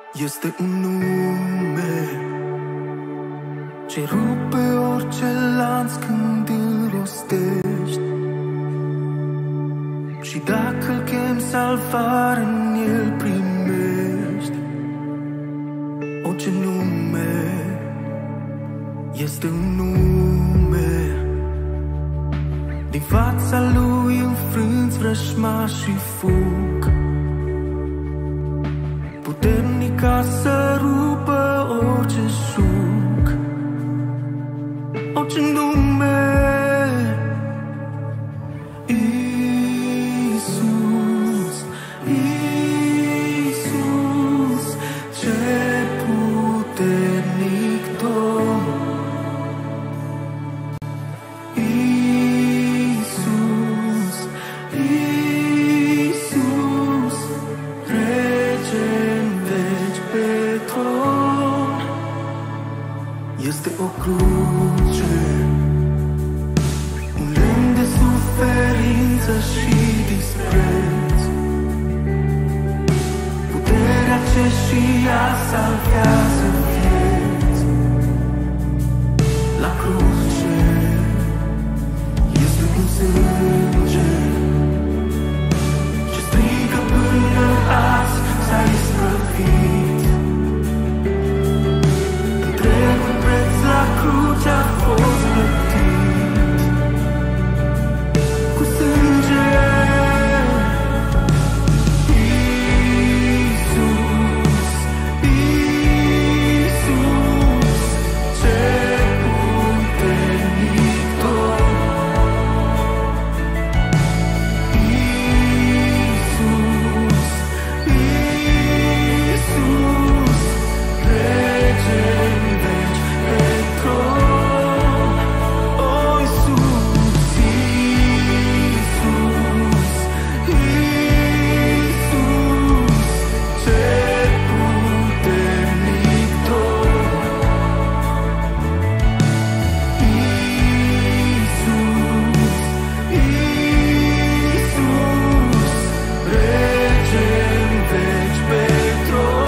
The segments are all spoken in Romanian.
Este un nume ce rupe orice lanț când îl rostești. Și dacă îl chem salvare, în el primești. Orice nume este un nume. Din fața lui înfrânți vrăjmașii fug, puternic ca să rupă orice șuc. Orice nume, Iisus, Iisus, ce puternic Domn. Iisus, Iisus, Rege în veci pe tron. Este o cruce, un lemn de suferință și dispreț, puterea ce și ea salvează vieți. La cruce este un sânge ce strigă până azi s-a isprăvit. Întregul preț la cruce a fost plătit cu sânge. Iisus, Iisus, ce puternic Domn. Iisus, Iisus, Rege în veci pe tron. O, Iisus, Iisus, Iisus, ce puternic Domn. Iisus, Iisus, Rege în veci pe tron.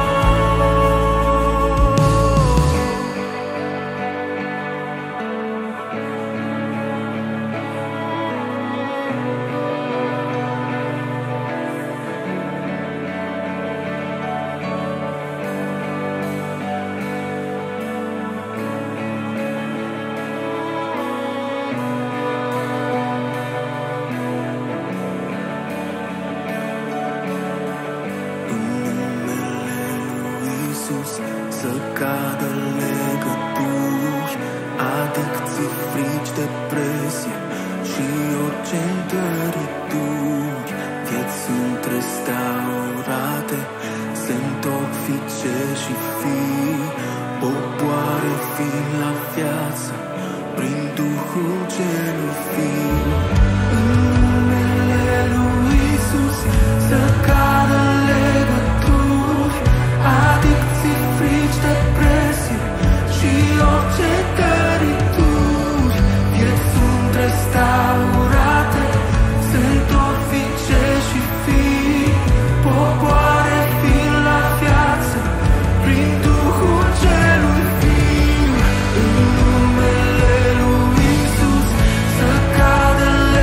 În numele lui Iisus să cadă legături, adicții, frici, depresie și orice întărituri. Vieți sunt restaurate, se întorc fiice și fii, popoare fiind la viață prin Duhul celui Fiu. În numele lui Iisus să cadă legături, adicții, frici, depresie și orice tărituri. Vieți sunt restaurate, se întorc fiice și fii, popoare fiind la viață prin Duhul celui Fiu. În numele lui Iisus să cadă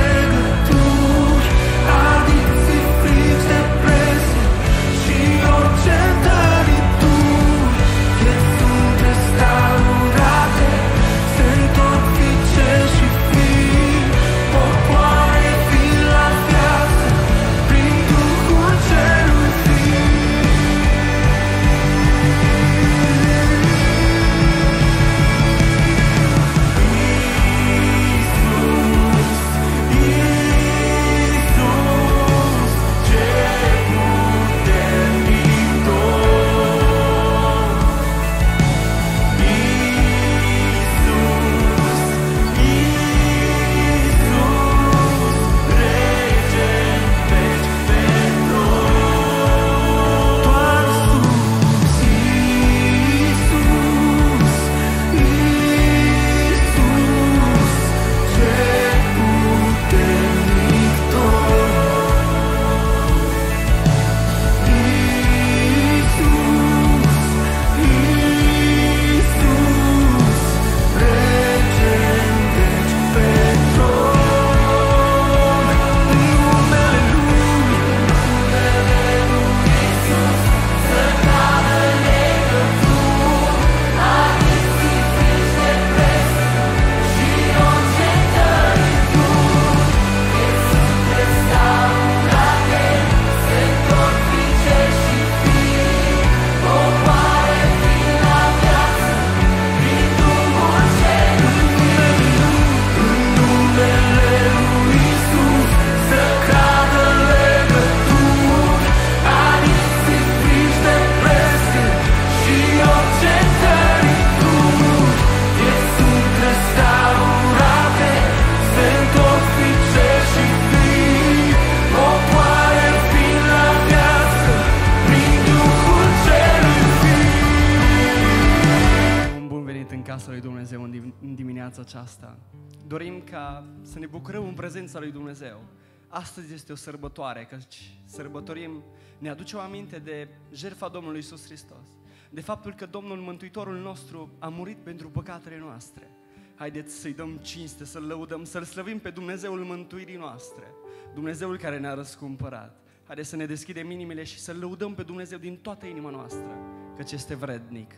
lui Dumnezeu în dimineața aceasta. Dorim ca să ne bucurăm în prezența lui Dumnezeu. Astăzi este o sărbătoare, căci sărbătorim, ne aduce o aminte de jertfa Domnului Iisus Hristos, de faptul că Domnul Mântuitorul nostru a murit pentru păcatele noastre. Haideți să-i dăm cinste, să-L lăudăm, să-L slăvim pe Dumnezeul mântuirii noastre, Dumnezeul care ne-a răscumpărat. Haideți să ne deschidem inimile și să-L lăudăm pe Dumnezeu din toată inima noastră, căci este vrednic.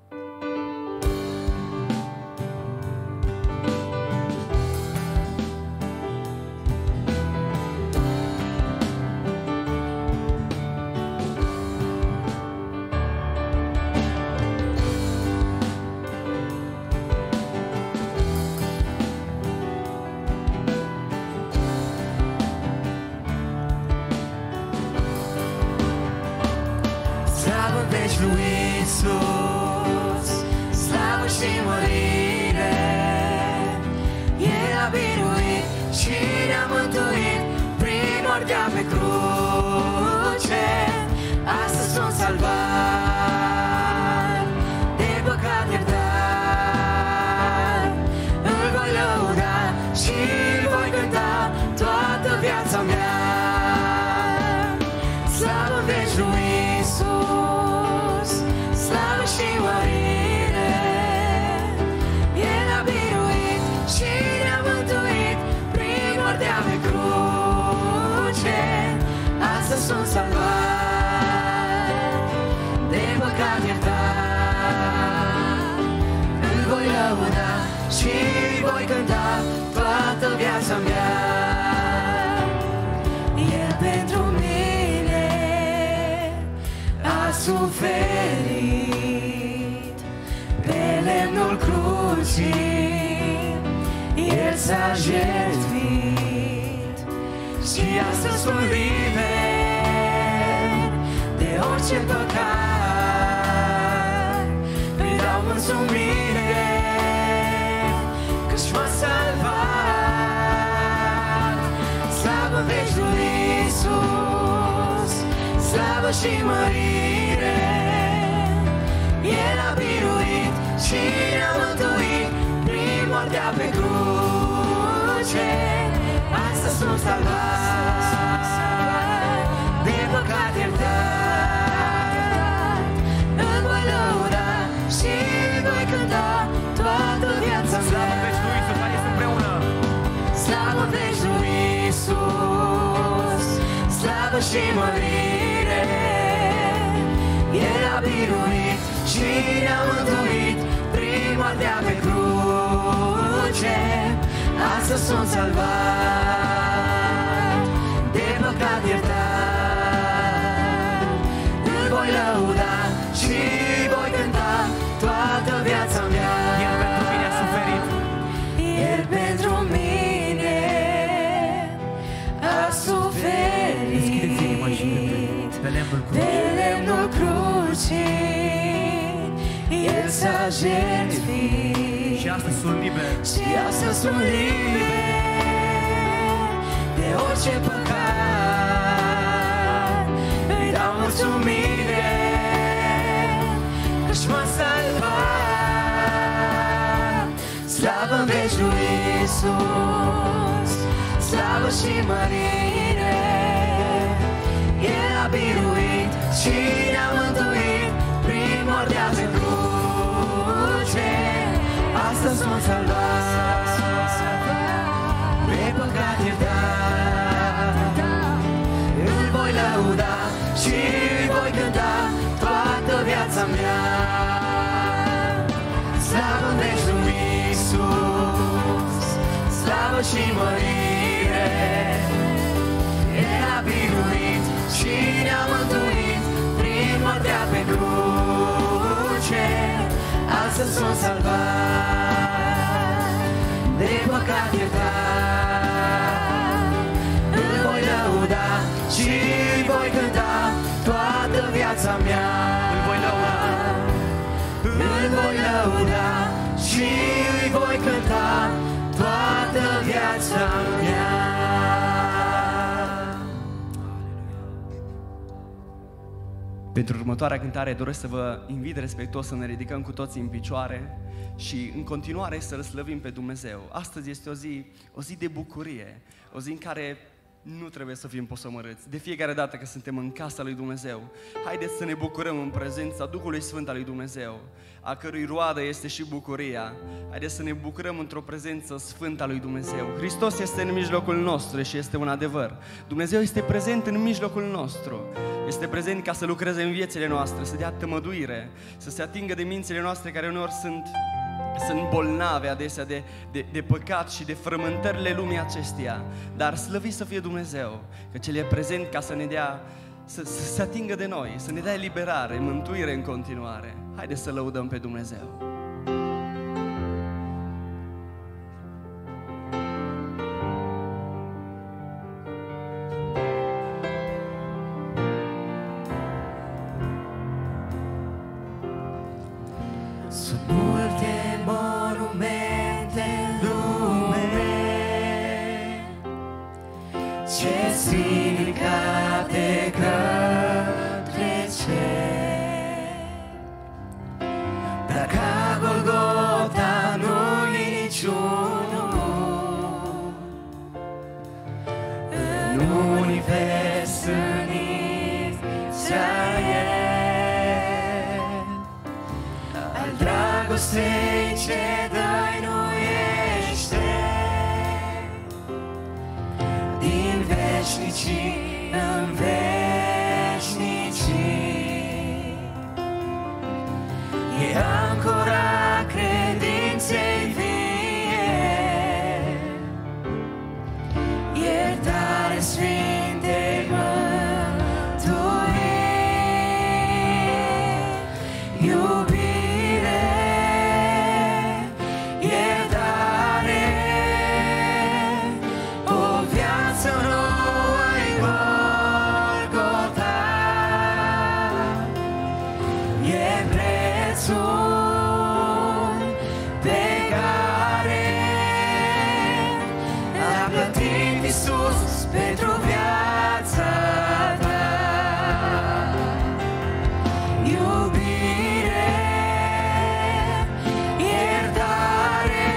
El s-a jertfit și astăzi sunt liber de orice păcat. Îi dau mulțumire că-și m-a salvat. Slavă veci lui Iisus, slavă și mărire. El a biruit și ne-a mântuit prin moartea pe cruce. Astăzi sunt salvat, de păcat iertat. Îl voi lăuda și voi cânta toată viața mea. Slavă veci lui Iisus, slavă și mărire. El a biruit și ne-a mântuit prin moartea pe cruce. Astăzi sunt salvat, de păcat iertat. Îl voi lăuda și voi cânta toată viața mea. El pentru mine a suferit. El pentru mine a suferit. Deschideți inima și pe lemnul crucii. El s-a jertfit și astăzi sunt liber. Și astăzi sunt liber de orice păcat. Îi dau mulțumire că-și m-a salvat. Slavă-n veci lui Iisus, slavă și mărire. El a biruit și ne-a mântuit prin moartea pe cruce. Astăzi sunt salvat, de păcat iertat. Îl voi lăuda și voi cânta toată viața mea. Slavă-n veci lui Iisus, slavă și mărire. El a biruit și ne-a mântuit prin moartea pe cruce. Astăzi sunt salvat, de păcat iertat. Îl voi lăuda și voi cânta toată viața mea. Îl voi lăuda, îl voi lăuda și îi voi cânta toată viața mea. Pentru următoarea cântare doresc să vă invit respectuos să ne ridicăm cu toții în picioare și în continuare să-L slăvim pe Dumnezeu. Astăzi este o zi de bucurie, o zi în care nu trebuie să fim posomorâți. De fiecare dată că suntem în casa lui Dumnezeu, haideți să ne bucurăm în prezența Duhului Sfânt al lui Dumnezeu, a cărui roadă este și bucuria. Haideți să ne bucurăm într-o prezență sfântă a lui Dumnezeu. Hristos este în mijlocul nostru și este un adevăr. Dumnezeu este prezent în mijlocul nostru. Este prezent ca să lucreze în viețile noastre, să dea tămăduire, să se atingă de mințile noastre care uneori sunt bolnave adesea de păcat și de frământările lumii acesteia. Dar slăvit să fie Dumnezeu, că El e prezent ca să ne dea, să se atingă de noi, să ne dea eliberare, mântuire în continuare. Haideți să lăudăm pe Dumnezeu. Sunt multe monumente în lume ce-s ridicate către cer, dar ca Golgota nu-i niciunul în univers unit ți-a dragostei ce dăinuiește din veșnicii în veșnicii. E ancora credinței vie, iertare sfintei mântuiri, iubire, pentru viața ta, iubire, iertare,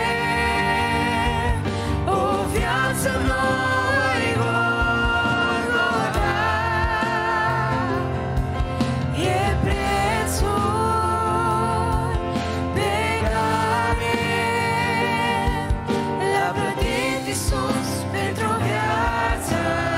o viață nouă-i Golgota, e prețul pe care l-a plătit Iisus pentru viața.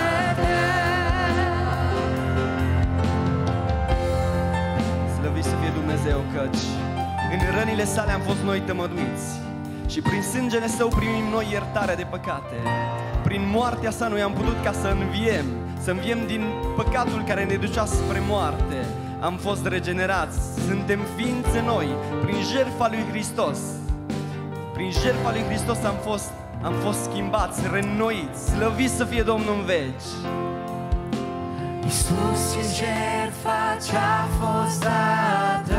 Dumnezeu, căci în rănile sale am fost noi tămăduiți și prin sângele său primim noi iertarea de păcate. Prin moartea sa noi am putut ca să înviem din păcatul care ne ducea spre moarte. Am fost regenerați, suntem ființe noi prin jertfa lui Hristos. Prin jertfa lui Hristos am fost schimbați, reînnoiți. Slăvit să fie Domnul în veci. Iisus e jertfa ce-a fost dată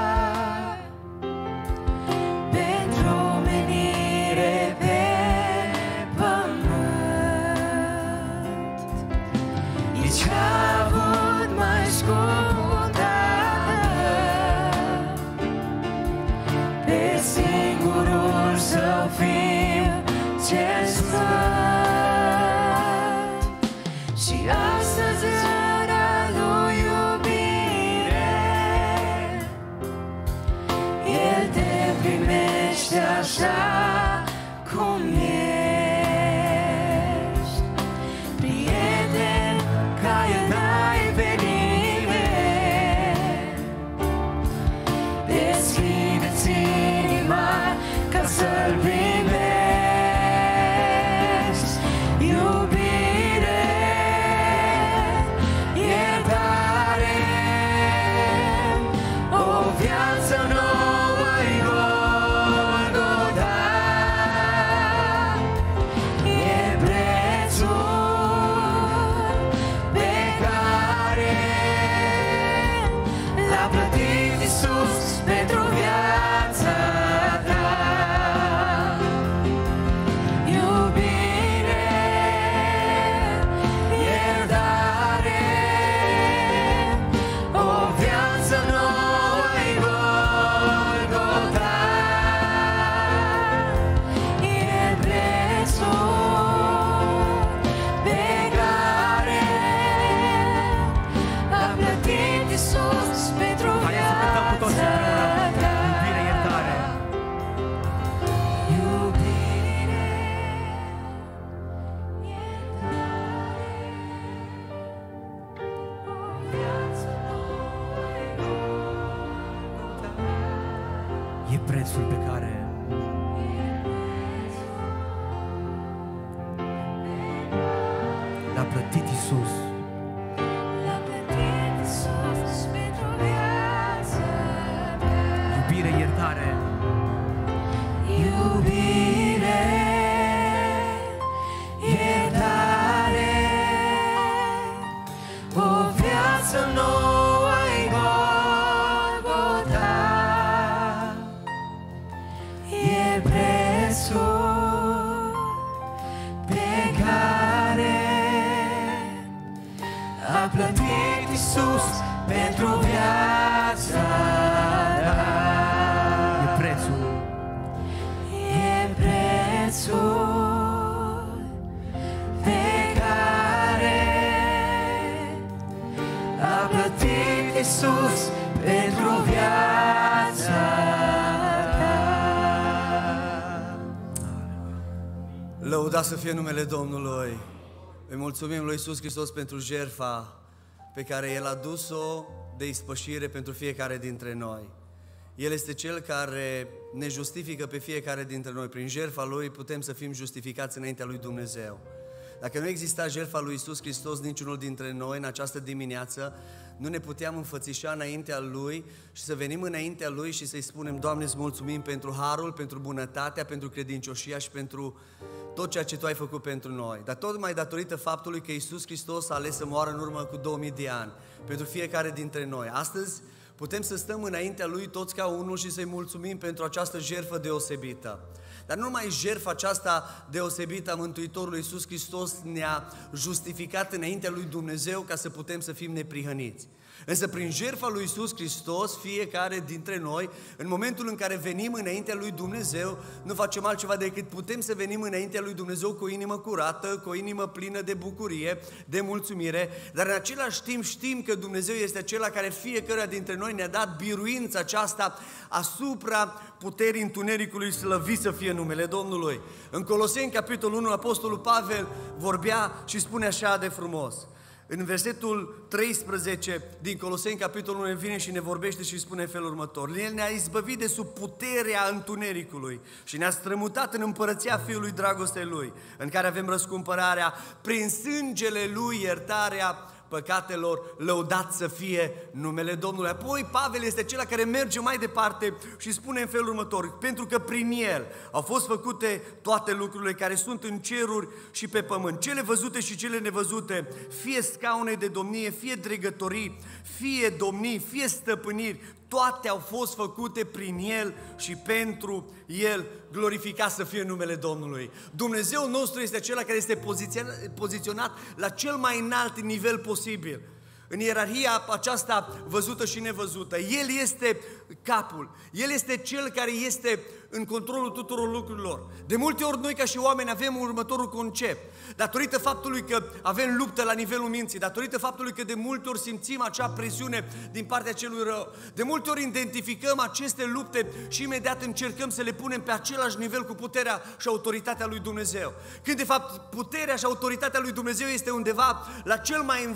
pentru omenire pe pământ. E ce-a avut mai scump pe singurul Său Fiu cel sfânt. Și astăzi așa cum ești, prieten, ca el n-ai pe nimeni. Deschide-ți inima ca să-l primești, iubire, iertare, o viață nouă-i Golgota. plătit Iisus pentru viața ta. E prețul. E prețul pe care a plătit Iisus pentru viața ta. Lăudat să fie numele Domnului. Îi mulțumim lui Iisus Hristos pentru jertfa pe care El a dus-o de ispășire pentru fiecare dintre noi. El este Cel care ne justifică pe fiecare dintre noi. Prin jertfa Lui putem să fim justificați înaintea lui Dumnezeu. Dacă nu exista jertfa lui Iisus Hristos, niciunul dintre noi în această dimineață nu ne puteam înfățișa înaintea Lui și să venim înaintea Lui și să-i spunem: Doamne, îți mulțumim pentru harul, pentru bunătatea, pentru credincioșia și pentru tot ceea ce Tu ai făcut pentru noi. Dar tocmai datorită faptului că Iisus Hristos a ales să moară în urmă cu 2000 de ani pentru fiecare dintre noi. Astăzi putem să stăm înaintea Lui toți ca unul și să-i mulțumim pentru această jertfă deosebită. Dar nu numai jertfa aceasta deosebită a Mântuitorului Iisus Hristos ne-a justificat înaintea lui Dumnezeu ca să putem să fim neprihăniți. Însă prin jertfa lui Iisus Hristos, fiecare dintre noi, în momentul în care venim înaintea lui Dumnezeu, nu facem altceva decât putem să venim înaintea lui Dumnezeu cu o inimă curată, cu o inimă plină de bucurie, de mulțumire, dar în același timp știm că Dumnezeu este acela care fiecare dintre noi ne-a dat biruința aceasta asupra puterii întunericului, slăvit să fie numele Domnului. În Coloseni, capitolul 1, Apostolul Pavel vorbea și spune așa de frumos. În versetul 13 din Coloseni, capitolul 1, vine și ne vorbește și spune în felul următor: El ne-a izbăvit de sub puterea întunericului și ne-a strămutat în împărăția Fiului dragostei Lui, în care avem răscumpărarea, prin sângele Lui iertarea păcatelor, lăudat să fie numele Domnului. Apoi Pavel este acela care merge mai departe și spune în felul următor: pentru că prin El au fost făcute toate lucrurile care sunt în ceruri și pe pământ, cele văzute și cele nevăzute, fie scaune de domnie, fie dregătorii, fie domnii, fie stăpâniri, toate au fost făcute prin El și pentru El, glorificat să fie numele Domnului. Dumnezeu nostru este acela care este poziționat la cel mai înalt nivel posibil. În ierarhia aceasta văzută și nevăzută, El este capul, El este Cel care este în controlul tuturor lucrurilor. De multe ori noi ca și oameni avem următorul concept: datorită faptului că avem luptă la nivelul minții, datorită faptului că de multe ori simțim acea presiune din partea celui rău, de multe ori identificăm aceste lupte și imediat încercăm să le punem pe același nivel cu puterea și autoritatea lui Dumnezeu. Când de fapt puterea și autoritatea lui Dumnezeu este undeva la cel mai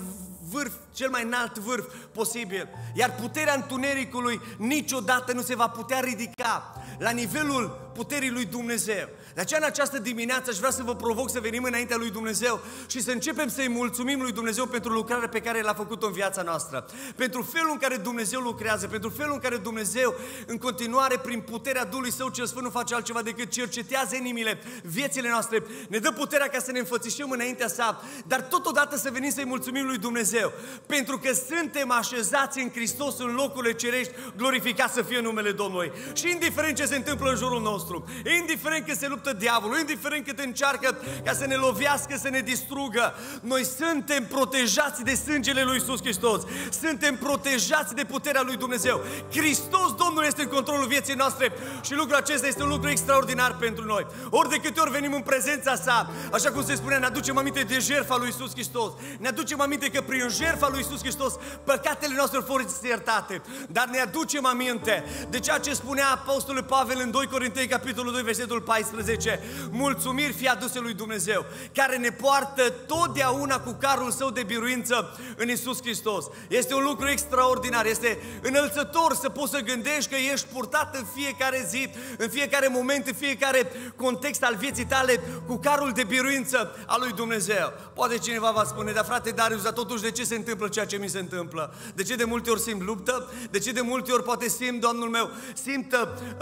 înalt vârf posibil. Iar puterea întunericului niciodată nu se va putea ridica la nivelul puterii lui Dumnezeu. De aceea în această dimineață aș vrea să vă provoc să venim înaintea lui Dumnezeu și să începem să-i mulțumim lui Dumnezeu pentru lucrarea pe care l-a făcut-o în viața noastră, pentru felul în care Dumnezeu lucrează, pentru felul în care Dumnezeu în continuare prin puterea Duhului Său cel Sfânt nu face altceva decât cercetează inimile, viețile noastre, ne dă puterea ca să ne înfățișăm înaintea Sa, dar totodată să venim să-i mulțumim lui Dumnezeu, pentru că suntem așezați în Hristos în locurile cerești, glorificat să fie numele Domnului. Și indiferent ce se întâmplă în jurul nostru, indiferent că se luptă diavolul, indiferent cât încearcă ca să ne lovească, să ne distrugă, noi suntem protejați de sângele lui Iisus Hristos, suntem protejați de puterea lui Dumnezeu. Hristos Domnul este în controlul vieții noastre și lucrul acesta este un lucru extraordinar pentru noi. Ori de câte ori venim în prezența Sa, așa cum se spunea, ne aducem aminte de jertfa lui Iisus Hristos, ne aducem aminte că prin jertfa lui Iisus Hristos păcatele noastre au fost iertate, dar ne aducem aminte de ceea ce spunea Apostolul Pavel în 2 Corinteni, capitolul 2, versetul 14: mulțumiri fie aduse lui Dumnezeu, care ne poartă totdeauna cu carul Său de biruință în Iisus Hristos. Este un lucru extraordinar, este înălțător să poți să gândești că ești purtat în fiecare zi, în fiecare moment, în fiecare context al vieții tale cu carul de biruință al lui Dumnezeu. Poate cineva va spune: dar frate Darius, dar totuși de ce se întâmplă ceea ce mi se întâmplă? De ce de multe ori simt luptă? De ce de multe ori poate simt, Domnul meu, simt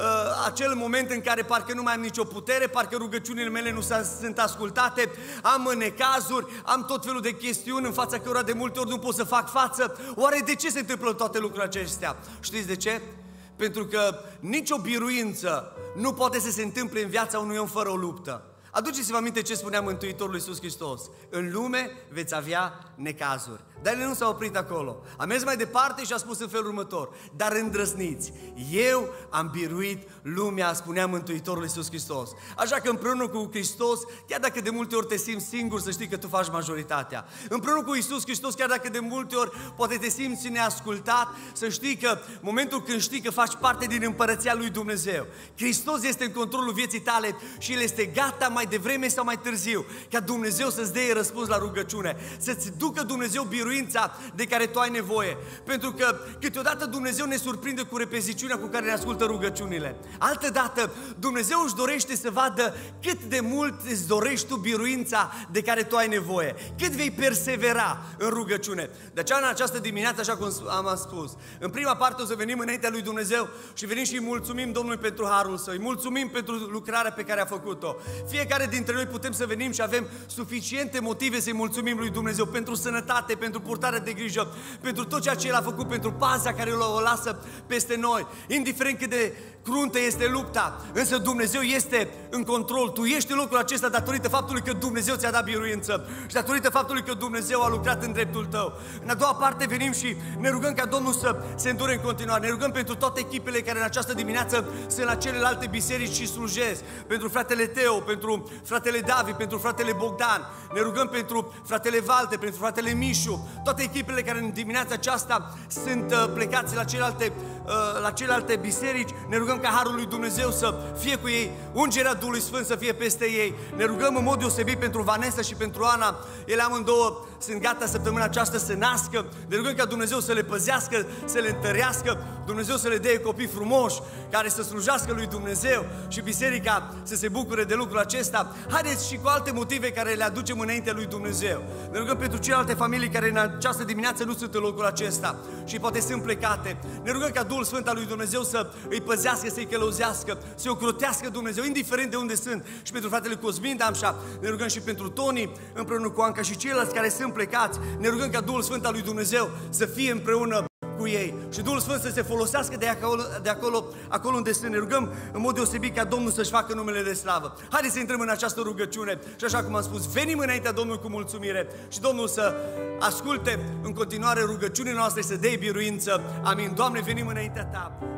acel moment în care parcă nu mai am nicio putere, parcă rugăciunile mele nu sunt ascultate, am necazuri, am tot felul de chestiuni în fața cărora de multe ori nu pot să fac față. Oare de ce se întâmplă toate lucrurile acestea? Știți de ce? Pentru că nicio biruință nu poate să se întâmple în viața unui om fără o luptă. Aduceți-vă aminte ce spunea Mântuitorul Iisus Hristos: în lume veți avea necazuri, Dar el nu s-a oprit acolo. A mers mai departe și a spus în felul următor: dar îndrăzniți, eu am biruit lumea, spunea Mântuitorul Iisus Hristos. Așa că împreună cu Hristos, chiar dacă de multe ori te simți singur, să știi că tu faci majoritatea. Împreună cu Iisus Hristos, chiar dacă de multe ori poate te simți neascultat, să știi că momentul când știi că faci parte din împărăția lui Dumnezeu, Hristos este în controlul vieții tale și El este gata mai devreme sau mai târziu ca Dumnezeu să-ți dea răspuns la rugăciune, să-ți ducă Dumnezeu biruința de care tu ai nevoie. Pentru că câteodată Dumnezeu ne surprinde cu repeziciunea cu care ne ascultă rugăciunile. Altădată Dumnezeu își dorește să vadă cât de mult îți dorești tu biruința de care tu ai nevoie, cât vei persevera în rugăciune. De aceea în această dimineață, așa cum am spus, în prima parte o să venim înaintea lui Dumnezeu și venim și îi mulțumim Domnului pentru harul Său, îi mulțumim pentru lucrarea pe care a făcut-o. Fiecare dintre noi putem să venim și avem suficiente motive să-i mulțumim lui Dumnezeu pentru sănătate, pentru purtarea de grijă, pentru tot ceea ce El a făcut, pentru paza care o lasă peste noi. Indiferent cât de cruntă este lupta, însă Dumnezeu este în control. Tu ești în locul acesta datorită faptului că Dumnezeu ți-a dat biruință și datorită faptului că Dumnezeu a lucrat în dreptul tău. În a doua parte venim și ne rugăm ca Domnul să se îndure în continuare. Ne rugăm pentru toate echipele care în această dimineață sunt la celelalte biserici și slujesc. Pentru fratele Teo, pentru fratele David, pentru fratele Bogdan. Ne rugăm pentru fratele Valter, pentru fratele Mișu. Toate echipele care în dimineața aceasta sunt plecați la celelalte biserici. Ne rugăm ca harul lui Dumnezeu să fie cu ei, ungerea Duhului Sfânt să fie peste ei. Ne rugăm în mod deosebit pentru Vanessa și pentru Ana. Ele amândouă sunt gata săptămâna aceasta să nască. Ne rugăm ca Dumnezeu să le păzească, să le întărească, Dumnezeu să le dea copii frumoși care să slujească lui Dumnezeu și biserica să se bucure de lucrul acesta. Haideți și cu alte motive care le aducem înaintea lui Dumnezeu. Ne rugăm pentru celelalte familii care în această dimineață nu sunt în locul acesta și poate sunt plecate. Ne rugăm ca Duhul Sfânt al lui Dumnezeu să îi păzească, să-i călăuzească, să-i ocrotească Dumnezeu, indiferent de unde sunt. Și pentru fratele Cosmin Damșa, ne rugăm și pentru Toni, împreună cu Anca și ceilalți care sunt plecați. Ne rugăm ca Duhul Sfânt al lui Dumnezeu să fie împreună cu ei și Duhul Sfânt să se folosească de acolo unde sunt. Ne rugăm în mod deosebit ca Domnul să-și facă numele de slavă. Haideți să intrăm în această rugăciune și așa cum am spus, venim înaintea Domnului cu mulțumire și Domnul să asculte în continuare rugăciunile noastre, să dea biruință. Amin. Doamne, venim înaintea Ta.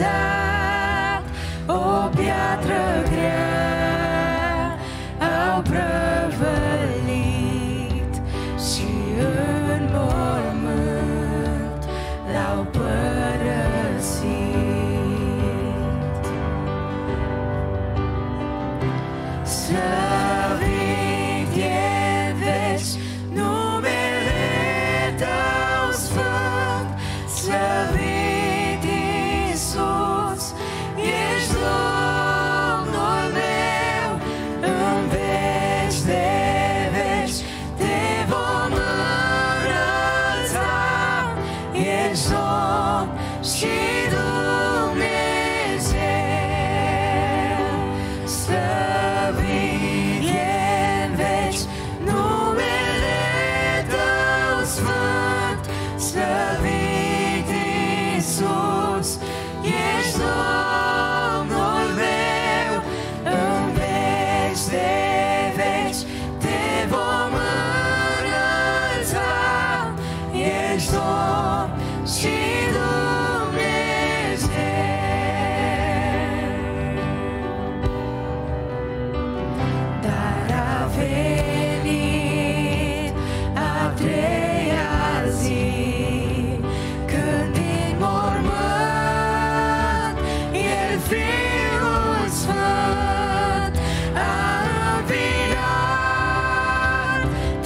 înălțat, o piatră grea au prăvălit și în mormânt l-au părăsit. Slăvit e în veci numele Tău sfânt, slăvit Iisus, ești Domnul meu, în veci de veci Te vom înălța, ești Domn și Dumnezeu. Slăvit e în veci numele Tău sfânt, slăvit Iisus, ești Domnul meu, în veci de veci Te vom înălța, ești Domn și Dumnezeu. Dar a venit a treia zi, când din mormânt El, Fiul Sfânt, a înviat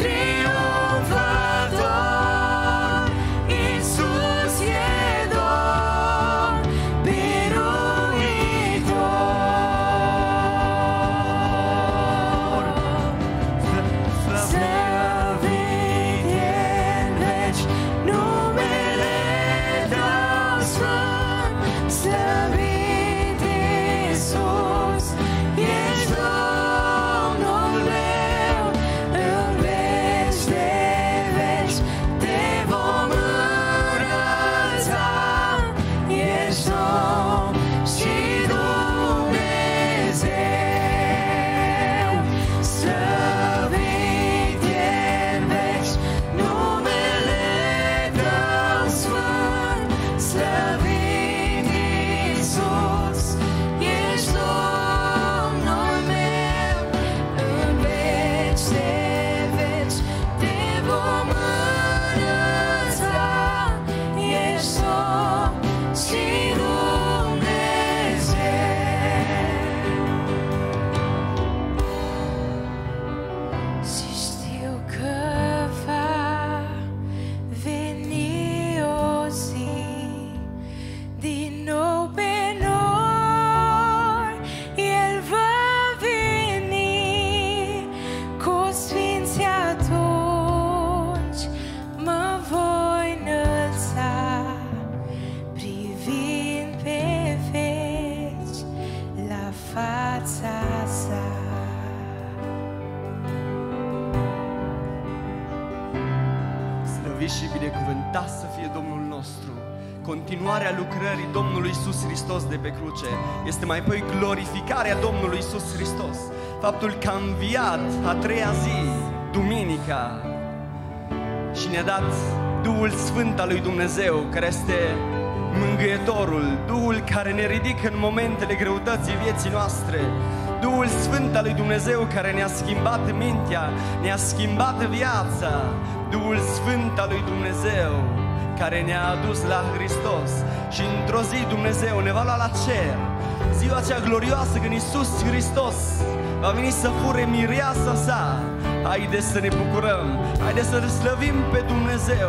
triumfător. Iisus e Domn, biruitor. Slăvit e în veci numele Tău sfânt, slăvit Iisus, ești Domnul meu, în veci de veci Te vom înălța, ești Domn și Dumnezeu. Slăvit e în veci numele Tău sfânt, slăvit Iisus, ești Domnul meu, în veci de veci Te vom înălța, ești Domn și Dumnezeu. Și știu că va veni o zi din nou pe noi, El va veni cu sfinți, atunci mă voi înălța, privind pe veci la fața Sa. Slăvit și binecuvântat să fie Domnul nostru. Continuarea lucrării Domnului Iisus Hristos de pe cruce este mai apoi glorificarea Domnului Iisus Hristos. Faptul că a înviat a treia zi, duminica, și ne-a dat Duhul Sfânt al lui Dumnezeu, care este Mângâietorul, Duhul care ne ridică în momentele greutății vieții noastre, Duhul Sfânt al lui Dumnezeu care ne-a schimbat mintea, ne-a schimbat viața, Duhul Sfânt al lui Dumnezeu care ne-a adus la Hristos. Și într-o zi Dumnezeu ne va lua la cer, ziua aceea glorioasă când Iisus Hristos va veni să fure mireasa Sa. Haideți să ne bucurăm, haideți să slăvim pe Dumnezeu.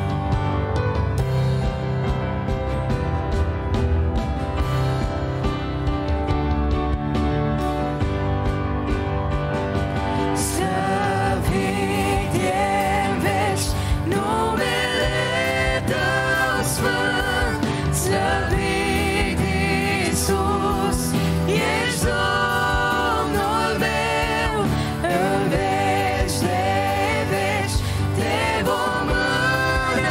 Slăvit e în veci numele Tău sfânt, slăvit Iisus, ești Domnul meu, în veci de veci Te vom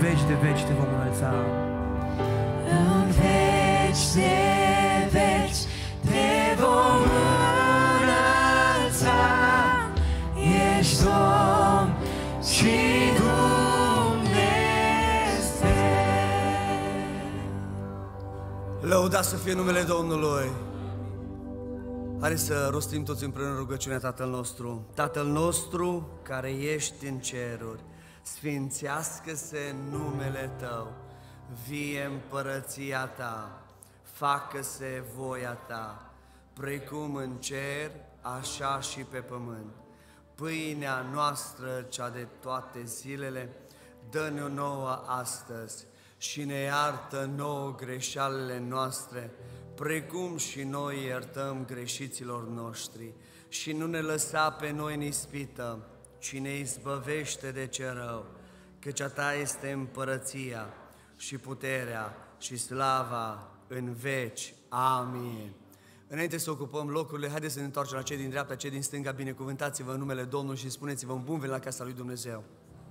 veci de veci te vom înălța. În veci de veci te vom înălța. Ești Domn și Dumnezeu. Lăudați să fie numele Domnului. Haideți să rostim toți împreună rugăciunea Tatăl nostru. Tatăl nostru care ești în ceruri, sfințească-se numele Tău, vie împărăția Ta, facă-se voia Ta, precum în cer, așa și pe pământ. Pâinea noastră, cea de toate zilele, dă-ne-o nouă astăzi și ne iartă nouă greșalele noastre, precum și noi iertăm greșiților noștri. Și nu ne lăsa pe noi în ispită, ci ne izbăvește de ce rău, căci a Ta este împărăția și puterea și slava în veci. Amin. Înainte să ocupăm locurile, haideți să ne întoarcem la cei din dreapta, cei din stânga, binecuvântați-vă în numele Domnului și spuneți-vă un bun venit la casa lui Dumnezeu.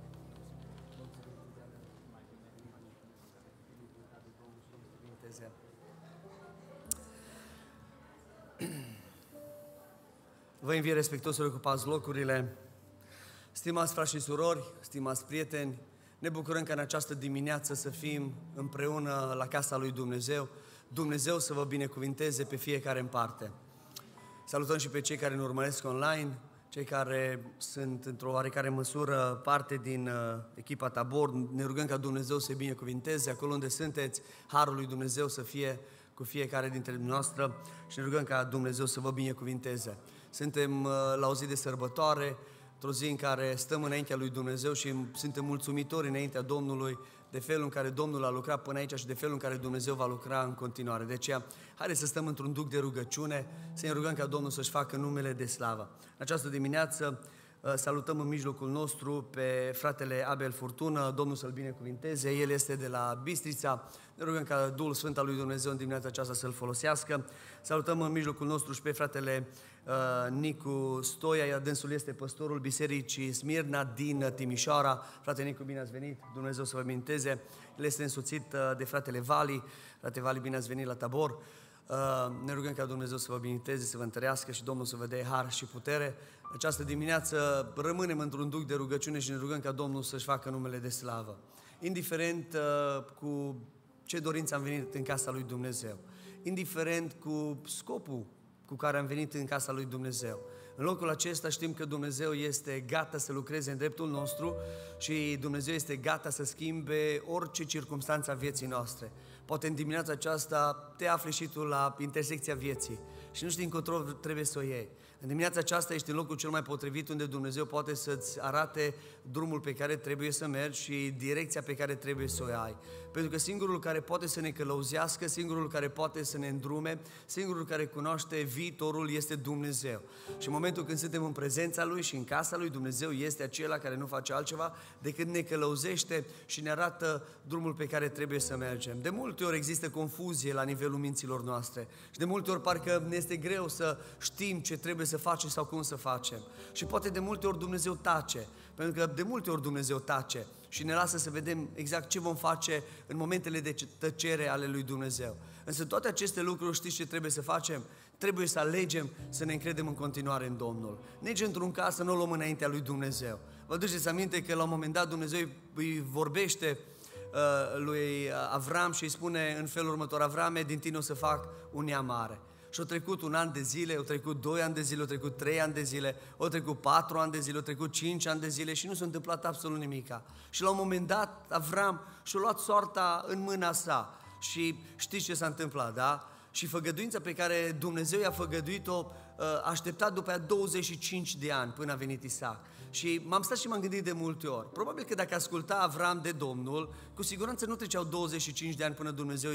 Vă invit respectuos să ocupați locurile. Stimați frați și surori, stimați prieteni, ne bucurăm ca în această dimineață să fim împreună la casa lui Dumnezeu. Dumnezeu să vă binecuvinteze pe fiecare în parte. Salutăm și pe cei care ne urmăresc online, cei care sunt într-o oarecare măsură parte din echipa Tabor. Ne rugăm ca Dumnezeu să-i binecuvinteze acolo unde sunteți, harul lui Dumnezeu să fie cu fiecare dintre dumneavoastră și ne rugăm ca Dumnezeu să vă binecuvinteze. Suntem la o zi de sărbătoare, într-o zi în care stăm înaintea lui Dumnezeu și suntem mulțumitori înaintea Domnului de felul în care Domnul a lucrat până aici și de felul în care Dumnezeu va lucra în continuare. De aceea, haideți să stăm într-un duc de rugăciune, să ne rugăm ca Domnul să-și facă numele de slavă. În această dimineață salutăm în mijlocul nostru pe fratele Abel Furtună, Domnul să-l binecuvinteze, el este de la Bistrița. Ne rugăm ca Duhul Sfânt al lui Dumnezeu în dimineața aceasta să-l folosească. Salutăm în mijlocul nostru și pe fratele Nicu Stoia, iar dânsul este păstorul Bisericii Smirna din Timișoara. Frate Nicu, bine ați venit, Dumnezeu să vă binecuvinteze. El este însoțit de fratele Vali. Frate Vali, bine ați venit la Tabor. Ne rugăm ca Dumnezeu să vă binecuvinteze, să vă întărească și Domnul să vă dea har și putere. Această dimineață rămânem într-un duc de rugăciune și ne rugăm ca Domnul să-și facă numele de slavă. Indiferent cu ce dorință am venit în casa lui Dumnezeu, indiferent cu scopul cu care am venit în casa lui Dumnezeu, în locul acesta știm că Dumnezeu este gata să lucreze în dreptul nostru și Dumnezeu este gata să schimbe orice circumstanță a vieții noastre. Poate în dimineața aceasta te afli și tu la intersecția vieții și nu știi încotro trebuie să o iei. În dimineața aceasta ești în locul cel mai potrivit unde Dumnezeu poate să-ți arate drumul pe care trebuie să mergi și direcția pe care trebuie să o ai. Pentru că singurul care poate să ne călăuzească, singurul care poate să ne îndrume, singurul care cunoaște viitorul este Dumnezeu. Și în momentul când suntem în prezența Lui și în casa Lui, Dumnezeu este acela care nu face altceva decât ne călăuzește și ne arată drumul pe care trebuie să mergem. De multe ori există confuzie la nivelul minților noastre și de multe ori parcă ne este greu să știm ce trebuie să facem sau cum să facem. Și poate de multe ori Dumnezeu tace, pentru că de multe ori Dumnezeu tace și ne lasă să vedem exact ce vom face în momentele de tăcere ale lui Dumnezeu. Însă toate aceste lucruri, știți ce trebuie să facem? Trebuie să alegem să ne încredem în continuare în Domnul. Nici într-un caz să nu o luăm înaintea lui Dumnezeu. Vă duceți aminte că la un moment dat Dumnezeu îi vorbește lui Avram și îi spune în felul următor: Avrame, din tine o să fac un neam mare. Și au trecut 1 an de zile, au trecut 2 ani de zile, au trecut 3 ani de zile, au trecut 4 ani de zile, au trecut 5 ani de zile și nu s-a întâmplat absolut nimica. Și la un moment dat Avram și-a luat soarta în mâna sa. Și știți ce s-a întâmplat, da? Și făgăduința pe care Dumnezeu i-a făgăduit-o a așteptat după aia 25 de ani până a venit Isaac. Și m-am stat și m-am gândit de multe ori. Probabil că dacă asculta Avram de Domnul, cu siguranță nu treceau 25 de ani până Dumnezeu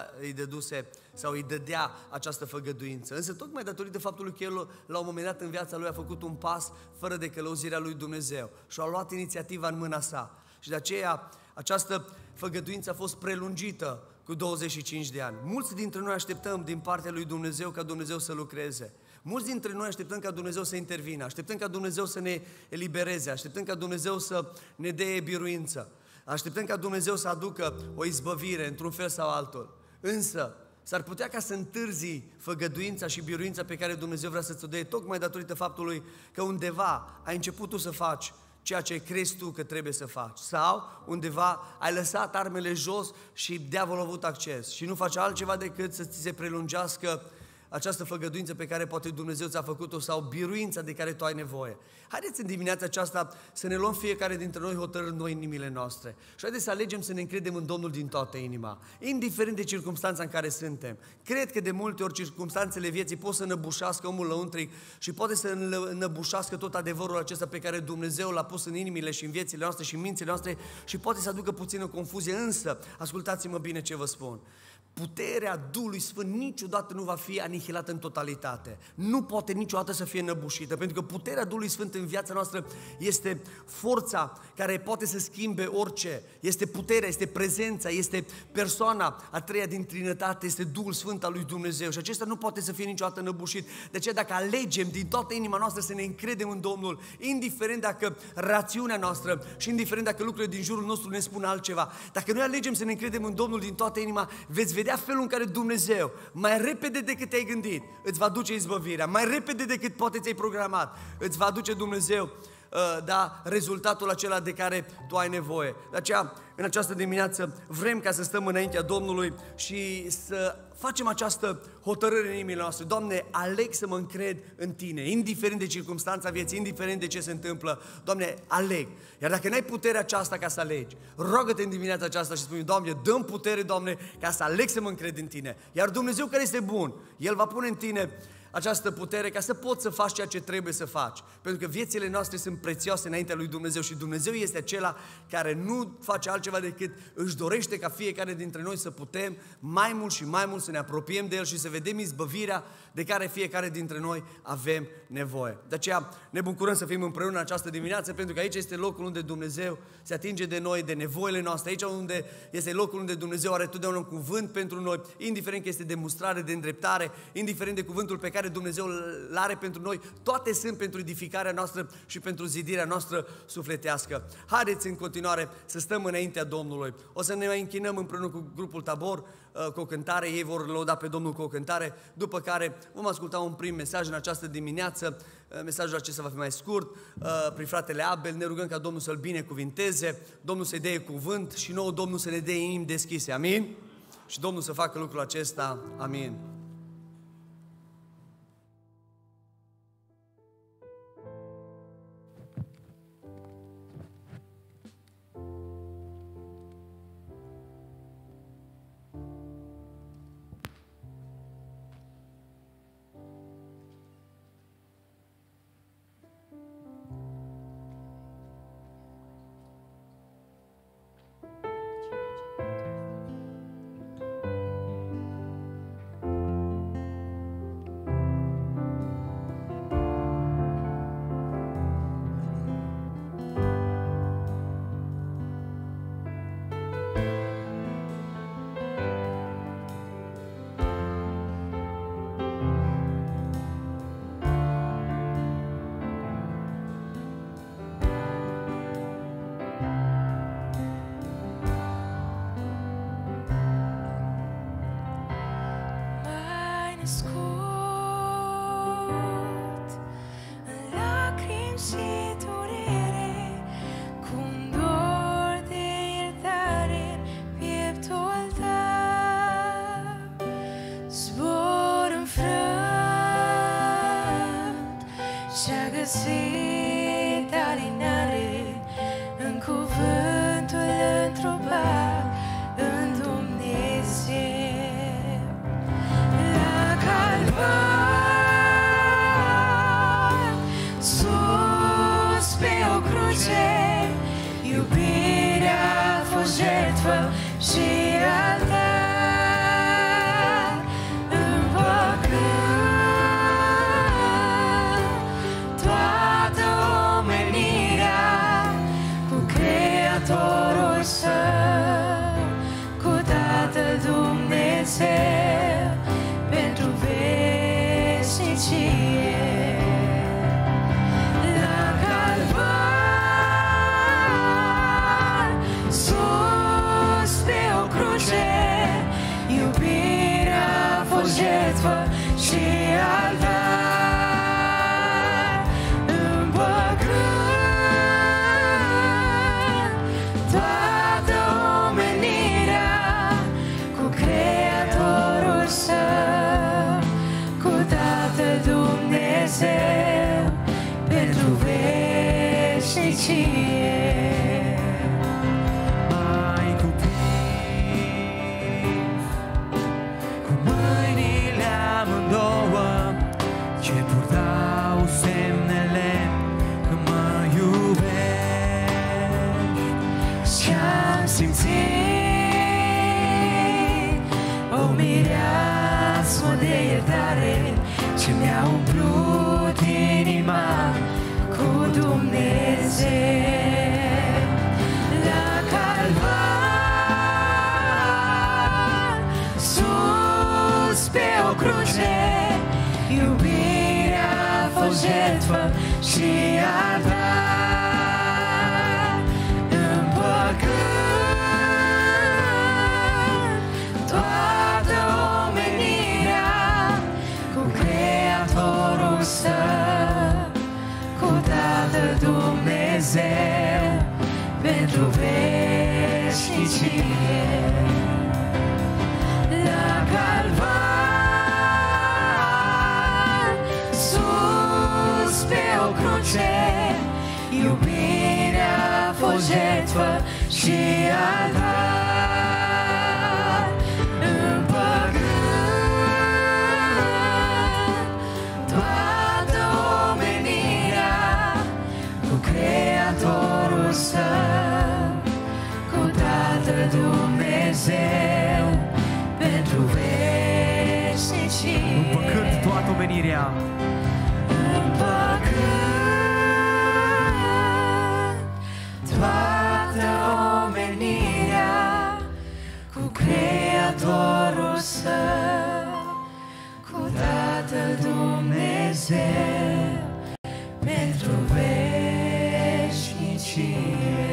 îi dădea această făgăduință. Însă tocmai datorită faptului că el la un moment dat în viața lui a făcut un pas fără de călăuzirea lui Dumnezeu și a luat inițiativa în mâna sa. Și de aceea această făgăduință a fost prelungită cu 25 de ani. Mulți dintre noi așteptăm din partea lui Dumnezeu ca Dumnezeu să lucreze. Mulți dintre noi așteptăm ca Dumnezeu să intervină, așteptăm ca Dumnezeu să ne elibereze, așteptăm ca Dumnezeu să ne dea biruință. Așteptăm ca Dumnezeu să aducă o izbăvire într-un fel sau altul. Însă, s-ar putea ca să întârzi făgăduința și biruința pe care Dumnezeu vrea să-ți o dea, tocmai datorită faptului că undeva ai început tu să faci ceea ce crezi tu că trebuie să faci. Sau undeva ai lăsat armele jos și diavolul a avut acces și nu faci altceva decât să ți se prelungească această făgăduință pe care poate Dumnezeu ți-a făcut-o sau biruința de care tu ai nevoie. Haideți în dimineața aceasta să ne luăm fiecare dintre noi hotărâri noi în inimile noastre și haideți să alegem să ne încredem în Domnul din toată inima, indiferent de circumstanța în care suntem. Cred că de multe ori circumstanțele vieții pot să năbușească omul lăuntric și poate să năbușească tot adevărul acesta pe care Dumnezeu l-a pus în inimile și în viețile noastre și în mințile noastre și poate să aducă puțină confuzie, însă ascultați-mă bine ce vă spun. Puterea Duhului Sfânt niciodată nu va fi anihilată în totalitate. Nu poate niciodată să fie năbușită, pentru că puterea Duhului Sfânt în viața noastră este forța care poate să schimbe orice. Este puterea, este prezența, este persoana a treia din Trinătate, este Duhul Sfânt al lui Dumnezeu și acesta nu poate să fie niciodată năbușit. De aceea dacă alegem din toată inima noastră să ne încredem în Domnul, indiferent dacă rațiunea noastră și indiferent dacă lucrurile din jurul nostru ne spun altceva, dacă noi alegem să ne încredem în Domnul din toată inima, veți vedea felul în care Dumnezeu, mai repede decât te-ai gândit, îți va duce izbăvirea, mai repede decât poate ți-ai programat, îți va aduce Dumnezeu rezultatul acela de care tu ai nevoie. De aceea, în această dimineață, vrem ca să stăm înaintea Domnului și să facem această hotărâre în inimile noastre. Doamne, aleg să mă încred în Tine, indiferent de circumstanța vieții, indiferent de ce se întâmplă. Doamne, aleg. Iar dacă n-ai puterea aceasta ca să alegi, rogă-te în dimineața aceasta și spune, Doamne, dă-mi putere, Doamne, ca să aleg să mă încred în Tine. Iar Dumnezeu care este bun, El va pune în tine această putere ca să poți să faci ceea ce trebuie să faci. Pentru că viețile noastre sunt prețioase înaintea lui Dumnezeu și Dumnezeu este acela care nu face altceva decât își dorește ca fiecare dintre noi să putem mai mult și mai mult să ne apropiem de El și să vedem izbăvirea de care fiecare dintre noi avem nevoie. De aceea ne bucurăm să fim împreună în această dimineață, pentru că aici este locul unde Dumnezeu se atinge de noi, de nevoile noastre, aici unde este locul unde Dumnezeu are totdeauna un cuvânt pentru noi, indiferent că este de mustrare, de îndreptare, indiferent de cuvântul pe care Dumnezeu îl are pentru noi, toate sunt pentru edificarea noastră și pentru zidirea noastră sufletească. Haideți în continuare să stăm înaintea Domnului. O să ne mai închinăm împreună cu grupul Tabor cu o cântare, ei vor lăuda pe Domnul cu o cântare, după care vom asculta un prim mesaj în această dimineață. Mesajul acesta va fi mai scurt, prin fratele Abel. Ne rugăm ca Domnul să-l binecuvinteze, Domnul să-i dea cuvânt și nouă Domnul să ne dea inimi deschise. Amin? Și Domnul să facă lucrul acesta. Amin. găsit alinare în cuvântul întrupat în Dumnezeu. La Calvar, sus pe o cruce, iubirea a fost jertfă și altar, împăcând toată omenirea cu Creatorul Său, cu Tatăl Dumnezeu pentru veșnicie. La Calvar, sus și altar, împăcând toată omenirea cu Creatorul Său, cu Tatăl Dumnezeu, pentru veșnicie. Mai cuprins cu mâinile amândouă ce purtau semnele că mă iubești, Și-am simțit o mireasmă de iertare ce mi-a umplut inima cu Dumnezeu. La Calvar, sus pe o cruce, iubirea a fost jertfă și altar, împăcând toată omenirea cu Creatorul Său, cu Tatăl Dumnezeu, pentru veșnicie. La Calvar, sus pe o cruce, iubirea a fost jertfă și altar, împăcând toată omenirea cu Creatorul Său, cu Tatăl Dumnezeu, pentru veșnicie. împăcând toată omenirea. Împăcând toată omenirea cu Creatorul Său, cu Tatăl Dumnezeu, pentru veșnicie.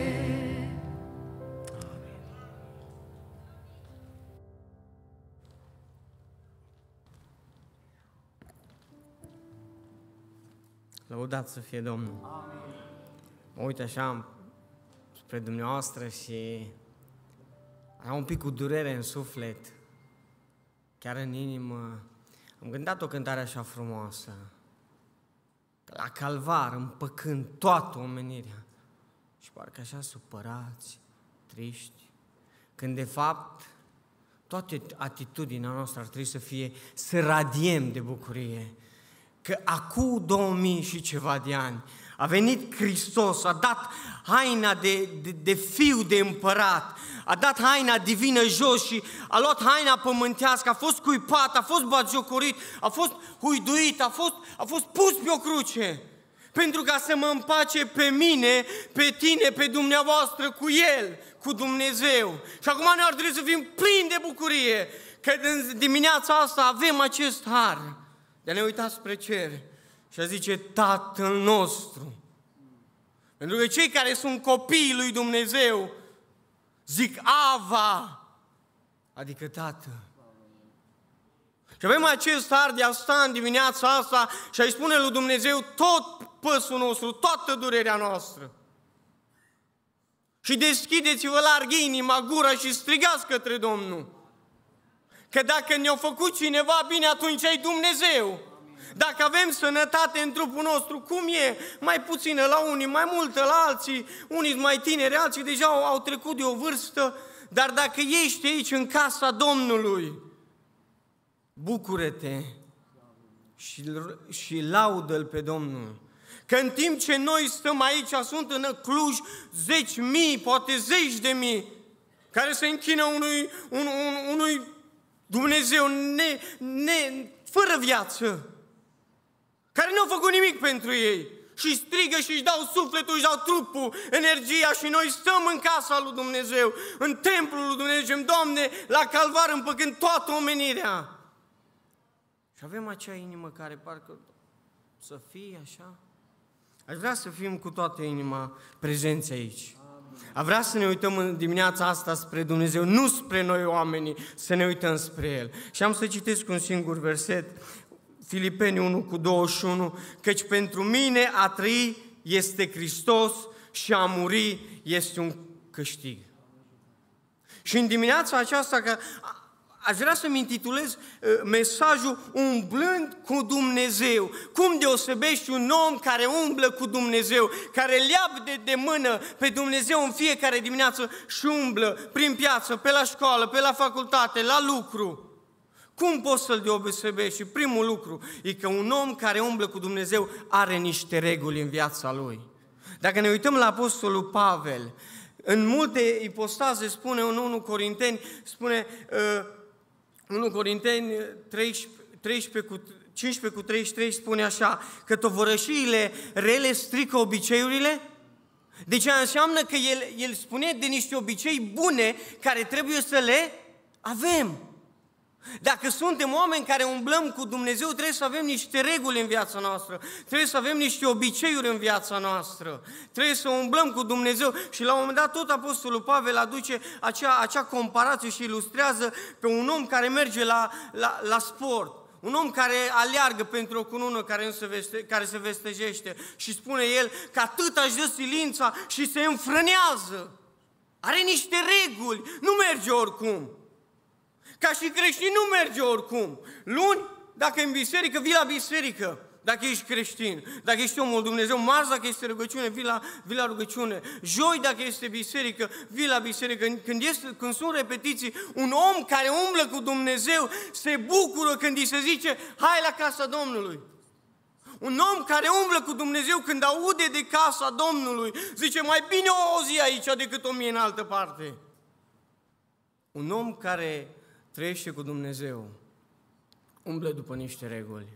Lăudat să fie Domnul. Mă uit așa spre dumneavoastră și am un pic cu durere în suflet, chiar în inimă. Am gândit o cântare așa frumoasă. La Calvar, împăcând toată omenirea. Și parcă așa supărați, triști, când de fapt toată atitudinea noastră ar trebui să fie să radiem de bucurie. Că acum 2000 și ceva de ani a venit Hristos, a dat haina de fiu de împărat, a dat haina divină jos și a luat haina pământească, a fost cuipat, a fost batjocorit, a fost huiduit, a fost pus pe o cruce. Pentru ca să mă împace pe mine, pe tine, pe dumneavoastră, cu El, cu Dumnezeu. Și acum noi ar trebui să fim plini de bucurie, că în dimineața asta avem acest har de a ne uita spre cer și a zice Tatăl nostru. Pentru că cei care sunt copiii lui Dumnezeu zic Ava, adică Tată. Și avem acest har de a sta în dimineața asta și a-i spune lui Dumnezeu tot păsul nostru, toată durerea noastră. Și deschideți-vă larg inima, gura și strigați către Domnul. Că dacă ne-a făcut cineva bine, atunci e Dumnezeu. Dacă avem sănătate în trupul nostru, cum e? Mai puțină la unii, mai multă la alții, unii mai tineri, alții deja au trecut de o vârstă, dar dacă ești aici în casa Domnului, bucură-te și laudă-L pe Domnul. Că în timp ce noi stăm aici, sunt în Cluj 10.000, poate 10.000, care se închină unui Dumnezeu fără viață, care nu au făcut nimic pentru ei și strigă și își dau sufletul, își dau trupul, energia și noi stăm în casa lui Dumnezeu, în templul lui Dumnezeu, Doamne, la Calvar împăcând toată omenirea. Și avem acea inimă care parcă să fie așa. Aș vrea să fim cu toată inima prezenți aici. A vrea să ne uităm în dimineața asta spre Dumnezeu, nu spre noi oamenii, să ne uităm spre El. Și am să citesc un singur verset, Filipeni 1:21, căci pentru mine a trăi este Hristos și a muri este un câștig. Și în dimineața aceasta, că aș vrea să-mi intitulez mesajul umblând cu Dumnezeu. Cum deosebești un om care umblă cu Dumnezeu, care leapă de mână pe Dumnezeu în fiecare dimineață și umblă prin piață, pe la școală, pe la facultate, la lucru? Cum poți să-l deosebești? Și primul lucru e că un om care umblă cu Dumnezeu are niște reguli în viața lui. Dacă ne uităm la Apostolul Pavel, în multe ipostaze spune în 1 Corinteni, spune 1 Corinteni 15:33 spune așa, că tovărășiile rele strică obiceiurile. Deci înseamnă că el spune de niște obicei bune care trebuie să le avem. Dacă suntem oameni care umblăm cu Dumnezeu, trebuie să avem niște reguli în viața noastră, trebuie să avem niște obiceiuri în viața noastră, trebuie să umblăm cu Dumnezeu. Și la un moment dat tot Apostolul Pavel aduce acea comparație și ilustrează pe un om care merge la sport, un om care aleargă pentru o cunună care se vestejește și spune el că atât își dă silința și se înfrânează. Are niște reguli, nu merge oricum. Ca și creștin nu merge oricum. Luni, dacă e în biserică, vii la biserică, dacă ești creștin. Dacă ești omul Dumnezeu, marți, dacă este rugăciune, vii la rugăciune. Joi, dacă este biserică, vii la biserică. Când sunt repetiții, un om care umblă cu Dumnezeu se bucură când îi se zice, hai la casa Domnului. Un om care umblă cu Dumnezeu, când aude de casa Domnului, zice, mai bine o zi aici decât 1000 în altă parte. Un om care trăiește cu Dumnezeu umblă după niște reguli.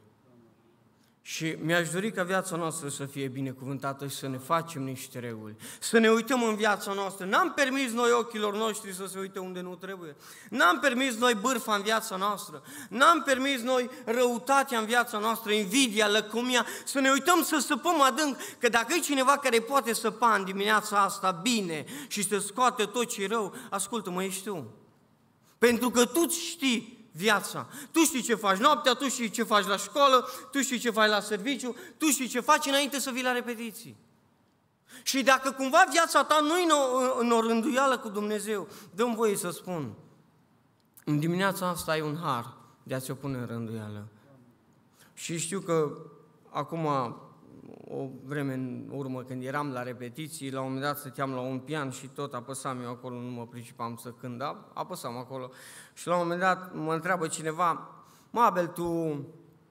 Și mi-aș dori ca viața noastră să fie binecuvântată și să ne facem niște reguli. Să ne uităm în viața noastră. N-am permis noi ochilor noștri să se uite unde nu trebuie. N-am permis noi bârfa în viața noastră. N-am permis noi răutatea în viața noastră, invidia, lăcomia. Să ne uităm să săpăm adânc. Că dacă e cineva care poate săpa în dimineața asta bine și să scoate tot ce e rău, ascultă-mă, ești tu. Pentru că tu știi viața. Tu știi ce faci noaptea, tu știi ce faci la școală, tu știi ce faci la serviciu, tu știi ce faci înainte să vii la repetiții. Și dacă cumva viața ta nu e în o rânduială cu Dumnezeu, dă-mi voie să spun, în dimineața asta ai un har de a ți-o pune în rânduială. Și știu că acum, o vreme în urmă, când eram la repetiții, la un moment dat stăteam la un pian și tot apăsam eu acolo, nu mă principam să cânt, dar apăsam acolo. Și la un moment dat mă întreabă cineva, mă, Abel, tu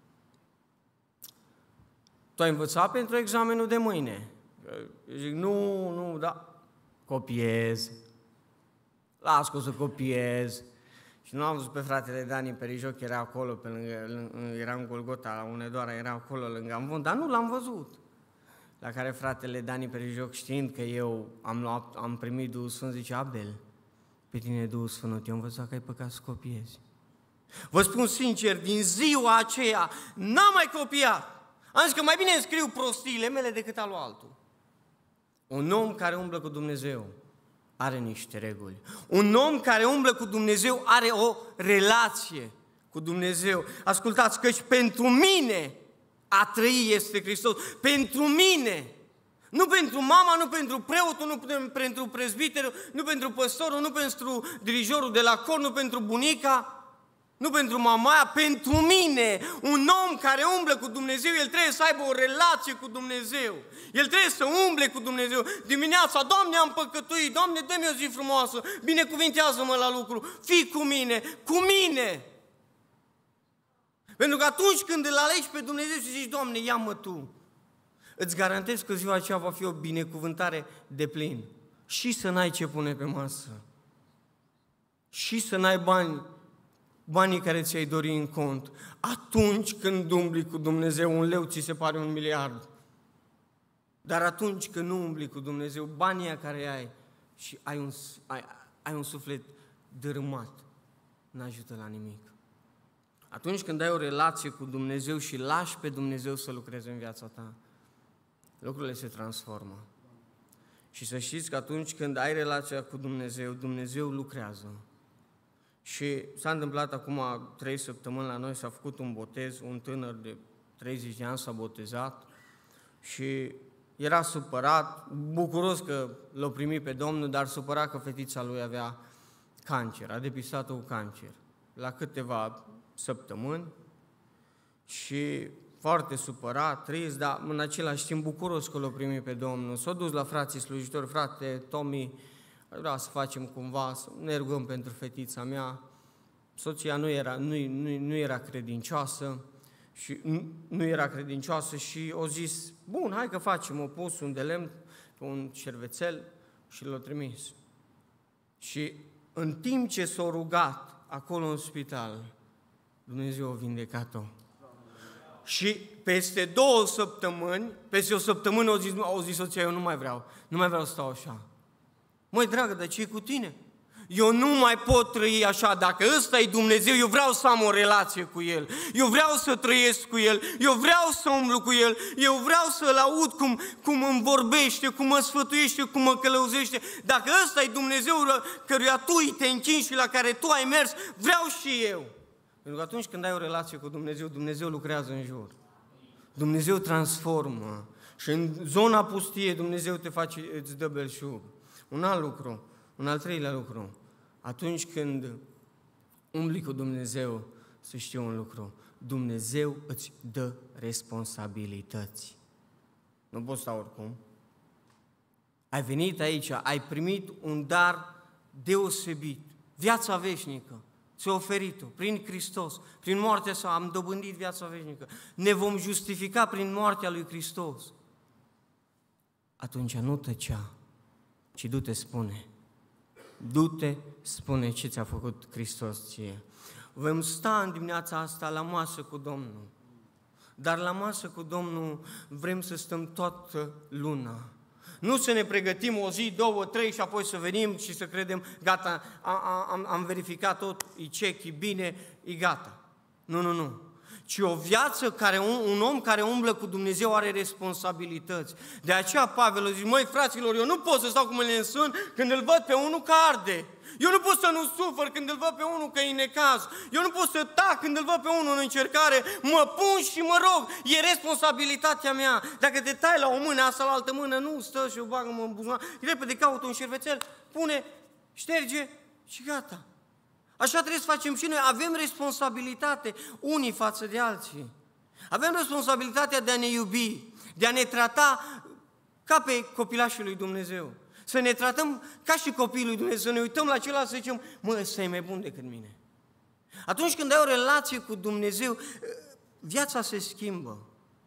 ai învățat pentru examenul de mâine? Eu zic, nu, da, copiez. Las că o să copiez. Și nu am văzut pe fratele Dani Perijoc, era acolo, pe lângă, era în Golgota, la Unedoara, era acolo lângă Amvon, dar nu l-am văzut. La care fratele Dani Perijoc, știind că eu am primit Duhul Sfânt, zice, Abel, pe tine Duhul Sfânt, eu am învățat că ai păcat să copiezi. Vă spun sincer, din ziua aceea n-am mai copiat. Am zis că mai bine îmi scriu prostiile mele decât al lui altul. Un om care umblă cu Dumnezeu are niște reguli. Un om care umblă cu Dumnezeu are o relație cu Dumnezeu. Ascultați, căci pentru mine a trăi este Hristos. Pentru mine. Nu pentru mama, nu pentru preotul, nu pentru prezbiterul, nu pentru păstorul, nu pentru dirijorul de la cor, nu pentru bunica, nu pentru mamaia, pentru mine. Un om care umblă cu Dumnezeu, el trebuie să aibă o relație cu Dumnezeu. El trebuie să umble cu Dumnezeu. Dimineața, Doamne, am păcătuit, Doamne, dă-mi o zi frumoasă, binecuvintează-mă la lucru, fii cu mine. Pentru că atunci când îl alegi pe Dumnezeu și zici, Doamne, ia-mă Tu, îți garantez că ziua aceea va fi o binecuvântare de plin. Și să n-ai ce pune pe masă. Și să n-ai banii care ți-ai dori în cont. Atunci când umbli cu Dumnezeu, 1 leu ți se pare 1 miliard. Dar atunci când nu umbli cu Dumnezeu, banii care ai și ai un suflet dărâmat, n-ajută la nimic. Atunci când ai o relație cu Dumnezeu și lași pe Dumnezeu să lucreze în viața ta, lucrurile se transformă. Și să știți că atunci când ai relația cu Dumnezeu, Dumnezeu lucrează. Și s-a întâmplat acum 3 săptămâni la noi, s-a făcut un botez, un tânăr de 30 de ani s-a botezat și era supărat, bucuros că l-a primit pe Domnul, dar supărat că fetița lui avea cancer, a depistat-o cu cancer la câteva săptămâni și foarte supărat, trist, dar în același timp bucuros că l-a primit pe Domnul. S-a dus la frații slujitori, frate Tomi, vreau să facem cumva, să ne rugăm pentru fetița mea. Soția nu era credincioasă și o zis, bun, hai că facem, o pus un de lemn pe un șervețel și l-a trimis. Și în timp ce s-a rugat acolo în spital, Dumnezeu a vindecat-o. Și peste 2 săptămâni, peste o săptămână au zis soția, eu nu mai vreau să stau așa. Măi, dragă, dar ce e cu tine? Eu nu mai pot trăi așa, dacă ăsta e Dumnezeu, eu vreau să am o relație cu El, eu vreau să trăiesc cu El, eu vreau să umblu cu El, eu vreau să-L aud cum îmi vorbește, cum mă sfătuiește, cum mă călăuzește. Dacă ăsta e Dumnezeu căruia tu te închingi și la care tu ai mers, vreau și eu. Pentru că atunci când ai o relație cu Dumnezeu, Dumnezeu lucrează în jur. Dumnezeu transformă și în zona pustie Dumnezeu îți dă belșug. Un alt lucru, un al treilea lucru, atunci când umbli cu Dumnezeu, să știi un lucru, Dumnezeu îți dă responsabilități. Nu poți sta oricum. Ai venit aici, ai primit un dar deosebit, viața veșnică. Ți-a oferit-o prin Hristos, prin moartea sa, am dobândit viața veșnică. Ne vom justifica prin moartea lui Hristos. Atunci nu tăcea, ci du-te spune ce ți-a făcut Hristos ție. Vom sta în dimineața asta la masă cu Domnul, dar la masă cu Domnul vrem să stăm toată luna. Nu să ne pregătim o zi, 2, 3 și apoi să venim și să credem, gata, am verificat tot, e check, e bine, e gata. Nu. Ci o viață care un om care umblă cu Dumnezeu are responsabilități. De aceea Pavel a zis, măi fraților, eu nu pot să stau cu mâinile în sân când îl văd pe unul că arde. Eu nu pot să nu sufăr când îl văd pe unul că e necaz. Eu nu pot să tac când îl văd pe unul în încercare. Mă pun și mă rog. E responsabilitatea mea. Dacă te tai la o mână, asta la altă mână, nu stă și o bagă-mă în buzunar. Repede caută un șervețel, pune, șterge și gata. Așa trebuie să facem și noi. Avem responsabilitate unii față de alții. Avem responsabilitatea de a ne iubi, de a ne trata ca pe copilașii lui Dumnezeu. Să ne tratăm ca și copiii lui Dumnezeu, să ne uităm la celălalt să zicem, mă, ăsta e mai bun decât mine. Atunci când ai o relație cu Dumnezeu, viața se schimbă.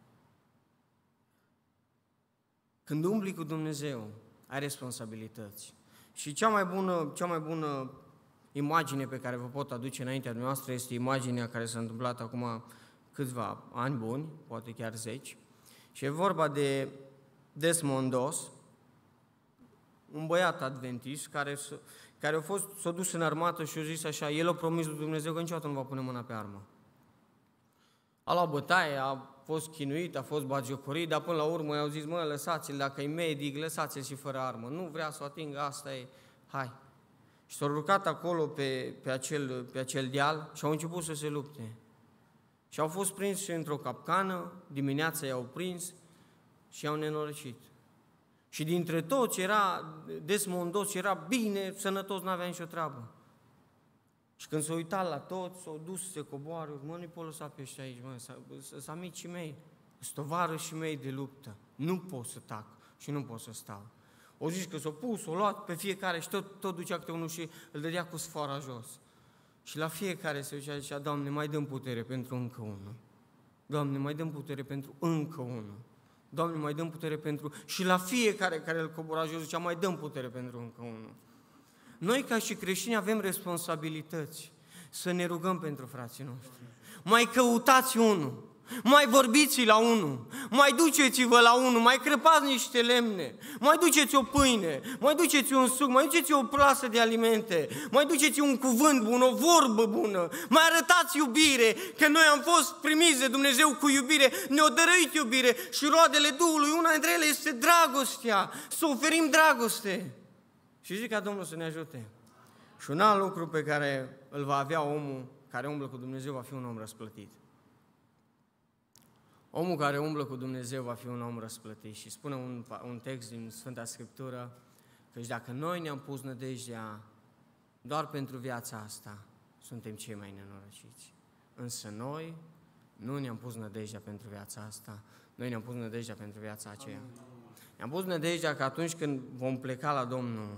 Când umbli cu Dumnezeu, ai responsabilități. Și cea mai bună imagine pe care vă pot aduce înaintea dumneavoastră este imaginea care s-a întâmplat acum câțiva ani buni, poate chiar 10, și e vorba de Desmond Doss, un băiat adventist care s-a dus în armată și a zis așa, el a promis lui Dumnezeu că niciodată nu va pune mâna pe armă. A luat bătaie, a fost chinuit, a fost bagiocorit, dar până la urmă i-au zis, mă, lăsați-l, dacă e medic, lăsați-l și fără armă. Nu vrea să o atingă, asta e, hai. Și s-au urcat acolo pe acel deal și au început să se lupte. Și au fost prinși într-o capcană, dimineața i-au prins și i-au nenorocit. Și dintre toți era Desmond Doss, era bine, sănătos, n-avea nicio treabă. Și când s-a uitat la toți, s-au dus să se coboare, mă, nu-i pot lăsa pe ăștia aici, mă, sunt amicii mei, sunt tovarășii mei de luptă. Nu pot să tac și nu pot să stau. O zis că s-a pus, o luat pe fiecare și tot ducea câte unul și îl dădea cu sfoara jos. Și la fiecare se ducea și zicea, Doamne, mai dăm putere pentru încă unul. Doamne, mai dăm putere pentru încă unul. Doamne, mai dăm putere pentru... Și la fiecare care îl cobora jos zicea, mai dăm putere pentru încă unul. Noi, ca și creștini, avem responsabilități să ne rugăm pentru frații noștri. Mai căutați unul. Mai vorbiți la unul, mai duceți-vă la unul, mai crăpați niște lemne, mai duceți o pâine, mai duceți un suc, mai duceți o plasă de alimente, mai duceți un cuvânt bun, o vorbă bună, mai arătați iubire, că noi am fost primiți de Dumnezeu cu iubire, ne-o dăruit iubire și roadele Duhului, una dintre ele este dragostea, să oferim dragoste. Și zic ca Domnul să ne ajute. Și un alt lucru pe care îl va avea omul care umblă cu Dumnezeu va fi un om răsplătit. Omul care umblă cu Dumnezeu va fi un om răsplătit. Și spune un text din Sfânta Scriptură, că dacă noi ne-am pus nădejdea doar pentru viața asta, suntem cei mai nenorociți. Însă noi nu ne-am pus nădejdea pentru viața asta, noi ne-am pus nădejdea pentru viața aceea. Ne-am pus nădejdea că atunci când vom pleca la Domnul,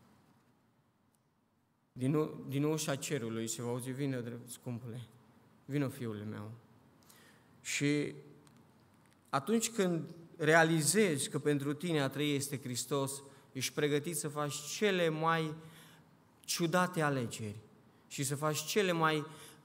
din ușa cerului se va auzi, vină, scumpule, vină fiul meu. Și atunci când realizezi că pentru tine a trăi este Hristos, ești pregătit să faci cele mai ciudate alegeri și să faci cele mai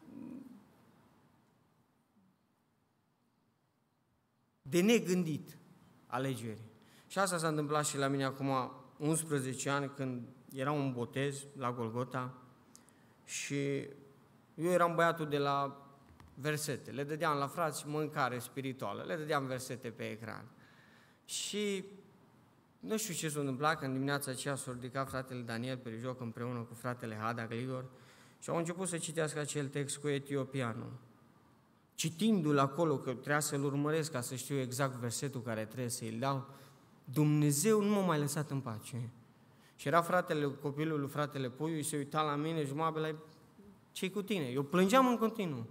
de negândit alegeri. Și asta s-a întâmplat și la mine acum 11 ani, când era un botez la Golgota și eu eram băiatul de la versete. Le dădeam la frați mâncare spirituală, le dădeam versete pe ecran. Și nu știu ce s-a întâmplat, când dimineața aceea s-a ridicat fratele Daniel Perijoc împreună cu fratele Hada Gligor și au început să citească acel text cu etiopianul. Citindu-l acolo, că trebuia să-l urmăresc ca să știu exact versetul care trebuie să-i dau, Dumnezeu nu m-a mai lăsat în pace. Și era copilul lui fratele Puiu, și se uita la mine și mă la ce-i cu tine? Eu plângeam în continuu.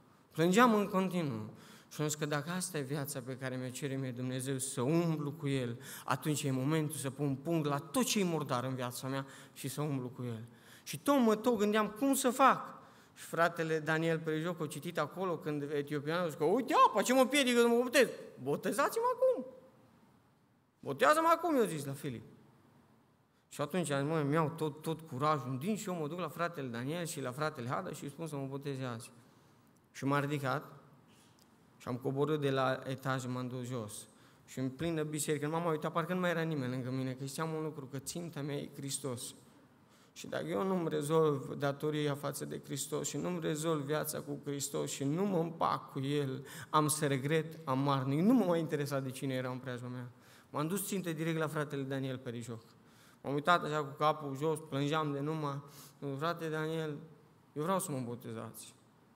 Și am zis că dacă asta e viața pe care mi-o cere mie Dumnezeu, să umblu cu El, atunci e momentul să pun punct la tot ce e murdar în viața mea și să umblu cu El. Și tot gândeam cum să fac. Și fratele Daniel Perijoc a citit acolo când etiopianul a zis că uite apa, ce mă piedică să mă botez? Botezați-mă acum! Botează-mă acum, eu zis la Filip. Și atunci mi-au tot curajul din și eu mă duc la fratele Daniel și la fratele Hada și îi spun să mă boteze azi. Și m-am ridicat și am coborât de la etaj, m-am dus jos. Și în plină biserică, m-am uitat, parcă nu mai era nimeni lângă mine, că știam un lucru, că ținta mea e Hristos. Și dacă eu nu-mi rezolv datoria față de Hristos și nu-mi rezolv viața cu Hristos și nu mă împac cu El, am să regret amarnic. Nu mă mai interesa de cine era în preajma mea. M-am dus țintă direct la fratele Daniel Perijoc. M-am uitat așa cu capul jos, plângeam de numai. Frate Daniel, eu vreau să mă botezați.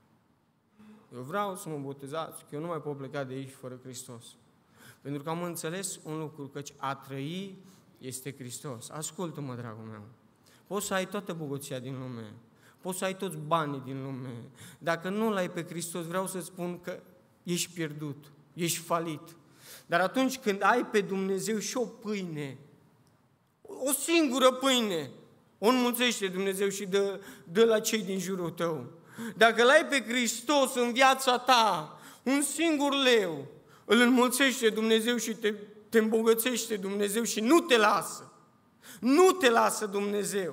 Că eu nu mai pot pleca de aici fără Hristos. Pentru că am înțeles un lucru, căci a trăi este Hristos. Ascultă-mă, dragul meu. Poți să ai toată bogăția din lume, poți să ai toți banii din lume. Dacă nu l-ai pe Hristos, vreau să spun că ești pierdut, ești falit. Dar atunci când ai pe Dumnezeu și o pâine, o singură pâine, o înmulțește Dumnezeu și dă la cei din jurul tău. Dacă l-ai pe Hristos în viața ta, un singur leu, îl înmulțește Dumnezeu și te îmbogățește Dumnezeu și nu te lasă. Nu te lasă Dumnezeu.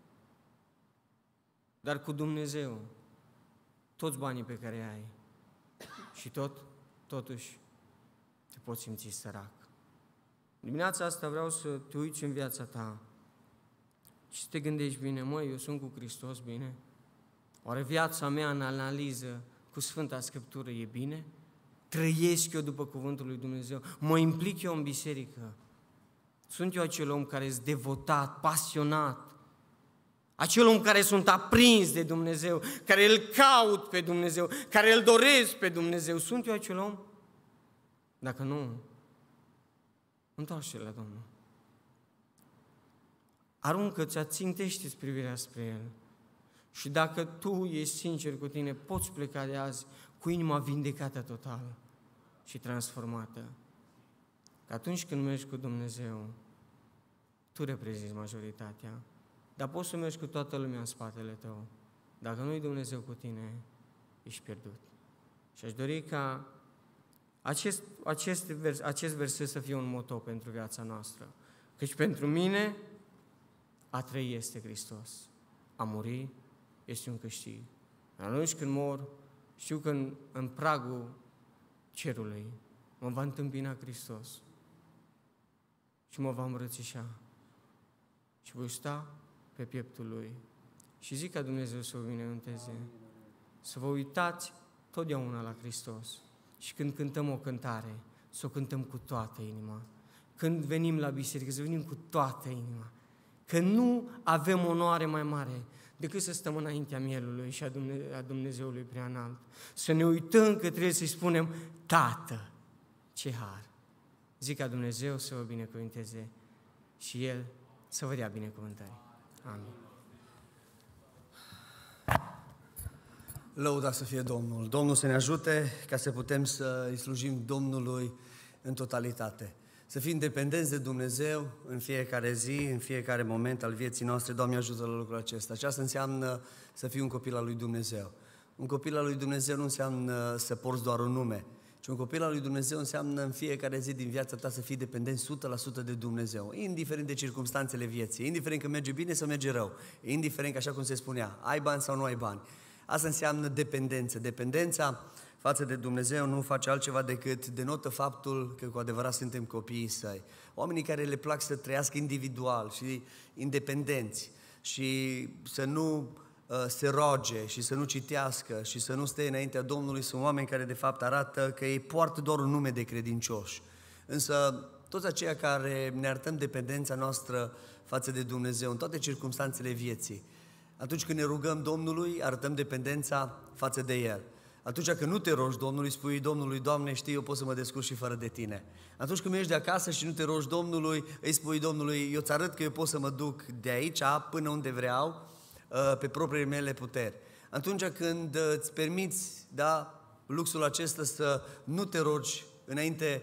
Dar cu Dumnezeu, toți banii pe care ai și totuși te poți simți sărac. Dimineața asta vreau să te uiți în viața ta și să te gândești bine, măi, eu sunt cu Hristos, bine? Oare viața mea în analiză cu Sfânta Scriptură e bine? Trăiesc eu după cuvântul lui Dumnezeu? Mă implic eu în biserică? Sunt eu acel om care este devotat, pasionat? Acel om care sunt aprins de Dumnezeu, care îl caut pe Dumnezeu, care îl doresc pe Dumnezeu? Sunt eu acel om? Dacă nu, întoarce-te la Domnul. Aruncă-ți, ațintește-ți privirea spre El. Și dacă tu ești sincer cu tine, poți pleca de azi cu inima vindecată total și transformată. Că atunci când mergi cu Dumnezeu, tu reprezinți majoritatea, dar poți să mergi cu toată lumea în spatele tău. Dacă nu-i Dumnezeu cu tine, ești pierdut. Și aș dori ca acest verset să fie un moto pentru viața noastră. Căci pentru mine a trăi este Hristos, a muri este un câștig. Atunci când mor, știu că în pragul cerului, mă va întâmpina Hristos și mă va îmbrățișa și voi sta pe pieptul Lui. Și zic ca Dumnezeu să vă binecuvânteze, să vă uitați totdeauna la Hristos și când cântăm o cântare, să o cântăm cu toată inima. Când venim la biserică, să venim cu toată inima. Că nu avem onoare mai mare decât să stăm înaintea mielului și a Dumnezeului Preanalt. Să ne uităm că trebuie să-i spunem, Tată, ce har! Zic ca Dumnezeu să vă binecuvânteze și El să vă dea binecuvântări. Amin. Lăuda să fie Domnul. Domnul să ne ajute ca să putem să îi slujim Domnului în totalitate. Să fim dependenți de Dumnezeu în fiecare zi, în fiecare moment al vieții noastre. Doamne, ajută la lucrul acesta. Aceasta înseamnă să fii un copil al lui Dumnezeu. Un copil al lui Dumnezeu nu înseamnă să porți doar un nume, ci un copil al lui Dumnezeu înseamnă în fiecare zi din viața ta să fii dependent 100% de Dumnezeu, indiferent de circumstanțele vieții, indiferent că merge bine sau merge rău, indiferent că, așa cum se spunea, ai bani sau nu ai bani. Asta înseamnă dependență. Dependența față de Dumnezeu nu face altceva decât denotă faptul că cu adevărat suntem copiii Săi. Oamenii care le plac să trăiască individual și independenți și să nu se roage și să nu citească și să nu stea înaintea Domnului sunt oameni care de fapt arată că ei poartă doar un nume de credincioși. Însă toți aceia care ne arătăm dependența noastră față de Dumnezeu în toate circumstanțele vieții, atunci când ne rugăm Domnului, arătăm dependența față de El. Atunci când nu te rogi Domnului, spui Domnului, Doamne, știi, eu pot să mă descurc și fără de Tine. Atunci când mergi de acasă și nu te rogi Domnului, îi spui Domnului, eu îți arăt că eu pot să mă duc de aici până unde vreau, pe propriile mele puteri. Atunci când îți permiți, luxul acesta să nu te rogi înainte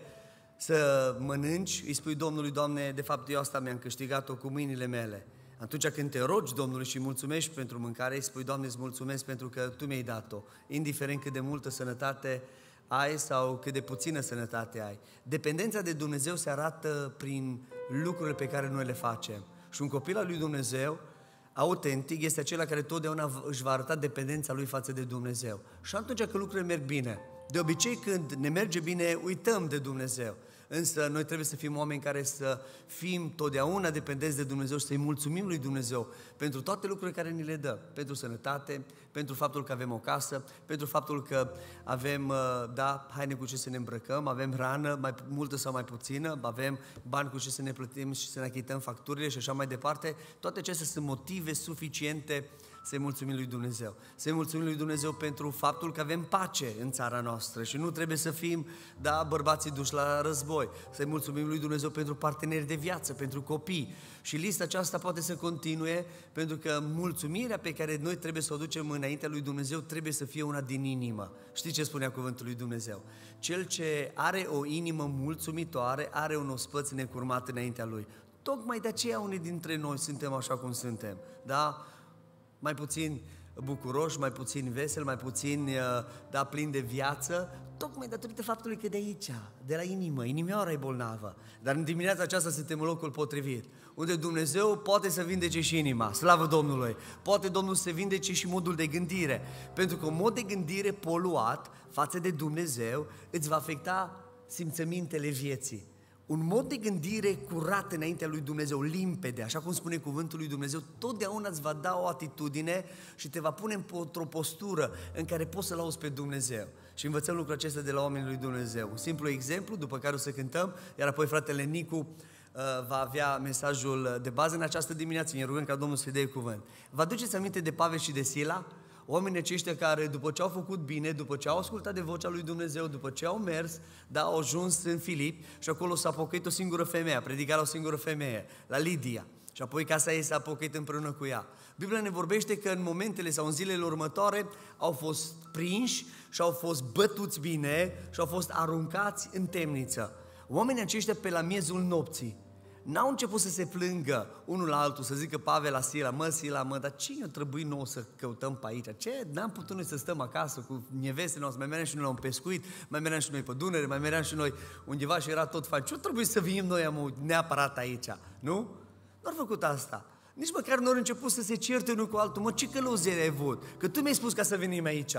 să mănânci, îi spui Domnului, Doamne, de fapt eu asta mi-am câștigat-o cu mâinile mele. Atunci când te rogi Domnului și mulțumești pentru mâncare, îi spui, Doamne, îți mulțumesc pentru că Tu mi-ai dat-o, indiferent cât de multă sănătate ai sau cât de puțină sănătate ai. Dependența de Dumnezeu se arată prin lucrurile pe care noi le facem. Și un copil al lui Dumnezeu, autentic, este acela care totdeauna își va arăta dependența lui față de Dumnezeu. Și atunci când lucrurile merg bine, de obicei când ne merge bine, uităm de Dumnezeu. Însă noi trebuie să fim oameni care să fim totdeauna dependenți de Dumnezeu și să-i mulțumim lui Dumnezeu pentru toate lucrurile care ni le dă. Pentru sănătate, pentru faptul că avem o casă, pentru faptul că avem, haine cu ce să ne îmbrăcăm, avem hrană, mai multă sau mai puțină, avem bani cu ce să ne plătim și să ne achităm facturile și așa mai departe. Toate acestea sunt motive suficiente să-i mulțumim lui Dumnezeu. Să-i mulțumim lui Dumnezeu pentru faptul că avem pace în țara noastră și nu trebuie să fim, bărbații duși la război. Să-i mulțumim lui Dumnezeu pentru parteneri de viață, pentru copii. Și lista aceasta poate să continue, pentru că mulțumirea pe care noi trebuie să o ducem înaintea lui Dumnezeu trebuie să fie una din inimă. Știți ce spunea cuvântul lui Dumnezeu? Cel ce are o inimă mulțumitoare are un ospăț necurmat înaintea lui. Tocmai de aceea unii dintre noi suntem așa cum suntem, da? Mai puțin bucuroși, mai puțin veseli, mai puțin, plini de viață, tocmai datorită faptului că de aici, de la inimă, inimioara e bolnavă. Dar în dimineața aceasta suntem în locul potrivit, unde Dumnezeu poate să vindece și inima, slavă Domnului, poate Domnul să vindece și modul de gândire, pentru că un mod de gândire poluat față de Dumnezeu îți va afecta simțămintele vieții. Un mod de gândire curat înaintea lui Dumnezeu, limpede, așa cum spune cuvântul lui Dumnezeu, totdeauna îți va da o atitudine și te va pune într-o postură în care poți să-L auzi pe Dumnezeu. Și învățăm lucrul acesta de la oamenii lui Dumnezeu. Un simplu exemplu, după care o să cântăm, iar apoi fratele Nicu va avea mesajul de bază în această dimineață. Ne rugăm ca Domnul să-i dea cuvânt. Vă aduceți aminte de Pavel și de Sila? Oamenii aceștia care, după ce au făcut bine, după ce au ascultat de vocea lui Dumnezeu, după ce au mers, au ajuns în Filip și acolo s-a pocăit o singură femeie, a predicat la o singură femeie, la Lidia. Și apoi casa ei s-a pocăit împreună cu ea. Biblia ne vorbește că în momentele sau în zilele următoare au fost prinși și au fost bătuți bine și au fost aruncați în temniță. Oamenii aceștia pe la miezul nopții n-au început să se plângă unul la altul, să zică Pavel la Sila, Sila, dar cine trebuie nouă să căutăm pe aici? Ce? N-am putut noi să stăm acasă cu neveste noastre, mai meream și noi la un pescuit, mai meream și noi pe Dunăre, mai meream și noi undeva și era tot fain. Ce trebuie să venim noi neapărat aici? Nu? Nu au făcut asta. Nici măcar nu au început să se certe unul cu altul. Mă, ce călăuzire ai avut? Că tu mi-ai spus ca să venim aici.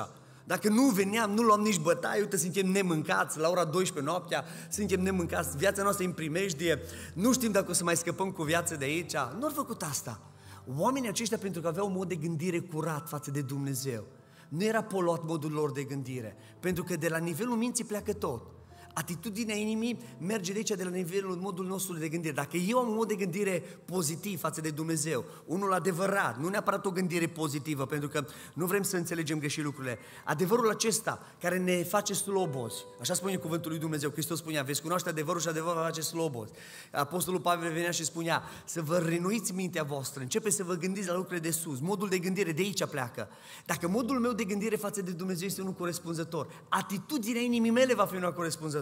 Dacă nu veneam, nu luam nici bătaie, uite, suntem nemâncați, la ora 12 noaptea, suntem nemâncați, viața noastră e în primejdie, nu știm dacă o să mai scăpăm cu viața de aici. Nu au făcut asta. Oamenii aceștia, pentru că aveau un mod de gândire curat față de Dumnezeu, nu era poluat modul lor de gândire, pentru că de la nivelul minții pleacă tot. Atitudinea inimii merge de aici, de la nivelul modul nostru de gândire. Dacă eu am un mod de gândire pozitiv față de Dumnezeu, unul adevărat, nu neapărat o gândire pozitivă, pentru că nu vrem să înțelegem greșit lucrurile. Adevărul acesta care ne face slobozi, așa spune cuvântul lui Dumnezeu, Hristos spunea, veți cunoaște adevărul și adevărul va face slobozi. Apostolul Pavel venea și spunea, să vă renuiți mintea voastră, începeți să vă gândiți la lucrurile de sus, modul de gândire de aici pleacă. Dacă modul meu de gândire față de Dumnezeu este unul corespunzător, atitudinea inimii mele va fi una corespunzătoare.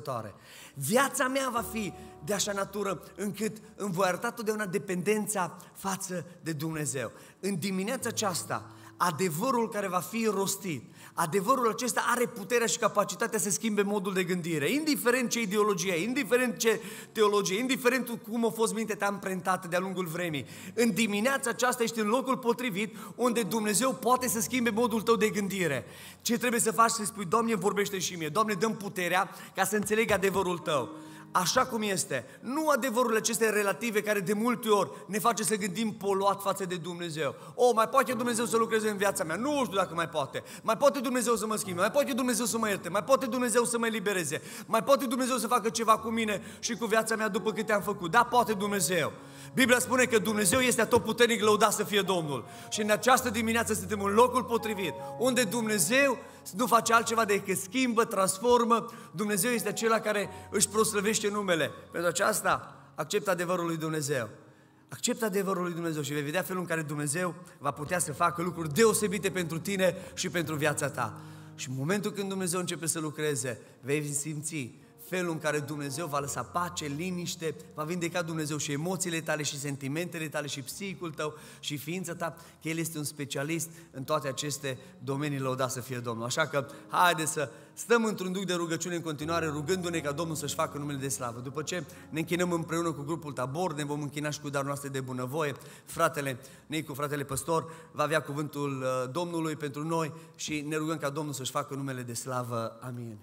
Viața mea va fi de așa natură încât îmi voi arăta totdeauna dependența față de Dumnezeu. În dimineața aceasta, adevărul care va fi rostit, adevărul acesta are puterea și capacitatea să schimbe modul de gândire, indiferent ce ideologie, indiferent ce teologie, indiferent cum a fost mintea ta amprentată de-a lungul vremii. În dimineața aceasta ești în locul potrivit unde Dumnezeu poate să schimbe modul tău de gândire. Ce trebuie să faci? Să spui, Doamne, vorbește și mie, Doamne, dă-mi puterea ca să înțeleg adevărul Tău. Așa cum este. Nu adevărurile acestea relative care de multe ori ne face să gândim poluat față de Dumnezeu. Mai poate Dumnezeu să lucreze în viața mea? Nu știu dacă mai poate. Mai poate Dumnezeu să mă schimbe, mai poate Dumnezeu să mă ierte, mai poate Dumnezeu să mă elibereze, mai poate Dumnezeu să facă ceva cu mine și cu viața mea după câte am făcut. Da, poate Dumnezeu. Biblia spune că Dumnezeu este atotputernic, lăudat să fie Domnul. Și în această dimineață suntem în locul potrivit, unde Dumnezeu nu face altceva decât schimbă, transformă. Dumnezeu este acela care își proslăvește numele. Pentru aceasta, acceptă adevărul lui Dumnezeu. Acceptă adevărul lui Dumnezeu și vei vedea felul în care Dumnezeu va putea să facă lucruri deosebite pentru tine și pentru viața ta. Și în momentul când Dumnezeu începe să lucreze, vei simți felul în care Dumnezeu va lăsa pace, liniște, va vindeca Dumnezeu și emoțiile tale și sentimentele tale și psihicul tău și ființa ta, că El este un specialist în toate aceste domenii, lăudat să fie Domnul. Așa că haideți să stăm într-un duc de rugăciune în continuare, rugându-ne ca Domnul să-și facă numele de slavă. După ce ne închinăm împreună cu grupul Tabor, ne vom închina și cu darul noastre de bunăvoie. Fratele Nicu, fratele păstor, va avea cuvântul Domnului pentru noi și ne rugăm ca Domnul să-și facă numele de slavă. Amin.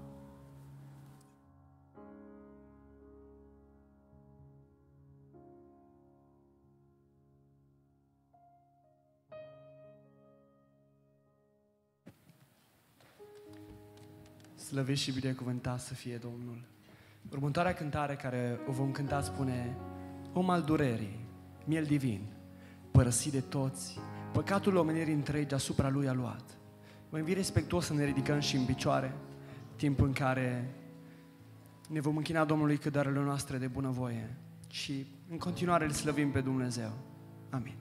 Slăvit și binecuvântat să fie Domnul. Următoarea cântare care o vom cânta spune: Om al durerii, miel divin, părăsit de toți, păcatul omenirii întregi asupra Lui a luat. Vă invit respectuos să ne ridicăm și în picioare, timp în care ne vom închina Domnului cu darurile noastre de bunăvoie și în continuare îl slăvim pe Dumnezeu. Amin.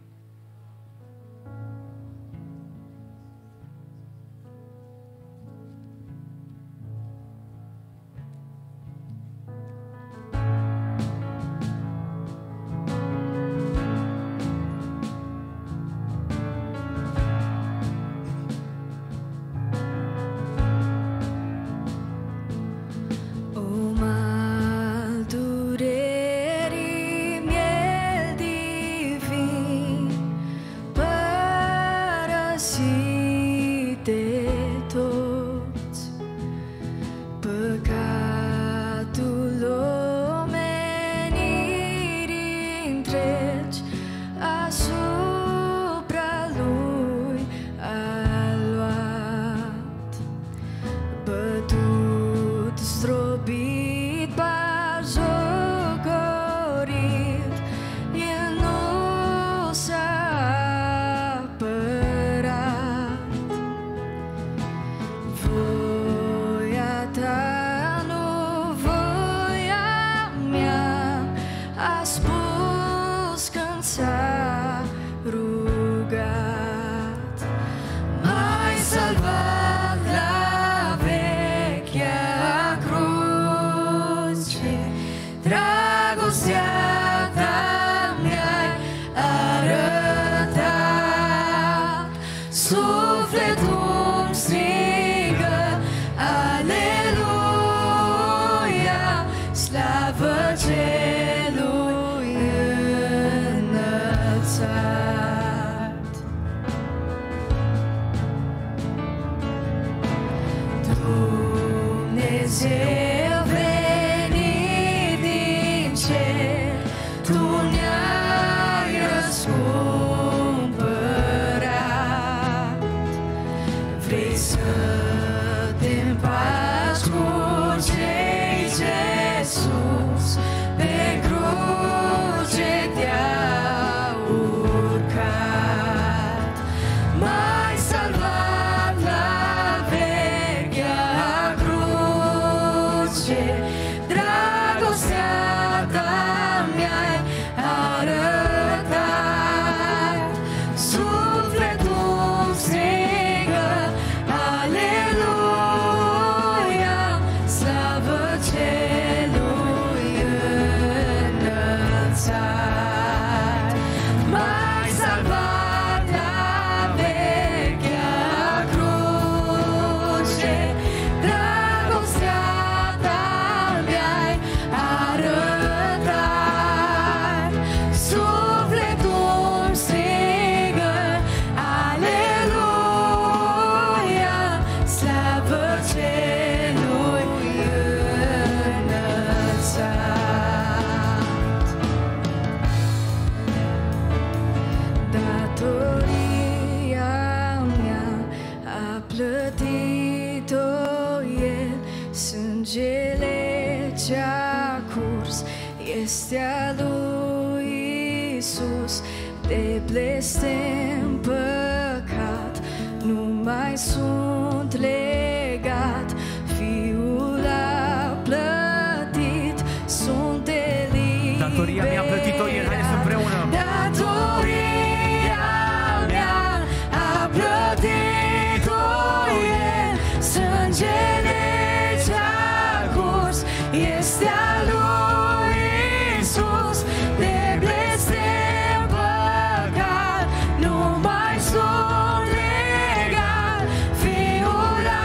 Dumnezeu venit din cer, Tu ne-ai răscumpărat. Vrei să te împaci cu cei ce sus pe cruce te-au urcat. M-ai salvat la vechea cruce, dragostea ta mi-ai arătat. Sufletul strigă, aleluia, slavă celui înălțat. M-ai salvat la vechea cruce, dragostea ta mi-ai arătat. Sufletul strigă, aleluia, slavă celui înălțat. Datoria mea a plătit-o El, sângele ce-a curs este a lui Iisus. De blestem păcat nu mai sunt legat, Fiul a plătit, sunt eliberat. Datoria mi-a plătit-o El, haideți împreună. Datoria mea a plătit-o El, sângele ce-a curs este a lui Iisus. De blestem păcat nu mai sunt legat, Fiul a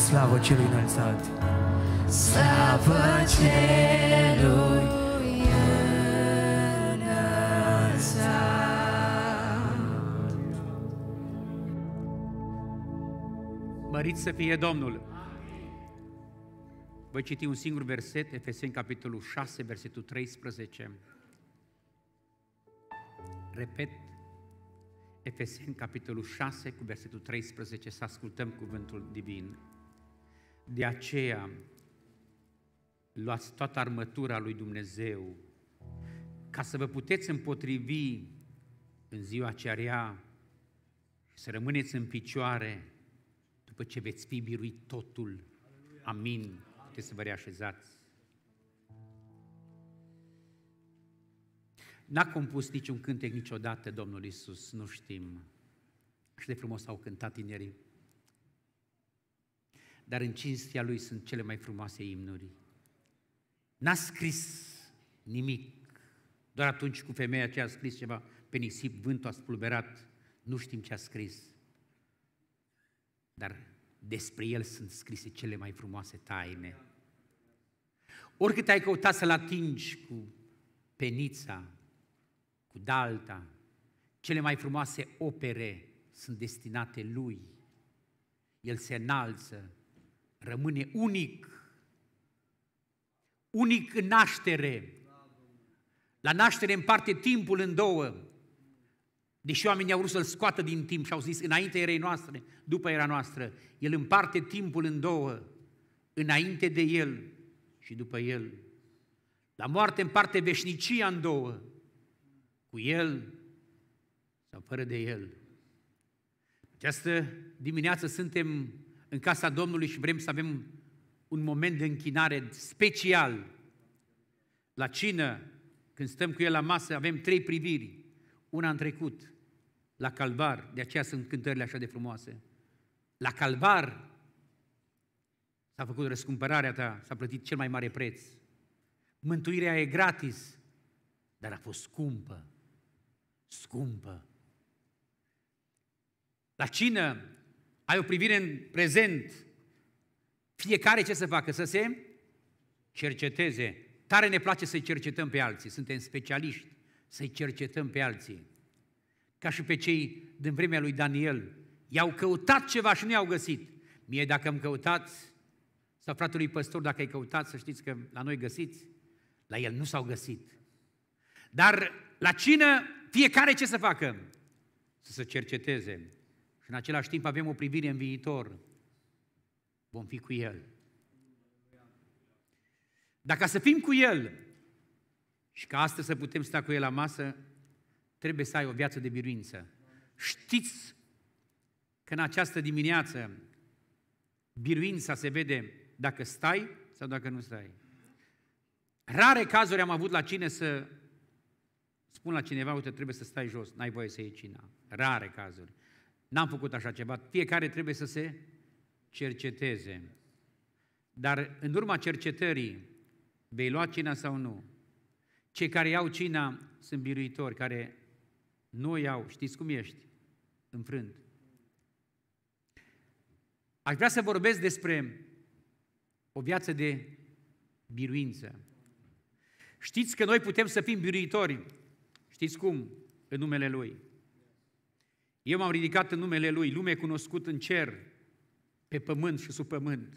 Slavă celui înălțat! Slavă celui înălțat. Mărit să fie Domnul! Voi citi un singur verset, Efeseni, capitolul 6, versetul 13. Repet, Efeseni, capitolul 6, cu versetul 13, să ascultăm cuvântul divin. De aceea, luați toată armătura lui Dumnezeu, ca să vă puteți împotrivi în ziua cea rea și să rămâneți în picioare după ce veți fi biruit totul. Amin. Puteți să vă reașezați. N-a compus niciun cântec niciodată Domnul Iisus, nu știm. Așa de frumos au cântat tinerii. Dar în cinstea Lui sunt cele mai frumoase imnuri. N-a scris nimic. Doar atunci cu femeia aceea a scris ceva pe nisip, vântul a spulberat, nu știm ce a scris. Dar despre El sunt scrise cele mai frumoase taine. Oricât ai căutat să-L atingi cu penița, cu dalta, cele mai frumoase opere sunt destinate Lui. El se înalță, rămâne unic, unic în naștere. La naștere împarte timpul în două, deși oamenii au vrut să-L scoată din timp și au zis înainte erei noastre, după era noastră. El împarte timpul în două, înainte de El și după El. La moarte împarte veșnicia în două, cu El sau fără de El. Această dimineață suntem în casa Domnului și vrem să avem un moment de închinare special. La cină, când stăm cu El la masă, avem 3 priviri. Una în trecut, la Calvar, de aceea sunt cântările așa de frumoase. La Calvar s-a făcut răscumpărarea ta, s-a plătit cel mai mare preț. Mântuirea e gratis, dar a fost scumpă, scumpă. La cină ai o privire în prezent, fiecare ce să facă? Să se cerceteze. Tare ne place să-i cercetăm pe alții, suntem specialiști să-i cercetăm pe alții. Ca și pe cei din vremea lui Daniel, i-au căutat ceva și nu i-au găsit. Mie dacă îmi căutați, sau fratelui păstor, dacă îi căutați, să știți că la noi găsiți, la el nu s-au găsit. Dar la cină, fiecare ce să facă? Să se cerceteze. Și în același timp avem o privire în viitor. Vom fi cu El. Dacă să fim cu El și ca astăzi să putem sta cu El la masă, trebuie să ai o viață de biruință. Știți că în această dimineață biruința se vede dacă stai sau dacă nu stai. Rare cazuri am avut la cină să spun la cineva, uite, trebuie să stai jos, n-ai voie să iei cina. Rare cazuri. N-am făcut așa ceva. Fiecare trebuie să se cerceteze. Dar în urma cercetării, vei lua cina sau nu? Cei care iau cina sunt biruitori, care nu o iau, știți cum ești? Înfrânt. Aș vrea să vorbesc despre o viață de biruință. Știți că noi putem să fim biruitori. Știți cum? În numele Lui. Eu m-am ridicat în numele Lui, lume cunoscut în cer, pe pământ și sub pământ.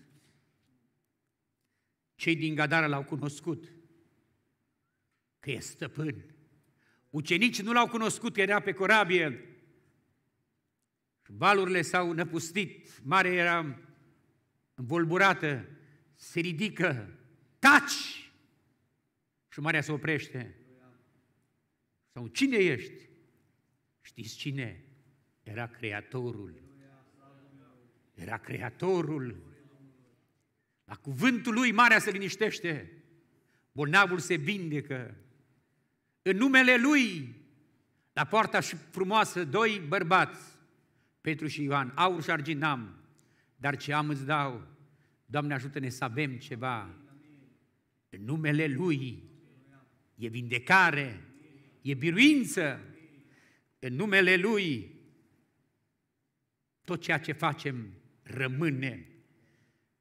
Cei din Gadara l-au cunoscut, că e stăpân. Ucenicii nu l-au cunoscut, că era pe corabie. Valurile s-au năpustit, marea era învolburată, se ridică, taci! Și marea se oprește. Sau cine ești? Știți cine? Era Creatorul. Era Creatorul. La cuvântul Lui marea se liniștește. Bolnavul se vindecă. În numele Lui, la poarta frumoasă, 2 bărbați, Petru și Ioan, aur și argint n-am, dar ce am îți dau. Doamne, ajută-ne să avem ceva. În numele Lui e vindecare, e biruință. În numele Lui tot ceea ce facem rămâne.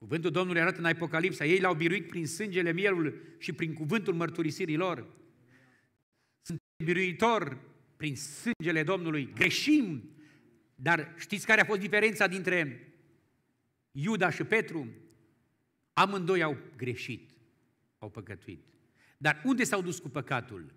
Cuvântul Domnului arată în Apocalipsa, ei l-au biruit prin sângele mielului și prin cuvântul mărturisirii lor. Suntem biruitori prin sângele Domnului, greșim, dar știți care a fost diferența dintre Iuda și Petru? Amândoi au greșit, au păcătuit. Dar unde s-au dus cu păcatul?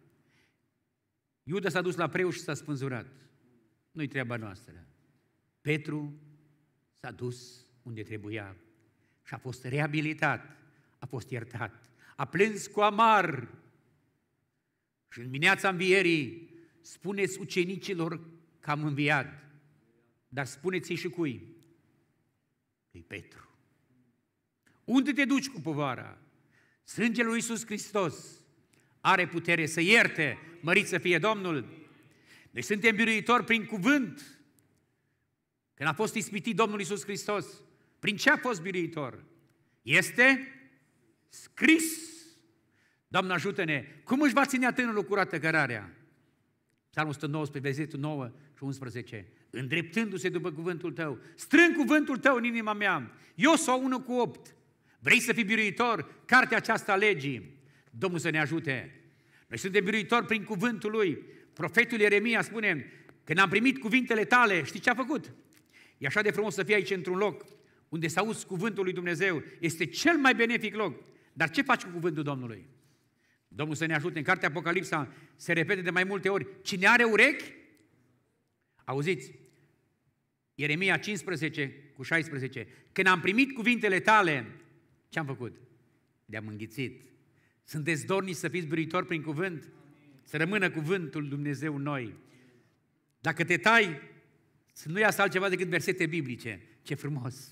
Iuda s-a dus la preot și s-a spânzurat. Nu-i treaba noastră. Petru s-a dus unde trebuia și a fost reabilitat, a fost iertat, a plâns cu amar. Și în dimineața învierii spuneți ucenicilor că am înviat, dar spuneți-i și cui? Lui Petru. Unde te duci cu povara? Sângele lui Iisus Hristos are putere să ierte, mărit să fie Domnul. Noi suntem biruitori prin cuvânt. Când a fost ispitit Domnul Iisus Hristos, prin ce a fost biruitor? Este scris. Doamne, ajută-ne! Cum își va ținea tânărul curată cărarea? Psalmul 119, versetul 9 și 11. Îndreptându-se după cuvântul tău, strâng cuvântul tău în inima mea. Iosua 1:8. Vrei să fii biruitor? Cartea aceasta a legii. Domnul să ne ajute. Noi suntem biruitori prin cuvântul lui. Profetul Ieremia spune, când am primit cuvintele tale, știi ce a făcut? E așa de frumos să fii aici într-un loc unde să auzi cuvântul lui Dumnezeu. Este cel mai benefic loc. Dar ce faci cu cuvântul Domnului? Domnul să ne ajute. În cartea Apocalipsa se repete de mai multe ori. Cine are urechi? Auziți? Ieremia 15:16. Când am primit cuvintele tale, ce am făcut? Le-am înghițit. Sunteți dornici să fiți biruitori prin cuvânt? Să rămână cuvântul Dumnezeu în noi. Dacă te tai, să nu iasă altceva decât versete biblice. Ce frumos!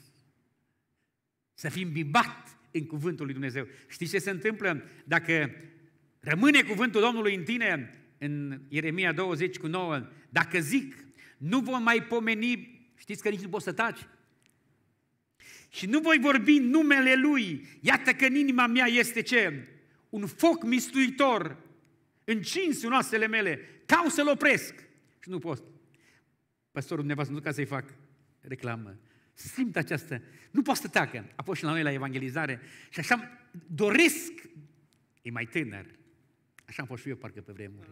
Să fii îmbibat în cuvântul lui Dumnezeu. Știți ce se întâmplă? Dacă rămâne cuvântul Domnului în tine, în Ieremia 20:9, dacă zic, nu vom mai pomeni, știți că nici nu poți să taci? Și nu voi vorbi în numele Lui. Iată că în inima mea este ce? Un foc mistuitor încins în oasele mele. Caut să-l opresc și nu pot. Păstorul dumneavoastră, nu ca să-i fac reclamă. Simt această, nu poate să tacă. A fost și la noi la evangelizare și așa doresc, e mai tânăr, așa am fost și eu parcă pe vremuri,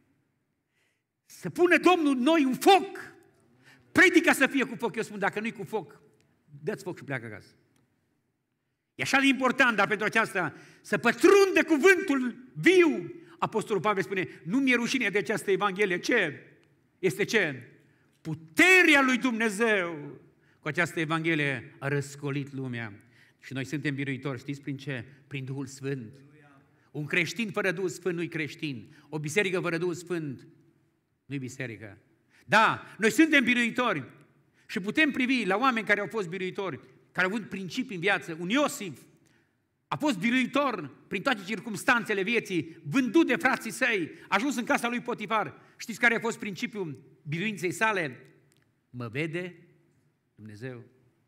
să pună Domnul în noi un foc. Predica să fie cu foc. Eu spun, dacă nu-i cu foc, dă-ți foc și pleacă acasă. E așa de important, dar pentru aceasta să pătrunde cuvântul viu. Apostolul Pavel spune, nu mi-e rușine de această Evanghelie. Ce? Este ce? Puterea lui Dumnezeu. Cu această Evanghelie a răscolit lumea. Și noi suntem biruitori, știți prin ce? Prin Duhul Sfânt. Un creștin fără Duhul Sfânt nu-i creștin. O biserică fără Duhul Sfânt nu-i biserică. Da, noi suntem biruitori și putem privi la oameni care au fost biruitori, care au avut principii în viață. Un Iosif a fost biruitor prin toate circumstanțele vieții, vândut de frații săi, a ajuns în casa lui Potifar. Știți care a fost principiul biruinței sale? Mă vede Dumnezeu.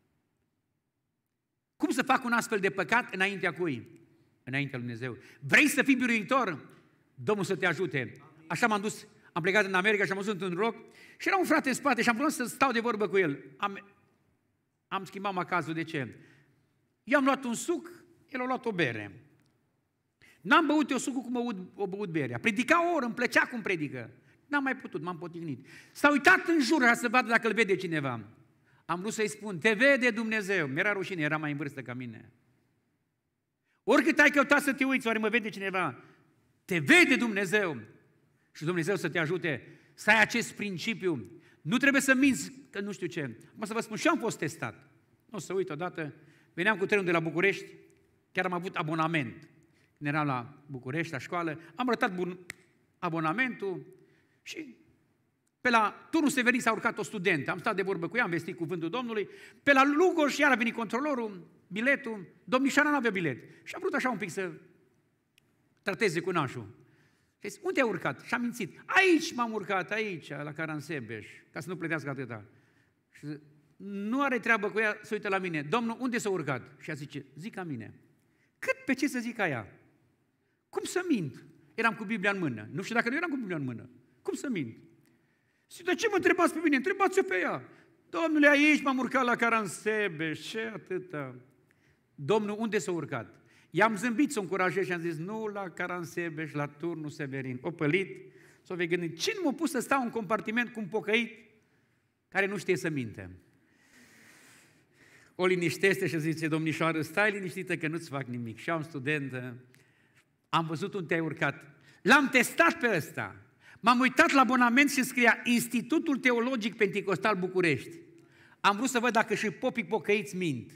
Cum să fac un astfel de păcat înaintea cui? Înaintea lui Dumnezeu. Vrei să fii biruitor? Domnul să te ajute. Așa m-am dus, am plecat în America și am văzut într-un loc și era un frate în spate și am vrut să stau de vorbă cu el. Am schimbat macazul. De ce? Eu am luat un suc, el a luat o bere. N-am băut eu sucul cum o băut berea. Predica o oră, îmi plăcea cum predică. N-am mai putut, m-am potignit. S-a uitat în jur ca să vadă dacă îl vede cineva. Am vrut să-i spun, te vede Dumnezeu. Mi-era rușine, era mai în vârstă ca mine. Oricât ai căutat să te uiți, oare mă vede cineva? Te vede Dumnezeu. Și Dumnezeu să te ajute să ai acest principiu. Nu trebuie să minți, că nu știu ce. Acum să vă spun, și eu am fost testat. Nu o să uit odată, veneam cu trenul de la București, chiar am avut abonament. Când eram la București, la școală, am arătat abonamentul și pe la turnul Severin s-a urcat o studentă. Am stat de vorbă cu ea, am vestit cuvântul Domnului. Pe la Lugoj iar a venit controlorul, biletul. Domnișoara nu avea bilet. Și am vrut așa un pic să trateze cu nașul. Și zis, unde ai urcat? Și am mințit. Aici m-am urcat, aici, la Caransebeș, ca să nu plătească atâta. Și nu are treabă cu ea, să uită la mine. Domnul, unde s-a urcat? Și ea zice, zic ca mine. Cât pe ce să zic ca ea? Cum să mint? Eram cu Biblia în mână. Nu știu dacă nu eram cu Biblia în mână. Cum să mint? Și de ce mă întrebați pe mine? Întrebați-o pe ea. Domnule, aici m-am urcat la Caransebeș, ce atâta? Domnul unde s-a urcat? I-am zâmbit să o încurajez și am zis, nu la Caransebeș, la Turnul Severin. O pălit, s-o vei gândi, cine m-a pus să stau în compartiment cu un pocăit care nu știe să minte? O liniștește și zice, domnișoară, stai liniștită că nu-ți fac nimic. Și am studentă, am văzut unde te-ai urcat. L-am testat pe ăsta. M-am uitat la abonament și scria Institutul Teologic Penticostal București. Am vrut să văd dacă și popii pocăiți mint.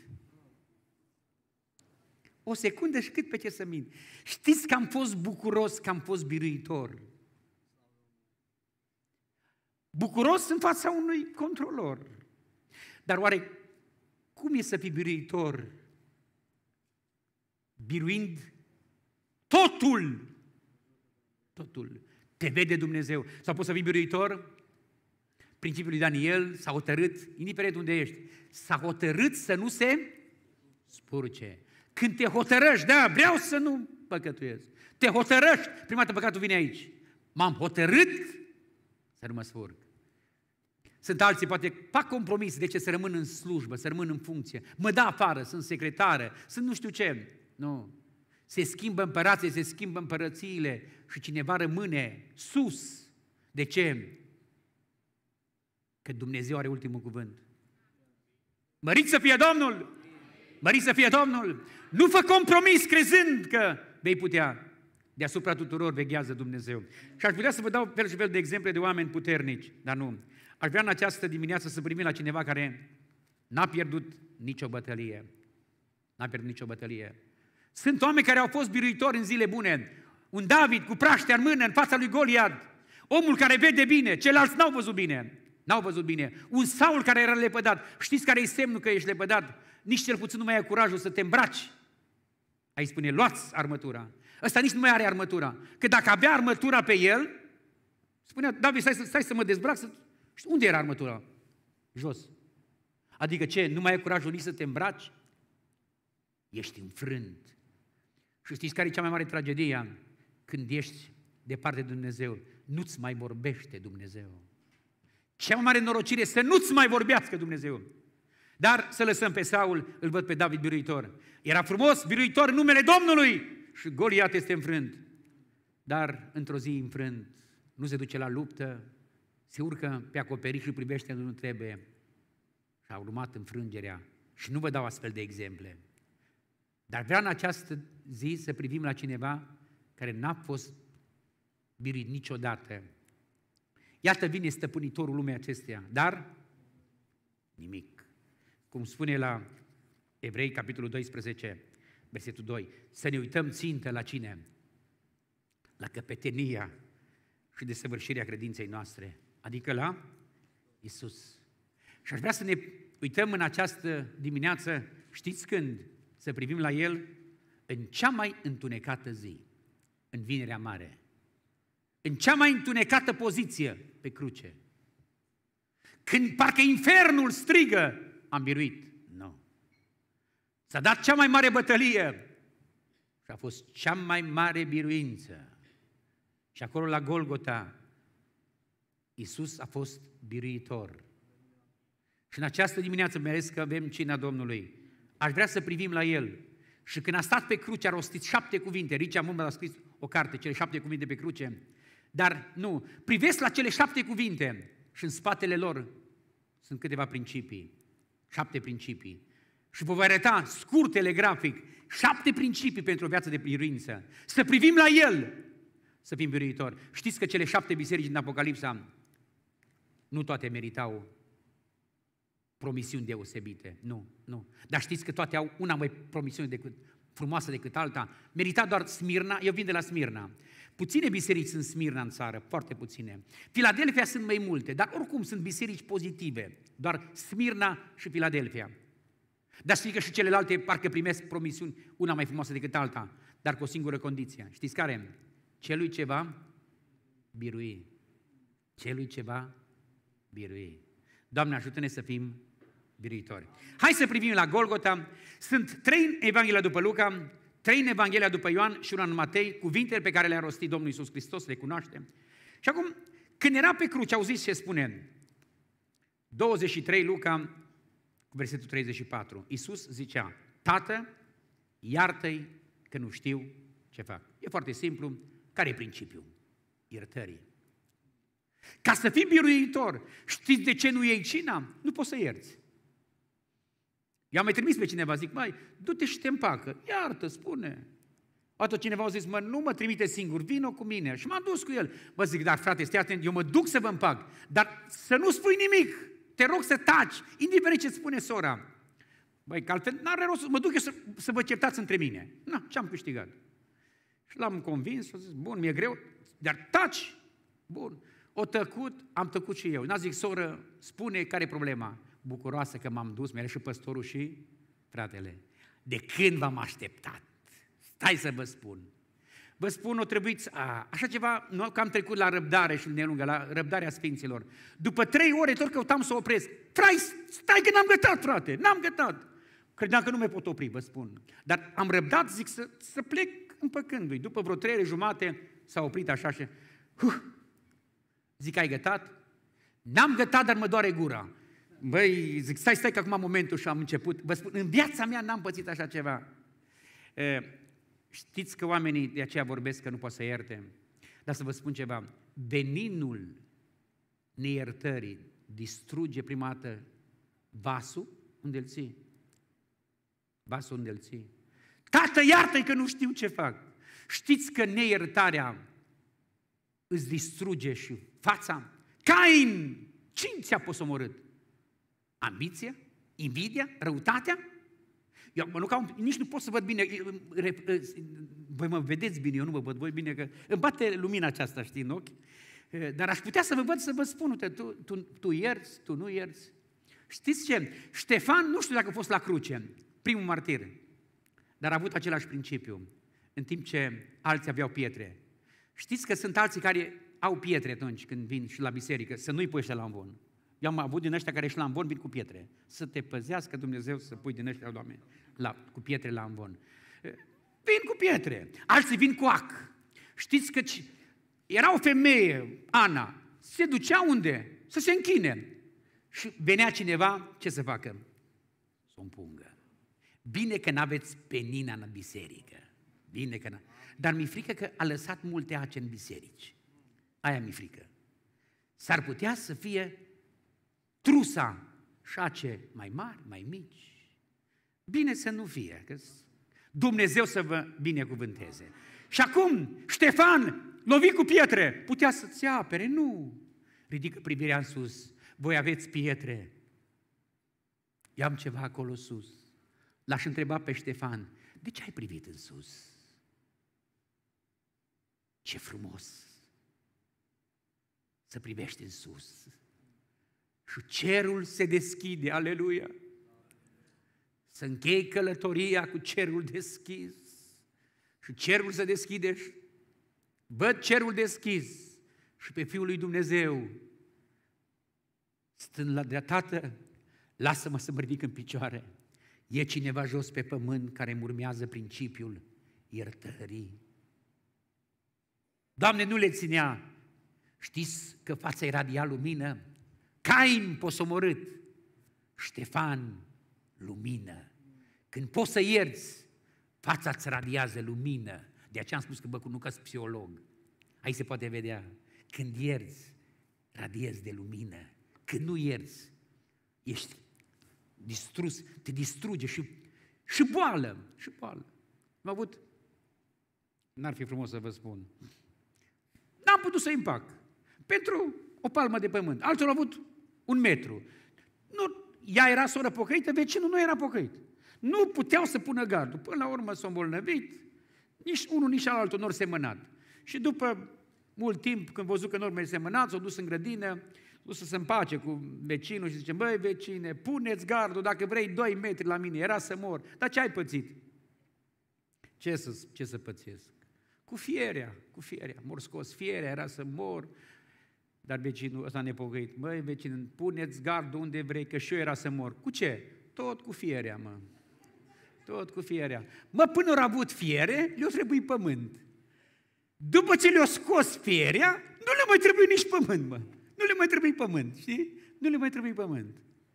O secundă și cât pe ce să mint. Știți că am fost bucuros, că am fost biruitor. Bucuros în fața unui controlor. Dar oare cum e să fii biruitor? Biruind totul. Totul. Te vede Dumnezeu. Sau poți să fii biruitor? Principiul lui Daniel s-a hotărât, indiferent unde ești, s-a hotărât să nu se spurce. Când te hotărăști, da, vreau să nu păcătuiesc. Te hotărăști, prima dată păcatul vine aici. M-am hotărât să nu mă spurc. Sunt alții, poate fac compromis, de ce să rămân în slujbă, să rămân în funcție. Mă dă afară, sunt secretară, sunt nu știu ce. Nu. Se schimbă împărații, se schimbă împărățiile și cineva rămâne sus. De ce? Că Dumnezeu are ultimul cuvânt. Mărit să fie Domnul! Mărit să fie Domnul! Nu fă compromis crezând că vei putea. Deasupra tuturor veghează Dumnezeu. Și aș putea să vă dau fel și fel de exemple de oameni puternici, dar nu. Aș vrea în această dimineață să primim la cineva care n-a pierdut nicio bătălie. N-a pierdut nicio bătălie. Sunt oameni care au fost biruitori în zile bune. Un David cu praștea în mână în fața lui Goliat. Omul care vede bine, ceilalți n-au văzut bine. N-au văzut bine. Un Saul care era lepădat. Știți care e semnul că ești lepădat? Nici cel puțin nu mai ai curajul să te îmbraci. Aici spune, luați armătura. Ăsta nici nu mai are armătura. Că dacă avea armătura pe el, spunea, David, stai să mă dezbrac. Unde era armătura? Jos. Adică ce? Nu mai ai curajul nici să te îmbraci? Ești înfrânt. Și știți care e cea mai mare tragedie? Când ești departe de Dumnezeu, nu-ți mai vorbește Dumnezeu. Cea mai mare norocire să nu-ți mai vorbească Dumnezeu. Dar să lăsăm pe Saul, îl văd pe David biruitor. Era frumos, biruitor în numele Domnului și Goliat este înfrânt. Dar într-o zi înfrânt, nu se duce la luptă, se urcă pe acoperiș și privește unde nu trebuie. Și a urmat înfrângerea. Și nu vă dau astfel de exemple. Dar vreau în această zi să privim la cineva care n-a fost biruit niciodată. Iată vine stăpânitorul lumii acesteia, dar nimic. Cum spune la Evrei, capitolul 12, versetul 2, să ne uităm țintă la cine? La căpetenia și desăvârșirea credinței noastre, adică la Iisus. Și aș vrea să ne uităm în această dimineață, știți când? Să privim la El în cea mai întunecată zi, în Vinerea Mare, în cea mai întunecată poziție pe cruce. Când parcă infernul strigă, am biruit. Nu. S-a dat cea mai mare bătălie și a fost cea mai mare biruință. Și acolo la Golgota, Iisus a fost biruitor. Și în această dimineață, mereu că avem cina Domnului, aș vrea să privim la El. Și când a stat pe cruce, a rostit 7 cuvinte. Richard Mumbrad a scris o carte, cele 7 cuvinte pe cruce. Dar nu, privesc la cele 7 cuvinte și în spatele lor sunt câteva principii. 7 principii. Și vă voi arăta, scurt, telegrafic, 7 principii pentru o viață de biruință. Să privim la El, să fim biruitori. Știți că cele 7 biserici din Apocalipsa, nu toate meritau promisiuni deosebite. Nu, nu. Dar știți că toate au una mai promisiune frumoasă decât alta. Merita doar Smirna, eu vin de la Smirna. Puține biserici sunt Smirna în țară, foarte puține. Filadelfia sunt mai multe, dar oricum sunt biserici pozitive. Doar Smirna și Filadelfia. Dar știți că și celelalte parcă primesc promisiuni, una mai frumoasă decât alta, dar cu o singură condiție. Știți care? Celui ce va birui. Celui ce va birui. Doamne, ajută-ne să fim biruitori. Hai să privim la Golgota. Sunt 3 în Evanghelia după Luca, 3 în Evanghelia după Ioan și una în Matei, cuvintele pe care le-a rostit Domnul Iisus Hristos, le cunoaștem. Și acum, când era pe cruce, auziți ce spune? 23 Luca, versetul 34. Iisus zicea, Tată, iartă-i că nu știu ce fac. E foarte simplu. Care e principiul iertării? Ca să fii biruitor, știți de ce nu iei cina? Nu poți să ierți. Eu am mai trimis pe cineva, zic, mai, du-te și te împacă, iartă, spune. Atunci cineva a zis, mă, nu mă trimite singur, vino cu mine. Și m-am dus cu el. Bă, zic, dar frate, stai atent, eu mă duc să vă împac, dar să nu spui nimic, te rog să taci, indiferent ce spune sora. Băi, că altfel n-are rost, mă duc eu să vă certați între mine. Na, ce-am câștigat? Și l-am convins, a zis, bun, mi-e greu, dar taci. Bun. O tăcut, am tăcut și eu. N-a zis, soră, spune care e problema. Bucuroasă că m-am dus, mi-a și păstorul și fratele. De când v-am așteptat? Stai să vă spun. Vă spun, o trebuiți, așa ceva, nu, că am trecut la răbdare și nelungă, la răbdarea Sfinților. După 3 ore tot căutam să opresc. Stai că n-am gătat, frate, n-am gătat. Credeam că nu mai pot opri, vă spun. Dar am răbdat, zic, să plec împăcându-i. După vreo 3 ore jumate s-a oprit așa și... Zic, ai gătat? N-am gătat, dar mă doare gura. Băi, zic, stai că acum am momentul și am început. Vă spun, în viața mea n-am pățit așa ceva. Știți că oamenii de aceea vorbesc că nu pot să ierte. Dar să vă spun ceva. Veninul neiertării distruge prima dată vasul unde îl ții. Vasul unde îl ții. Tată, iartă-i că nu știu ce fac. Știți că neiertarea îți distruge și fața? Cain, cine ți-a posomorât? Ambiția? Invidia? Răutatea? Eu nici nu pot să văd bine, voi mă vedeți bine, eu nu vă văd voi bine, că îmi bate lumina aceasta, știi, în ochi, dar aș putea să vă văd, să vă spun, uite, tu ierți, tu nu ierți. Știți ce? Ștefan, nu știu dacă a fost la cruce, primul martir, dar a avut același principiu, în timp ce alții aveau pietre. Știți că sunt alții care au pietre atunci când vin și la biserică, să nu-i pui ăștia la amvon. Eu am avut din ăștia care și la amvon vin cu pietre. Să te păzească Dumnezeu să pui din ăștia, Doamne, cu pietre la amvon. Vin cu pietre. Alții vin cu ac. Știți că era o femeie, Ana, se ducea unde? Să se închine. Și venea cineva, ce să facă? Să o împungă. Bine că n-aveți pe Nina în biserică. Bine că Dar mi-e frică că a lăsat multe ace în biserici. Aia mi-e frică. S-ar putea să fie trusa și ace mai mari, mai mici. Bine să nu fie, că Dumnezeu să vă binecuvânteze. Și acum, Ștefan, lovit cu pietre, putea să-ți apere? Nu. Ridică privirea în sus. Voi aveți pietre. Eu am ceva acolo sus. L-aș întreba pe Ștefan, de ce ai privit în sus? Ce frumos să privești în sus. Și cerul se deschide, aleluia. Să închei călătoria cu cerul deschis. Și cerul se deschide și văd cerul deschis și pe Fiul lui Dumnezeu stând la dreapta, Tată, lasă-mă să mă ridic în picioare. E cineva jos pe pământ care îmi urmează principiul iertării. Doamne, nu le ținea. Știți că fața iradia lumină? Cain posomorât, Ștefan lumină. Când poți să ierți, fața îți radiază lumină. De aceea am spus că nu că-s psiholog. Aici se poate vedea. Când ierți, radiezi de lumină. Când nu ierți, ești distrus, te distruge și boală. Și boală. Am avut, n-ar fi frumos să vă spun, n-am putut să împac pentru o palmă de pământ. Alții au avut 1 metru. Nu, ea era soră pocăită, vecinul nu era pocăit. Nu puteau să pună gardul. Până la urmă s-au îmbolnăvit, nici unul, nici altul n-au semănat. Și după mult timp, când văzut că n-au mai semănat, s-au dus în grădină, dus să se împace cu vecinul și zice, băi vecine, puneți gardul, dacă vrei 2 metri la mine, era să mor. Dar ce ai pățit? Ce să pățesc? Cu fierea. M-au scos fierea, era să mor. Dar vecinul ăsta nepocăit, măi vecin, puneți gardul unde vrei, că și eu era să mor. Cu ce? Tot cu fierea, mă. Tot cu fierea. Mă, până au avut fiere, le-o trebuie pământ. După ce le-o scos fierea, nu le mai trebuie nici pământ, mă. Nu le mai trebuie pământ, știi? Nu le mai trebuie pământ.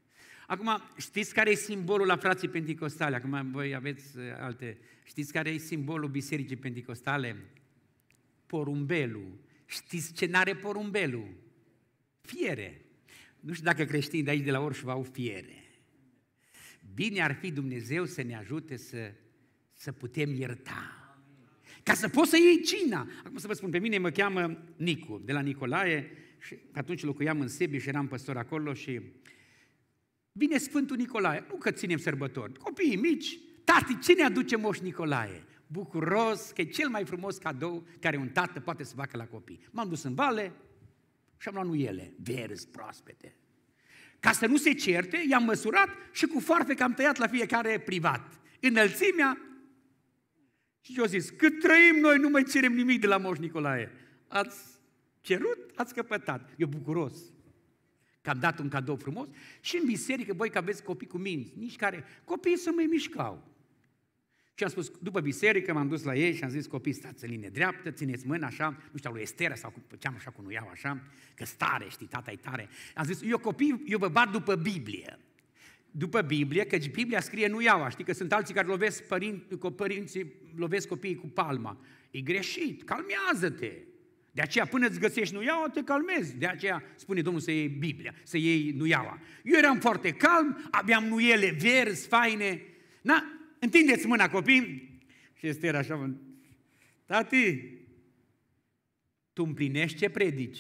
Acum, știți care e simbolul la frații penticostale? Acum voi aveți alte. Știți care e simbolul bisericii penticostale? Porumbelul. Știți ce n-are porumbelul? Fiere. Nu știu dacă creștinii de aici de la Orșov au fiere. Bine ar fi Dumnezeu să ne ajute să putem ierta. Ca să poți să iei cina. Acum să vă spun, pe mine mă cheamă Nicu, de la Nicolae, și atunci locuiam în Sebiu și eram păstor acolo și vine Sfântul Nicolae, nu că ținem sărbători, copiii mici, tati, ce ne aduce Moș Nicolae? Bucuros, că e cel mai frumos cadou care un tată poate să facă la copii. M-am dus în vale și am luat nuiele, verzi, proaspete. Ca să nu se certe, i-am măsurat și cu foarfecă am tăiat la fiecare privat. Înălțimea. Și eu zis, cât trăim noi, nu mai cerem nimic de la Moș Nicolae. Ați cerut, ați căpătat. Eu bucuros că am dat un cadou frumos și în biserică, voi că aveți copii cu minți, nici care, copiii să mai mișcau. Și am spus, după biserică m-am dus la ei și am zis, copii, stați în linie dreaptă, țineți mâna așa, nu știu, lui Estera sau făceam așa cu nuiau așa, că stare, știi, tata e tare. Am zis, eu copii, eu vă bat după Biblie. După Biblie, căci Biblia scrie nuiaua, știi că sunt alții care lovesc părinții lovesc copiii cu palma. E greșit, calmează-te. De aceea până îți găsești nuiaua, te calmezi. De aceea spune Domnul să iei Biblia, să iei nuiaua. Eu eram foarte calm, aveam nuiele verzi, faine. Na, întindeți mâna, copii. Și este era așa, tati, tu împlinești ce predici.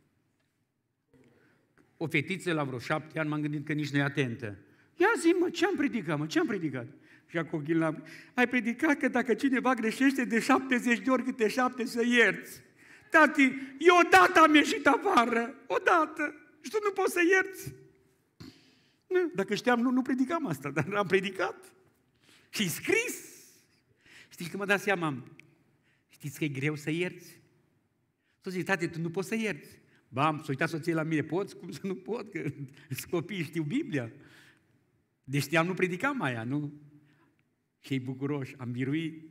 O fetiță la vreo 7 ani, m-am gândit că nici nu e atentă. Ia zi-mă, ce-am predicat, mă, ce-am predicat? Și a cochilat, ai predicat că dacă cineva greșește de 70 de ori câte 7 să ierți. Tati, eu odată am ieșit afară, odată, și tu nu poți să ierți. Nu, dacă știam, nu predicam asta, dar am predicat. Și-i scris. Știți că mă dat seama, știți că e greu să ierți? Tu zici, tati, tu nu poți să ierți. Bam, s-a uitat soție la mine, poți? Cum să nu pot? Că copiii știu Biblia. Deci știam, nu predicam aia, nu? Și ei bucuroși, am biruit.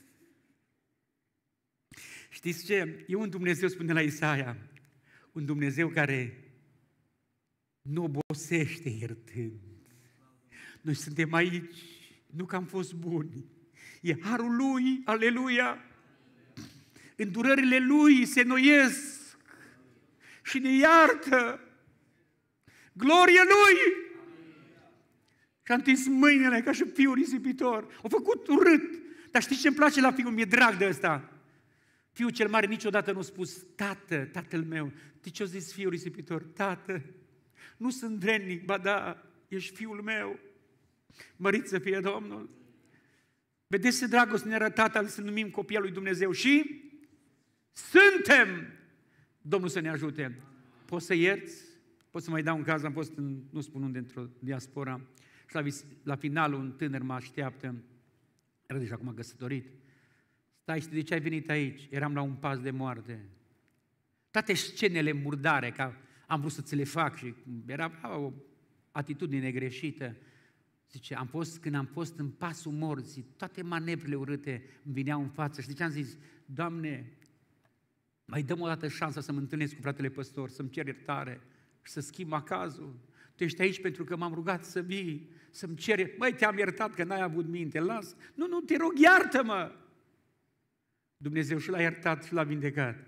Știți ce? E un Dumnezeu, spune la Isaia, un Dumnezeu care nu obosește iertând. Noi suntem aici, nu că am fost buni. E harul Lui, aleluia! Îndurările Lui se noiesc și ne iartă. Glorie Lui! Și a întins mâinile ca și fiul risipitor. A făcut urât. Dar știți ce îmi place la fiul? Mi-e drag de ăsta. Fiul cel mare niciodată nu a spus, tată, tatăl meu. De ce a zis fiul risipitor? Tată, nu sunt vrednic, ba da, ești fiul meu. Mărit să fie Domnul. Vedeți ce dragoste ne arată Tatăl să numim copii al lui Dumnezeu și suntem. Domnul să ne ajute. Poți să ierți? Pot să mai dau un caz, am fost, nu spun unde, într-o diaspora și la finalul un tânăr mă așteaptă, era deja acum căsătorit. Stai, știi de ce ai venit aici? Eram la un pas de moarte. Toate scenele murdare, că am vrut să ți le fac și era o atitudine greșită. Zice, când am fost în pasul morții, toate manevrele urâte îmi vineau în față. Și de ce am zis, Doamne, mai dăm o dată șansa să mă întâlnesc cu fratele păstor, să-mi cer iertare și să schimb acazul. Tu ești aici pentru că m-am rugat să vii, să-mi ceri. Măi, te-am iertat că n-ai avut minte, las. Nu, te rog, iartă-mă! Dumnezeu și l-a iertat și l-a vindecat.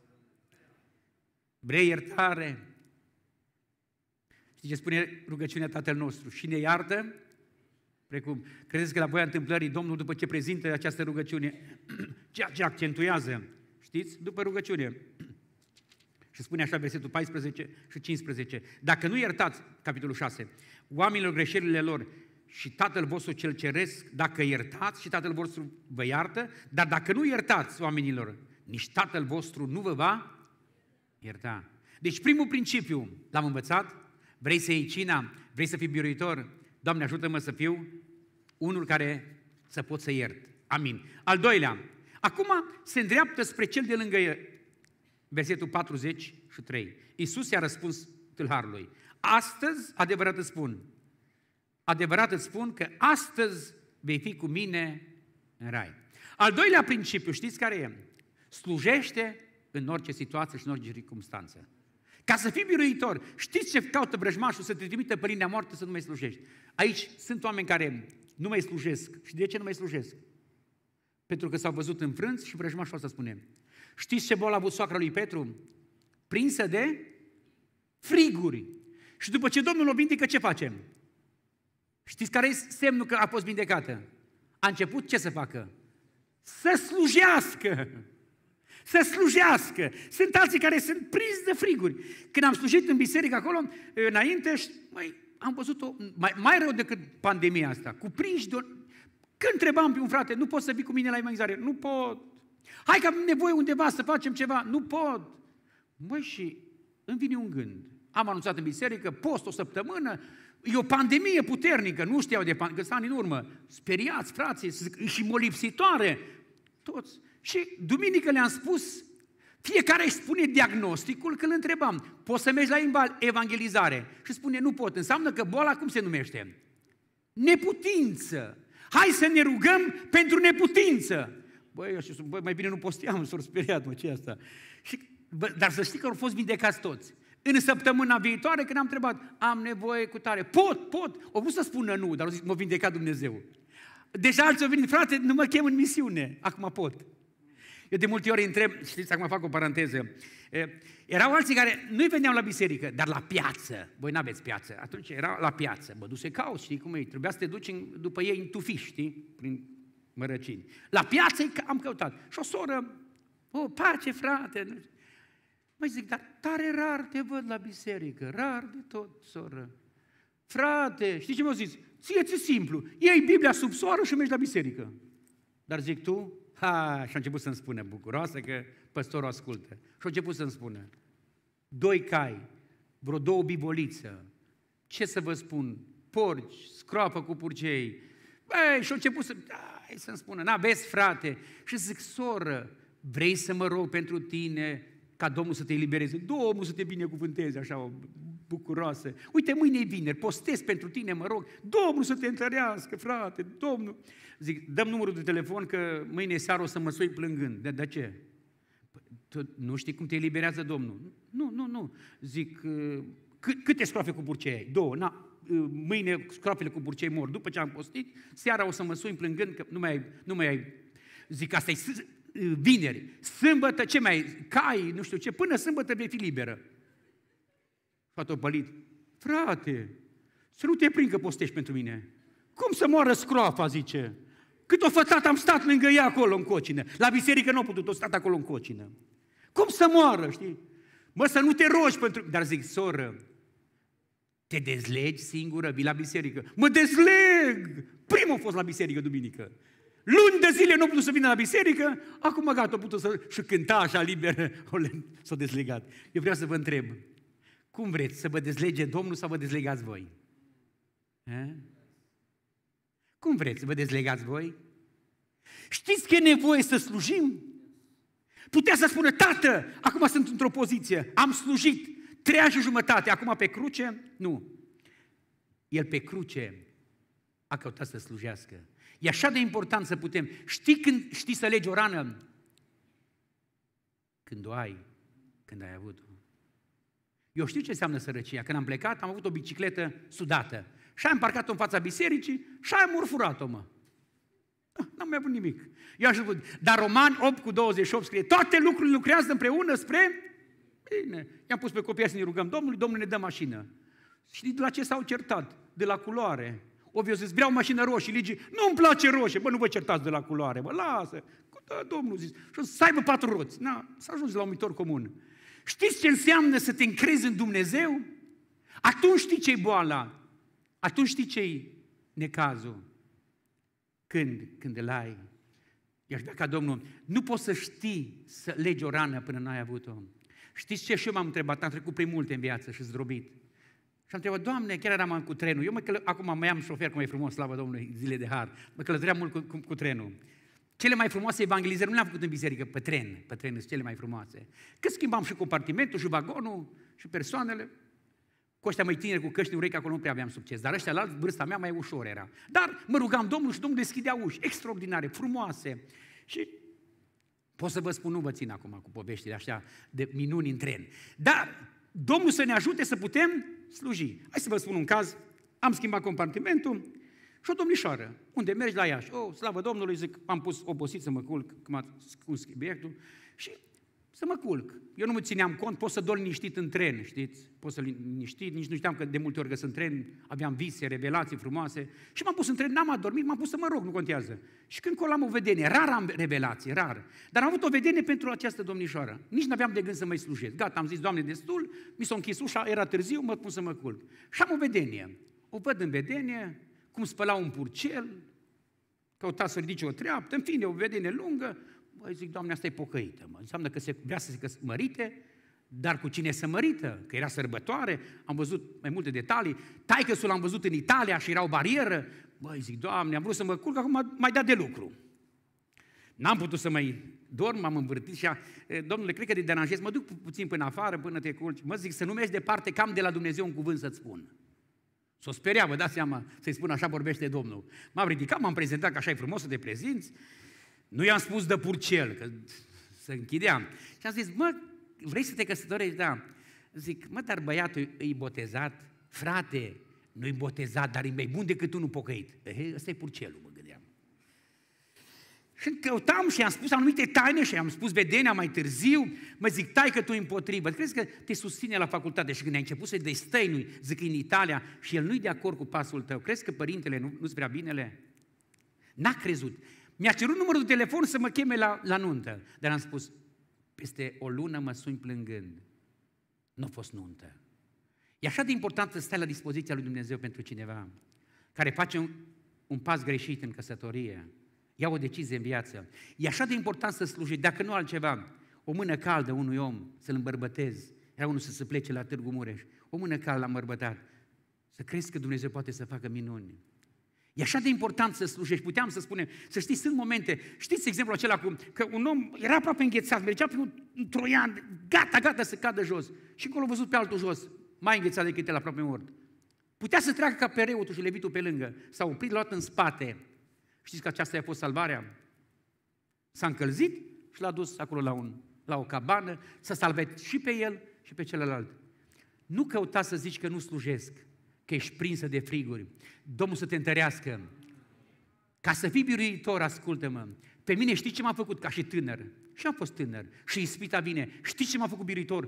Vrei iertare? Știi ce spune rugăciunea Tatăl nostru? Și ne iartă? Precum, credeți că la voia întâmplării Domnul, după ce prezintă această rugăciune, ceea ce accentuează, știți? După rugăciune. Și spune așa versetul 14 și 15. Dacă nu iertați, capitolul 6, oamenilor greșelile lor și Tatăl vostru cel ceresc, dacă iertați și Tatăl vostru vă iartă, dar dacă nu iertați oamenilor, nici Tatăl vostru nu vă va ierta. Deci primul principiu l-am învățat, vrei să iei cina, vrei să fii biruitor, Doamne ajută-mă să fiu unul care să pot să iert. Amin. Al doilea, acum se îndreaptă spre cel de lângă el. Versetul 43. Iisus i-a răspuns tâlharului, astăzi, adevărat îți spun că astăzi vei fi cu mine în rai. Al doilea principiu, știți care e? Slujește în orice situație și în orice circunstanță. Ca să fii biruitor, știți ce caută vrăjmașul? Să te trimită pe linia moartă să nu mai slujești. Aici sunt oameni care nu mai slujesc. Și de ce nu mai slujesc? Pentru că s-au văzut înfrânți și vrăjmașul asta spune. Știți ce boală a avut soacra lui Petru? Prinsă de friguri. Și după ce Domnul o vindecă, ce facem? Știți care e semnul că a fost vindecată? A început ce să facă? Să slujească! Să slujească! Sunt alții care sunt prinși de friguri. Când am slujit în biserică acolo, înainte, am văzut-o mai rău decât pandemia asta, cuprinși de... Când întrebam pe un frate, nu poți să vii cu mine la evangelizare? Nu pot. Hai că am nevoie undeva să facem ceva. Nu pot. Măi, și îmi vine un gând. Am anunțat în biserică, post o săptămână, e o pandemie puternică, nu știau de pandemie, că sunt ani în urmă. Speriați, frații, și molipsitoare. Toți. Și duminică le-am spus, fiecare își spune diagnosticul când îl întrebam, poți să mergi la evangelizare? Și spune, nu pot. Înseamnă că boala cum se numește? Neputință. Hai să ne rugăm pentru neputință. Băi, mai bine nu posteam, s-au speriat, ce asta. Dar să știi că au fost vindecați toți. În săptămâna viitoare, când am întrebat, am nevoie cu tare, pot. Au vrut să spună nu, dar au zis, m-a vindecat Dumnezeu. Deja alții au venit, frate, nu mă chem în misiune, acum pot. Eu de multe ori întreb, știți, acum fac o paranteză, erau alții care nu-i veneau la biserică, dar la piață. Voi n-aveți piață. Atunci erau la piață. Mă duce cauți, știi cum e? Trebuia să te duci după ei în tufiș, știi? Prin mărăcini. La piață am căutat. Și o soră, pace, frate. Măi, zic, dar tare rar te văd la biserică. Rar de tot, soră. Frate, știi ce mi-au zis? Ție-ți simplu. Iei Biblia sub soară și mergi la biserică. Dar zic tu, și a început să-mi spună, bucuroasă că păstorul ascultă. Și a început să-mi spună, 2 cai, vreo 2 biboliță, ce să vă spun, porci, scroapă cu purcei. Băi, și a început să-mi spună, n-aveți, frate. Și zic, soră, vrei să mă rog pentru tine ca Domnul să te elibereze? Domnul să te binecuvânteze, așa, o bucuroasă. Uite, mâine e vineri, postez pentru tine, mă rog, Domnul să te întărească, frate, Domnul. Zic, dăm numărul de telefon că mâine seară o să mă sui plângând. De ce? Tu nu știi cum te eliberează Domnul? Nu. Zic, câte scroafe cu purcei ai? 2. Mâine scroafele cu purcei mor. După ce am postit, seara o să mă sui plângând că nu mai ai. Zic, asta e vineri. Sâmbătă, ce mai ai? Cai, nu știu ce, până sâmbătă vei fi liberă. Fata-o pălit. Frate, să nu te prind că postești pentru mine. Cum să moară scroafa, zice. Cât o fătată am stat lângă ea acolo în cocină. La biserică nu a putut, o stat acolo în cocină. Cum să moară, știi? Mă, să nu te rogi pentru... Dar zic, soră, te dezlegi singură, vii la biserică. Mă dezleg! Primul a fost la biserică duminică. Luni de zile nu a putut să vină la biserică, acum gata, a putut să... Și cânta așa liber, s-a dezlegat. Eu vreau să vă întreb, cum vreți, să vă dezlege Domnul sau vă dezlegați voi? Cum vreți, să vă dezlegați voi? Știți că e nevoie să slujim? Putea să spună, tată, acum sunt într-o poziție, am slujit 3 ani și jumătate, acum pe cruce? Nu. El pe cruce a căutat să slujească. E așa de important să putem. Știi să legi o rană? Când o ai, când ai avut-o. Eu știu ce înseamnă sărăcia. Când am plecat, am avut o bicicletă sudată. Și am parcat-o în fața bisericii și am urfurat-o, mă. N-am mai avut nimic. Eu aș spune, dar Romani 8:28 scrie, toate lucrurile lucrează împreună spre bine. I-am pus pe copii să ne rugăm Domnului, Domnul ne dă mașină. Și de la ce s-au certat? De la culoare. Eu zis, vreau mașină roșie, Ligi, nu-mi place roșie. Bă, nu vă certați de la culoare, bă, lasă. Da, Domnul zis, și să aibă 4 roți. Să ajungi la un numitor comun. Știți ce înseamnă să te încrezi în Dumnezeu? Atunci știi ce-i boala. Atunci știi ce-i necazul. Când îl ai. I-aș vrea ca Domnul, nu poți să știi să legi o rană până n-ai avut-o. Știți ce? Și eu m-am întrebat, am trecut prin multe în viață și zdrobit. Și am întrebat, Doamne, chiar eram cu trenul. Acum mai am șofer, cum e frumos, slavă Domnului, zile de har. Mă călătoream mult cu trenul. Cele mai frumoase evangelizări nu le-am făcut în biserică, pe tren sunt cele mai frumoase. Că schimbam și compartimentul, și vagonul, și persoanele. Cu ăștia mai tineri, cu căști în urechi, acolo nu prea aveam succes. Dar ăștia la alți, vârsta mea mai ușor era. Dar mă rugam Domnul și Domnul deschidea uși extraordinare, frumoase. Și pot să vă spun, nu vă țin acum cu poveștile așa de minuni în tren. Dar Domnul să ne ajute să putem sluji. Hai să vă spun un caz. Am schimbat compartimentul și o domnișoară. Unde mergi? La Iași. Slavă Domnului, zic, am pus obosit să mă culc, că m-a scurs subiectul și să mă culc. Eu nu mă țineam cont, pot să dorm liniștit în tren, știți? Pot să liniștit, nici nu știam că de multe ori că sunt în tren, aveam vise, revelații frumoase și m-am pus în tren, n-am adormit, m-am pus să mă rog, nu contează. Și când colo am o vedenie, rar am revelații, rar, dar am avut o vedenie pentru această domnișoară. Nici n-aveam de gând să mai slujesc. Gata, am zis, Doamne, destul, mi s-a închis ușa, era târziu, mă pun să mă culc. Și am o vedenie. O văd în vedenie, cum spăla un purcel, căuta să ridice o treaptă, în fine, o vedenie lungă. Băi, zic, Doamne, asta e pocăită, mă. Înseamnă că vrea să se căsmărite, dar cu cine se mărită? Că era sărbătoare, am văzut mai multe detalii, taică-sul l-am văzut în Italia și era o barieră. Băi, zic, Doamne, am vrut să mă culc, acum mai dat de lucru. N-am putut să mai dorm, m-am învârtit și Domnule, cred că te deranjez, mă duc puțin până afară, până te culci. Mă zic, să nu mergi departe, că am de la Dumnezeu un cuvânt să-ți spun. S-o speria, vă dați seama, să-i spun așa vorbește Domnul. M-am ridicat, m-am prezentat, că așa e frumos să te prezinți. Nu i-am spus de purcel, că se închideam. Și am zis, mă, vrei să te căsătorești? Da. Zic, mă, dar băiatul e botezat? Frate, nu-i botezat, dar e mai bun decât unul pocăit. Ăsta e purcelul, mă gândeam. Și căutam și am spus anumite taine și am spus vedenia mai târziu, mă zic, taică tu împotrivă, crezi că te susține la facultate și când ai început să-i destăinui, zic, în Italia și el nu-i de acord cu pasul tău, crezi că părintele nu-ți vrea binele? N-a crezut. Mi-a cerut numărul de telefon să mă cheme la nuntă, dar am spus, peste o lună mă suni plângând. Nu a fost nuntă. E așa de important să stai la dispoziția lui Dumnezeu pentru cineva care face un pas greșit în căsătorie, ia o decizie în viață. E așa de important să slujești, dacă nu altceva, o mână caldă unui om, să-l îmbărbătezi. Era unul să se plece la Târgu Mureș, o mână caldă l-a îmbărbătat. Să crezi că Dumnezeu poate să facă minuni. E așa de important să slujești. Puteam să spunem, să știți, sunt momente, știți exemplul acela că un om era aproape înghețat, mergea pe un troian, gata să cadă jos. Și acolo a văzut pe altul jos, mai înghețat decât el, aproape mort. Putea să treacă ca pe reutul și levitul pe lângă. S-a oprit, l-a luat în spate. Știți că aceasta a fost salvarea? S-a încălzit și l-a dus acolo la o cabană, să salve și pe el și pe celălalt. Nu căuta să zici că nu slujesc, că ești prinsă de friguri. Domnul să te întărească. Ca să fii biruitor, ascultă-mă. Pe mine știi ce m-a făcut ca și tânăr? Și am fost tânăr. Și ispita vine. Știi ce m-a făcut biruitor?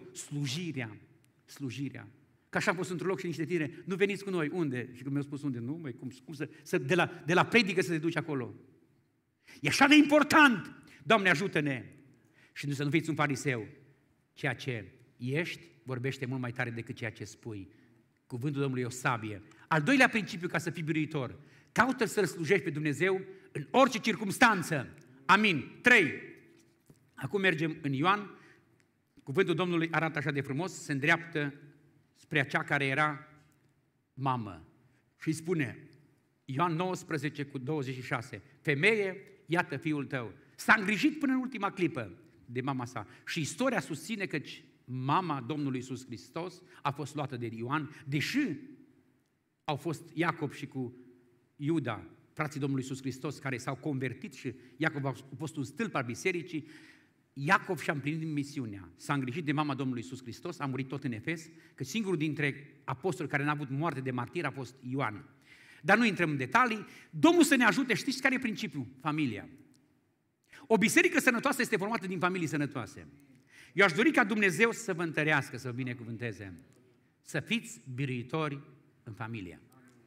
Slujirea. Că așa am fost într-un loc și niște tineri, nu veniți cu noi. Unde? Și când mi-au spus unde, nu, măi, cum să de la predică să te duci acolo. E așa de important. Doamne, ajută-ne. Și să nu fiți un fariseu. Ceea ce ești, vorbește mult mai tare decât ceea ce spui. Cuvântul Domnului e o sabie. Al doilea principiu ca să fii biruitor. Caută să-L slujești pe Dumnezeu în orice circumstanță. Amin. 3. Acum mergem în Ioan. Cuvântul Domnului arată așa de frumos, se îndreaptă spre acea care era mamă. Și îi spune, Ioan 19:26, femeie, iată fiul tău. S-a îngrijit până în ultima clipă de mama sa. Și istoria susține că mama Domnului Iisus Hristos a fost luată de Ioan, deși au fost Iacob și cu Iuda, frații Domnului Iisus Hristos, care s-au convertit și Iacob a fost un stâlp al bisericii. Iacov și-a împlinit misiunea, s-a îngrijit de mama Domnului Iisus Hristos, a murit tot în Efes, că singurul dintre apostoli care n-a avut moarte de martir a fost Ioan. Dar nu intrăm în detalii, Domnul să ne ajute, știți care e principiul? Familia. O biserică sănătoasă este formată din familii sănătoase. Eu aș dori ca Dumnezeu să vă întărească, să vă binecuvânteze, să fiți biruitori în familie.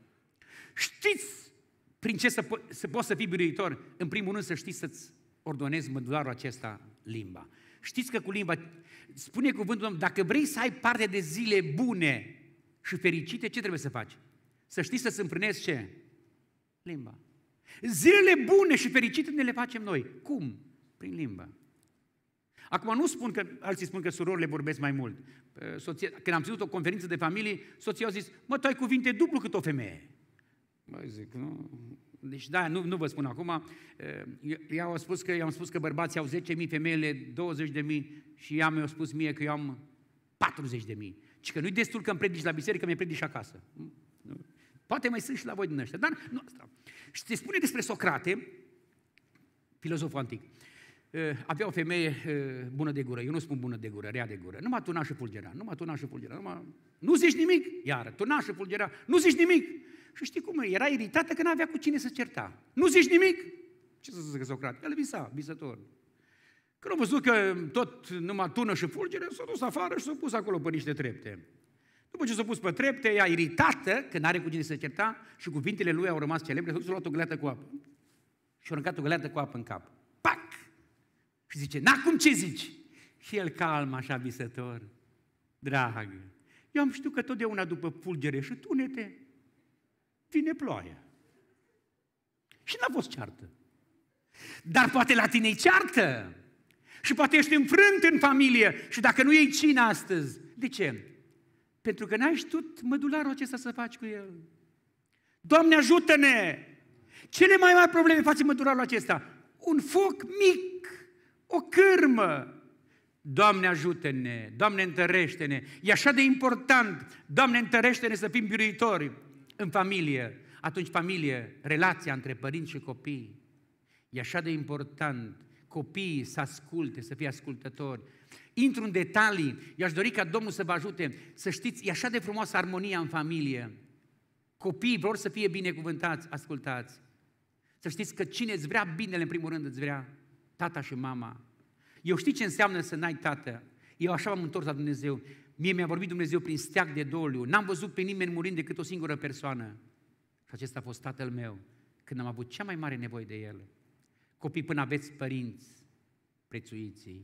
Știți prin ce să poți să fii biruitor? În primul rând să știți să-ți ordonezi mădularul acesta, limba. Știți că cu limba, spune cuvântul Domnului, dacă vrei să ai parte de zile bune și fericite, ce trebuie să faci? Să știi să-ți înfrânezi ce? Limba. Zilele bune și fericite ne le facem noi. Cum? Prin limba. Acum nu spun că, alții spun că surorile vorbesc mai mult. Când am ținut o conferință de familie, soția a zis, mă, tu ai cuvinte dublu cât o femeie. Mă zic, nu... Deci da, nu vă spun acum, i-am spus că bărbații au 10.000, femeile 20.000 și ea mi-a spus mie că eu am 40.000. Și că nu-i destul că îmi predici la biserică, mi-i predici acasă. Poate mai sunt și la voi din ăștia, dar nu asta. Și se spune despre Socrate, filozoful antic, avea o femeie bună de gură. Eu nu spun bună de gură, rea de gură. Numai tuna și fulgera, numai tuna și fulgera. Nu zici nimic, iar tuna și fulgera, nu zici nimic. Și știi cum e? Era iritată că n-avea cu cine să certa. Nu zici nimic? Ce să zică Socrate? El visa, visător. Când au văzut că tot numai tună și fulgere, s-a dus afară și s-a pus acolo pe niște trepte. După ce s-a pus pe trepte, ea iritată, că n-are cu cine să certa, și cuvintele lui au rămas celebre, s-a luat o găleată cu apă. Și a aruncat o găleată cu apă în cap. Pac! Și zice, n-acum ce zici? Și el calm, așa visător. Dragă, eu am știut că totdeauna după fulgere și tunete vine ploaia. Și n-a fost ceartă. Dar poate la tine-i ceartă. Și poate ești înfrânt în familie. Și dacă nu iei cină astăzi, de ce? Pentru că n-ai știut mădularul acesta să faci cu el. Doamne, ajută-ne! Cele mai mari probleme face mădularul acesta. Un foc mic, o cârmă. Doamne, ajută-ne! Doamne, întărește-ne! E așa de important! Doamne, întărește-ne să fim biruitori în familie. Atunci familie, relația între părinți și copii. E așa de important copiii să asculte, să fie ascultători. Intru în detalii, eu aș dori ca Domnul să vă ajute să știți, e așa de frumoasă armonia în familie. Copiii vor să fie binecuvântați, ascultați. Să știți că cine îți vrea binele, în primul rând îți vrea tata și mama. Eu știu ce înseamnă să n-ai tată. Eu așa m-am întors la Dumnezeu. Mie mi-a vorbit Dumnezeu prin steag de doliu. N-am văzut pe nimeni murind decât o singură persoană. Și acesta a fost tatăl meu, când am avut cea mai mare nevoie de el. Copii, până aveți părinți, prețuiți-i.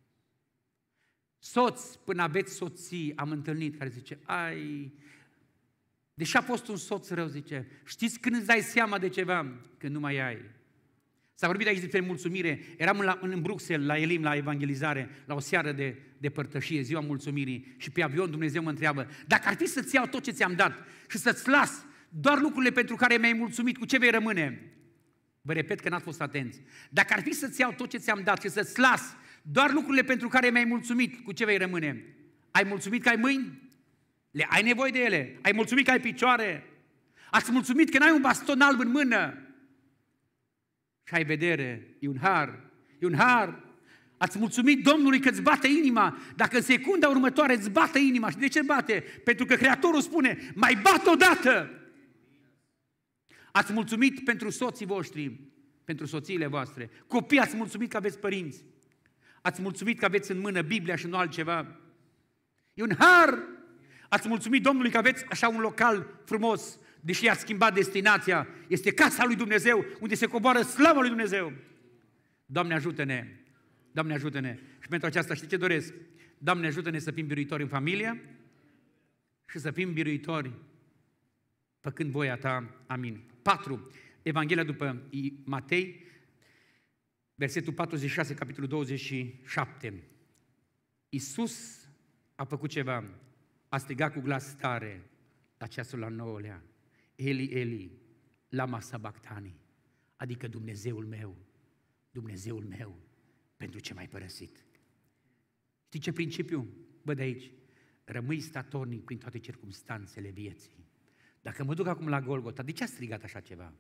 Soți, până aveți soții, am întâlnit care zice, deși a fost un soț rău, zice, știți când îți dai seama de ceva? Când nu mai ai. S-a vorbit aici despre mulțumire. Eram în Bruxelles, la Elim, la evangelizare, la o seară de părtășie, ziua mulțumirii, și pe avion Dumnezeu mă întreabă, dacă ar fi să-ți iau tot ce ți-am dat și să-ți las doar lucrurile pentru care mi-ai mulțumit, cu ce vei rămâne? Vă repet că n-ați fost atenți. Dacă ar fi să-ți iau tot ce ți-am dat și să-ți las doar lucrurile pentru care mi-ai mulțumit, cu ce vei rămâne? Ai mulțumit că ai mâini? Ai nevoie de ele? Ai mulțumit că ai picioare? Ați mulțumit că n-ai un baston alb în mână? Și ai vedere, e un har, e un har. Ați mulțumit Domnului că îți bate inima. Dacă în secunda următoare îți bate inima. Și de ce bate? Pentru că Creatorul spune, mai bat odată. Ați mulțumit pentru soții voștri, pentru soțiile voastre. Copii, ați mulțumit că aveți părinți. Ați mulțumit că aveți în mână Biblia și nu altceva. E un har. Ați mulțumit Domnului că aveți așa un local frumos, deși i-ați schimbat destinația. Este casa lui Dumnezeu, unde se coboară slava lui Dumnezeu. Doamne, ajută-ne! Doamne, ajută-ne! Și pentru aceasta știi ce doresc? Doamne, ajută-ne să fim biruitori în familie și să fim biruitori făcând voia Ta. Amin. 4. Evanghelia după Matei, versetul 46, capitolul 27. Iisus a făcut ceva, a strigat cu glas tare la ceasul al 9-lea. Eli, Eli, lama sabachthani, adică Dumnezeul meu, pentru ce m-ai părăsit? Știi ce principiu văd aici? Rămâi statornic prin toate circumstanțele vieții. Dacă mă duc acum la Golgota, de ce a strigat așa ceva?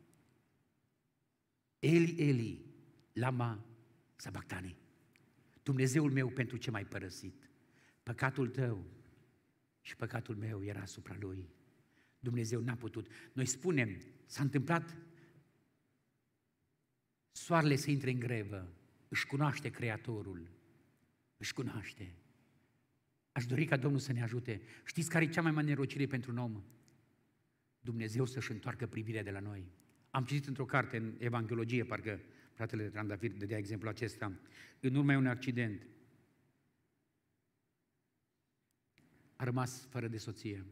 Eli, Eli, lama sabachthani, Dumnezeul meu, pentru ce m-ai părăsit? Păcatul tău și păcatul meu era asupra lui. Dumnezeu n-a putut. Noi spunem, s-a întâmplat, soarele să intre în grevă, își cunoaște Creatorul, își cunoaște. Aș dori ca Domnul să ne ajute. Știți care e cea mai mare nerocire pentru un om? Dumnezeu să-și întoarcă privirea de la noi. Am citit într-o carte, în Evanghelogie, parcă fratele Trandafir dădea exemplu acesta, în urma unui accident, a rămas fără de soție.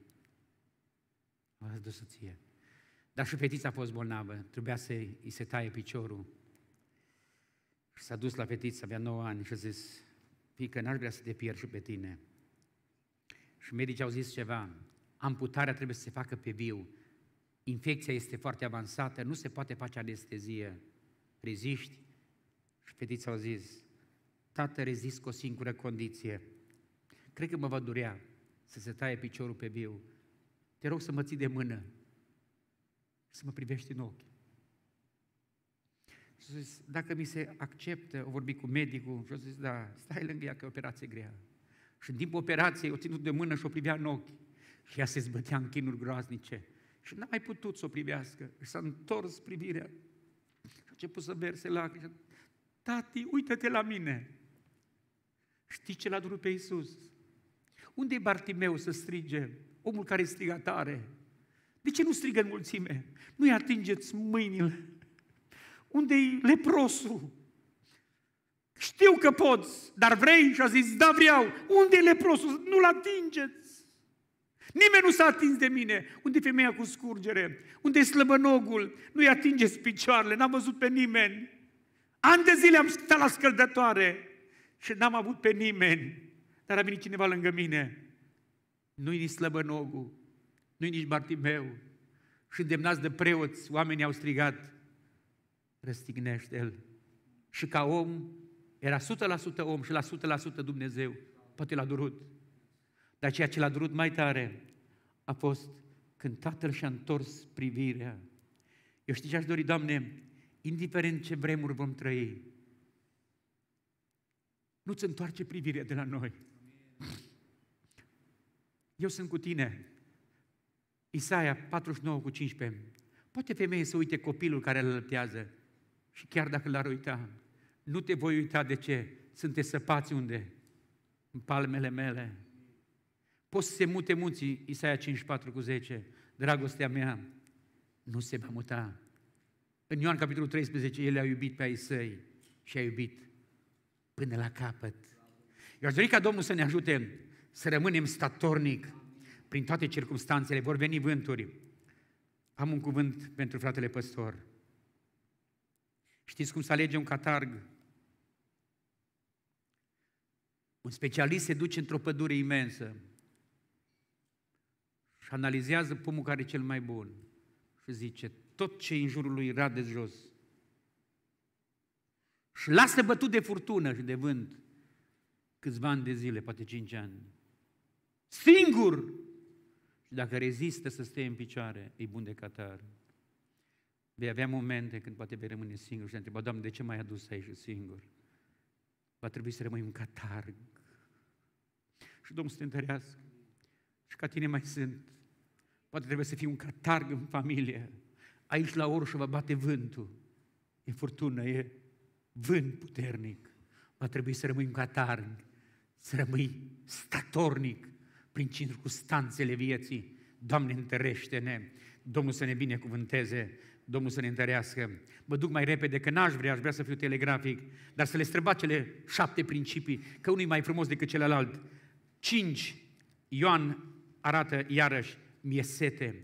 Dar și fetița a fost bolnavă, trebuia să îi se taie piciorul. Și s-a dus la fetiță, avea 9 ani și a zis, fiică, n-aș vrea să te pierd și pe tine. Și medicii au zis ceva, amputarea trebuie să se facă pe viu, infecția este foarte avansată, nu se poate face anestezie, reziști? Și fetița a zis, tată, rezist cu o singură condiție, cred că mă va durea să se taie piciorul pe viu, te rog să mă ții de mână, să mă privești în ochi. Și a zis, dacă mi se acceptă, o vorbi cu medicul și a zis, da, stai lângă ea că e o operație grea. Și în timpul operației o ținut de mână și o privea în ochi. Și ea se zbătea în chinuri groaznice. Și n-a mai putut să o privească. Și s-a întors privirea. Și a început să verse lacrimi. Tati, uită-te la mine. Știi ce l-a durut pe Iisus? Unde e Bartimeu să strige? Omul care striga tare. De ce nu strigă în mulțime? Nu-i atingeți mâinile. Unde-i leprosul? Știu că poți, dar vrei? Și a zis, da, vreau. Unde-i leprosul? Nu-l atingeți. Nimeni nu s-a atins de mine. Unde-i femeia cu scurgere? Unde-i slăbănogul? Nu-i atingeți picioarele, n-am văzut pe nimeni. Ani de zile am stat la scăldătoare și n-am avut pe nimeni. Dar a venit cineva lângă mine. Nu-i nici slăbănogul, nu-i nici Bartimeu. Și îndemnați de preoți, oamenii au strigat, răstignește-l. Și ca om, era 100% om și la 100% Dumnezeu. Poate l-a durut. Dar ceea ce l-a durut mai tare a fost când Tatăl și-a întors privirea. Eu știu ce aș dori, Doamne, indiferent ce vremuri vom trăi, nu-ți întoarce privirea de la noi. Eu sunt cu tine. Isaia 49:15. Poate femeie să uite copilul care îl alăptează și chiar dacă l-ar uita, nu te voi uita. De ce? Sunteți săpați unde? În palmele mele. Poți să se mute munții, Isaia 54:10. Dragostea mea nu se va muta. În Ioan capitolul 13, El a iubit pe ai săi și a iubit până la capăt. Eu aș dori ca Domnul să ne ajute să rămânem statornic prin toate circumstanțele. Vor veni vânturi. Am un cuvânt pentru fratele păstor. Știți cum să alege un catarg? Un specialist se duce într-o pădure imensă și analizează pomul care e cel mai bun și zice, tot ce în jurul lui rade jos. Și lasă bătut de furtună și de vânt câțiva ani de zile, poate 5 ani. Singur! Și dacă rezistă să stea în picioare, e bun de catar. Vei avea momente când poate vei rămâne singur și te întreba, Doamne, de ce m-ai adus aici singur? Va trebui să rămâi un catarg. Și Domnul să te întărească. Și ca tine mai sunt. Poate trebuie să fii un catarg în familie. Aici la Orșă va bate vântul. E furtună, e vânt puternic. Va trebui să rămâi un catarg, să rămâi statornic prin circunstanțele vieții. Doamne, întărește-ne! Domnul să ne binecuvânteze, Domnul să ne întărească. Mă duc mai repede, că aș vrea să fiu telegrafic, dar să le străbat cele 7 principii, că unul e mai frumos decât celălalt. 5. Ioan arată iarăși, mi-e sete.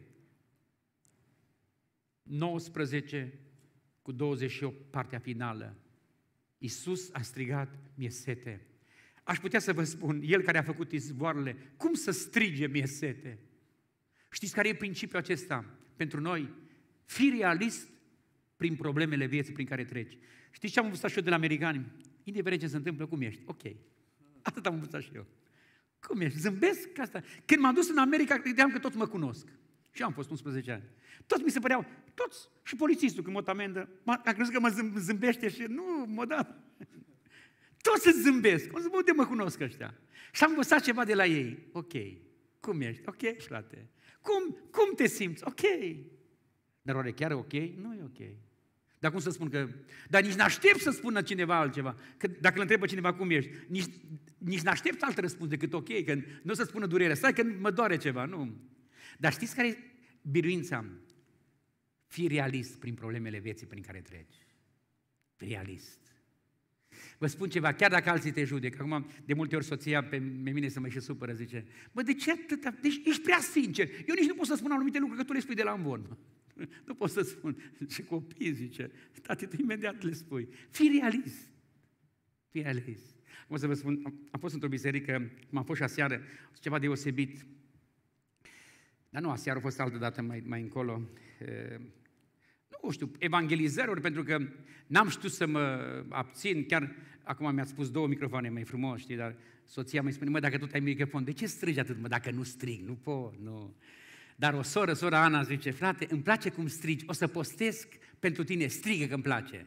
19:28, partea finală. Iisus a strigat, mi-e sete. Aș putea să vă spun, El care a făcut izvoarele, cum să strige, mi-e sete? Știți care e principiul acesta pentru noi? Fii realist prin problemele vieții prin care treci. Știți ce am învățat și eu de la americani? Indiferent ce se întâmplă, cum ești? Ok. Atât am învățat și eu. Cum ești? Zâmbesc? Asta. Când m-am dus în America, credeam că toți mă cunosc. Și eu am fost 11 ani. Toți mi se păreau, toți, și polițistul când mă amendă, a crezut că mă zâmbește și nu, mă da. Toți îți zâmbesc. O să mă, de mă cunosc ăștia. Și am învățat ceva de la ei. Ok. Cum ești? Ok, frate. Cum te simți? Ok. Dar oare chiar e ok? Nu e ok. Dar cum să spun că... Dar nici n-aștept să spună cineva altceva. Că dacă îl întrebă cineva cum ești, nici n-aștept alt răspuns decât ok, că nu o să spună durere. Stai că mă doare ceva, nu. Dar știți care e biruința? Fii realist prin problemele vieții prin care treci. Realist. Vă spun ceva, chiar dacă alții te judecă, acum de multe ori soția pe mine să mă și supără, zice, bă, de ce atâta? Deci ești prea sincer. Eu nici nu pot să spun anumite lucruri, că tu le spui de la învon. Nu pot să spun. Și copiii, zice, tati, tu imediat le spui. Fii realist. Fii realist. O să vă spun, am fost într-o biserică, cum am fost și aseară, ceva deosebit. Dar nu, aseară a fost altă dată mai încolo. Nu știu, evangelizări, pentru că n-am știut să mă abțin, chiar acum mi-ați spus 2 microfoane mai frumos, știi, dar soția mi spune, mă, dacă tot ai microfon, de ce strigi atât, mă, dacă nu strig, nu pot, nu. Dar o sora Ana zice, frate, îmi place cum strigi, o să postesc pentru tine, strigă că îmi place.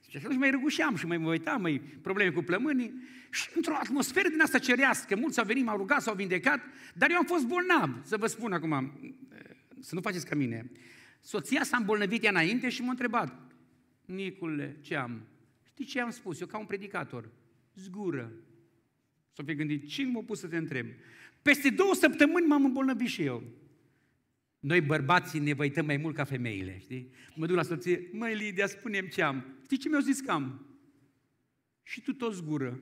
Și așa mai răgușeam și mai mă uitam, mai probleme cu plămânii. Și într-o atmosferă din asta cerească, mulți au venit, m-au rugat, s-au vindecat, dar eu am fost bolnav. Să vă spun acum, să nu faceți ca mine. Soția s-a îmbolnăvit ea înainte și m-a întrebat: Nicule, ce am? Știi ce am spus? Eu ca un predicator. Zgură. S-a fi gândit, cine m-a pus să te întreb? Peste 2 săptămâni m-am îmbolnăvit și eu. Noi bărbații ne văităm mai mult ca femeile, știi? Mă duc la soție: măi Lidia, spune-mi ce am. Știi ce mi-au zis că am? Și tu tot zgură.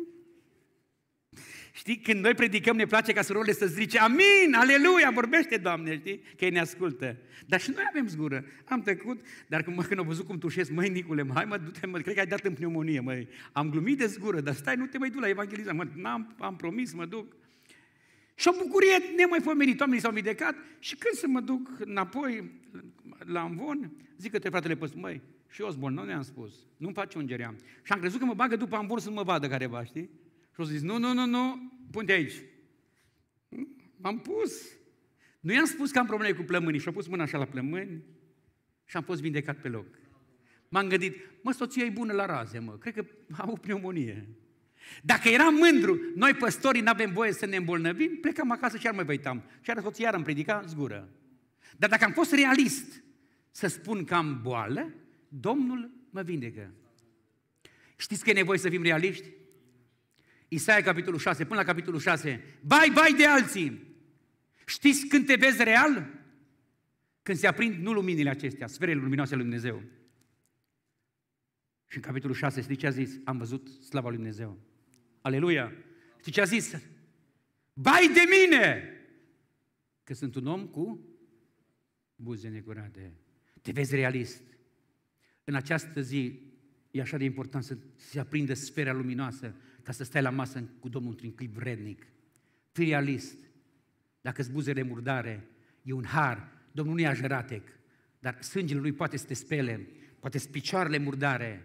Știi, când noi predicăm, ne place ca surorile să zice amin, aleluia, vorbește, Doamne, știi? Că ei ne ascultă. Dar și noi avem zgură. Am tăcut, dar când au văzut cum tușesc, măi, Nicule, hai mă, du-te, mă, cred că ai dat în pneumonie, măi. Am glumit de zgură, dar stai, nu te mai du la evangelizare, mă, am promis, mă duc. Și o bucurie nemaipomenit, oamenii s-au vindecat și când să mă duc înapoi la amvon, zic către fratele păstor: măi, și eu zbon, nu ne-am spus, nu-mi face ungerea. Și am crezut că mă bagă după amvon să mă vadă careva, știi? Și au zis: nu, pune-te aici. M-am pus. Nu i-am spus că am probleme cu plămânii și-au pus mâna așa la plămâni și am fost vindecat pe loc. M-am gândit: mă, soția e bună la raze, mă, cred că am o pneumonie. Dacă eram mândru, noi păstorii n-avem voie să ne îmbolnăvim, plecam acasă și iar mă văitam. Și iar soția iar îmi predica zgură. Dar dacă am fost realist să spun că am boală, Domnul mă vindecă. Știți că e nevoie să fim realiști? Isaia, capitolul 6, până la capitolul 6. Vai de alții! Știți când te vezi real? Când se aprind nu luminile acestea, sferele luminoase lui Dumnezeu. Și în capitolul 6, știți ce a zis? Am văzut slava lui Dumnezeu. Aleluia! Știți ce a zis? Vai de mine! Că sunt un om cu buze necurate. Te vezi realist. În această zi e așa de important să se aprindă sfera luminoasă ca să stai la masă cu Domnul într-un clip vrednic. Fii realist. Dacă-ți buzele murdare, e un har. Domnul nu e ajăratec, dar sângele lui poate să te spele, poate picioarele murdare,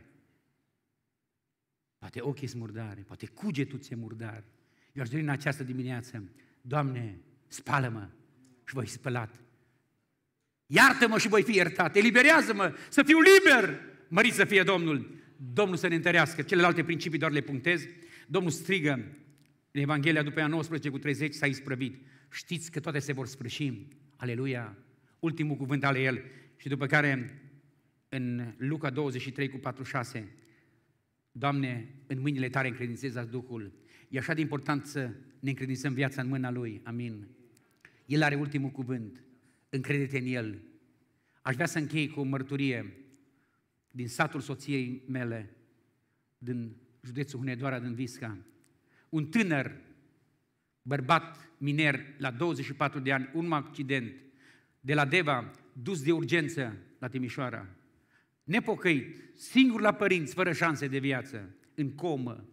poate ochii murdare, poate cugetul ți-e murdar. Eu aș dori în această dimineață: Doamne, spală-mă și voi fi spălat. Iartă-mă și voi fi iertat. Eliberează-mă să fiu liber. Mărit să fie Domnul. Domnul să ne întărească. Celelalte principii doar le punctez. Domnul strigă în Evanghelia după ea 19:30, s-a isprăvit. Știți că toate se vor sfârși. Aleluia! Ultimul cuvânt ale El. Și după care în Luca 23:46, Doamne, în mâinile Tale încredințez azi Duhul. E așa de important să ne încredințăm viața în mâna Lui. Amin. El are ultimul cuvânt. Încrede-te în El. Aș vrea să închei cu o mărturie din satul soției mele, din județul Hunedoara, din Visca. Un tânăr bărbat miner la 24 de ani, un accident, de la Deva, dus de urgență la Timișoara. Nepocăit, singur la părinți, fără șanse de viață, în comă,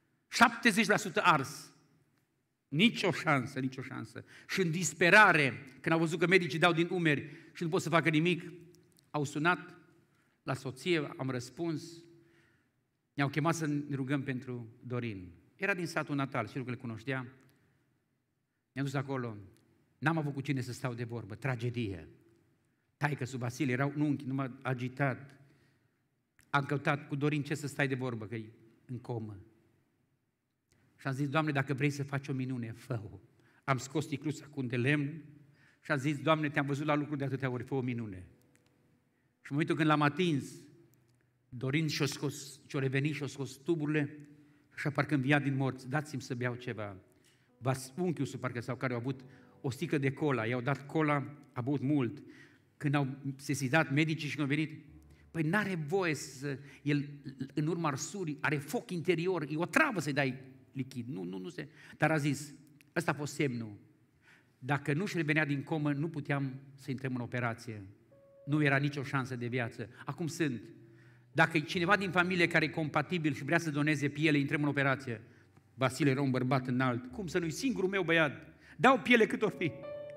70% ars. Nicio șansă. Și în disperare, când au văzut că medicii dau din umeri și nu pot să facă nimic, au sunat la soție, am răspuns, ne-au chemat să ne rugăm pentru Dorin. Era din satul natal, și că îl cunoștea. Ne-am dus acolo, n-am avut cu cine să stau de vorbă, tragedie. Taică sub Vasile era un unchi, numai agitat. Am căutat cu Dorin ce să stai de vorbă, că e în comă. Și am zis: Doamne, dacă vrei să faci o minune, fă-o. Am scos sticluța cu un de lemn și am zis: Doamne, te-am văzut la lucruri de atâtea ori, fă o minune. Și în momentul când l-am atins, Dorin și-o revenit și-o scos tuburile și parcă învia din morți. Dați-mi să beau ceva. Unchiul parcă sau care au avut o sticlă de cola, i-au dat cola, a băut mult. Când au sesizat medicii și au venit, păi n-are voie să, el în urma arsurii, are foc interior, e o travă să-i dai lichid, nu se... Dar a zis, ăsta a fost semnul. Dacă nu-și revenea din comă, nu puteam să intrăm în operație. Nu era nicio șansă de viață. Acum sunt. Dacă e cineva din familie care e compatibil și vrea să doneze piele, intrăm în operație. Vasile era un bărbat înalt. Cum să nu-i singurul meu băiat? Dau piele cât or fi.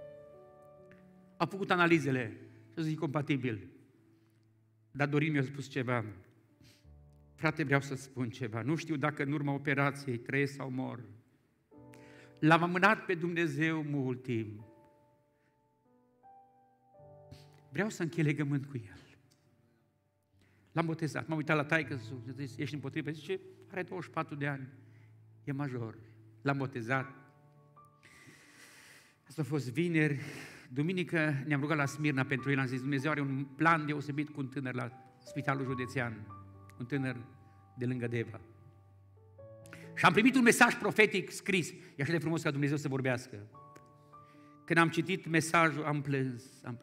A făcut analizele și a zis compatibil. Dar Dorin mi-a spus ceva. Frate, vreau să spun ceva. Nu știu dacă în urma operației trăiesc sau mor. L-am amânat pe Dumnezeu mult timp. Vreau să închei legământ cu El. L-am botezat, m-am uitat la taică-su, zice, ești împotrivă? Zice, are 24 de ani, e major. L-am botezat. Asta a fost vineri. Duminică ne-am rugat la Smirna pentru el, am zis, Dumnezeu are un plan deosebit cu un tânăr la Spitalul Județean, un tânăr de lângă Deva. Și am primit un mesaj profetic scris. E așa de frumos ca Dumnezeu să vorbească. Când am citit mesajul, am plâns.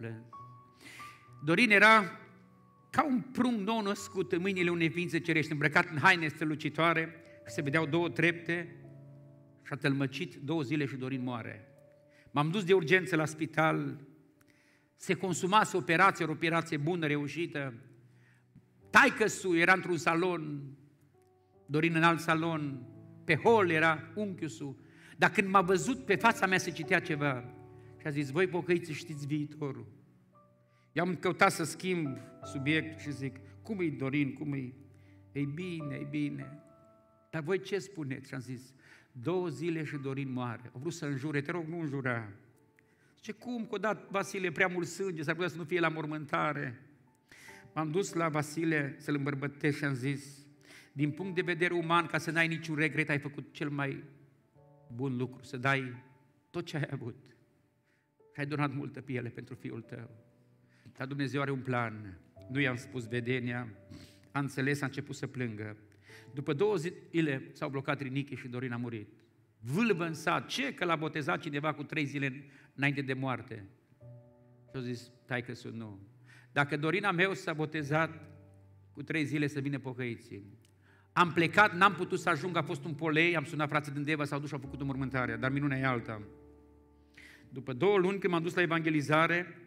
Dorin era ca un prunc nou născut în mâinile unei ființe cerești, îmbrăcat în haine strălucitoare și se vedeau 2 trepte și a tălmăcit 2 zile și Dorin moare. M-am dus de urgență la spital, se consumase o operație bună, reușită. Taică-su era într-un salon, Dorin în alt salon, pe hol era unchiul-su, dar când m-a văzut, pe fața mea se citea ceva și a zis, voi pocăiți știți viitorul. Eu am căutat să schimb subiectul și zic, cum e Dorin, cum e? Ei bine, dar voi ce spuneți? Și am zis, 2 zile și Dorin moare. Au vrut să înjure, te rog, nu înjura. Zice, cum, că o dat Vasile prea mult sânge, s-ar putea să nu fie la mormântare. M-am dus la Vasile să-l îmbărbătesc și am zis, din punct de vedere uman, ca să n-ai niciun regret, ai făcut cel mai bun lucru, să dai tot ce ai avut. Și ai donat multă piele pentru fiul tău. Dar Dumnezeu are un plan. Nu i-am spus vedenia, a înțeles, a început să plângă. După 2 zile s-au blocat rinichii și Dorin a murit. Vâlvă în sat, ce? Că l-a botezat cineva cu 3 zile înainte de moarte. Și-au zis, taică-su, nu. Dacă Dorina meu s-a botezat cu 3 zile să vină pocăiții. Am plecat, n-am putut să ajung, a fost un polei, am sunat frații din Deva, s-au dus și au făcut o mormântare, dar minunea e alta. După 2 luni, când m-am dus la evangelizare,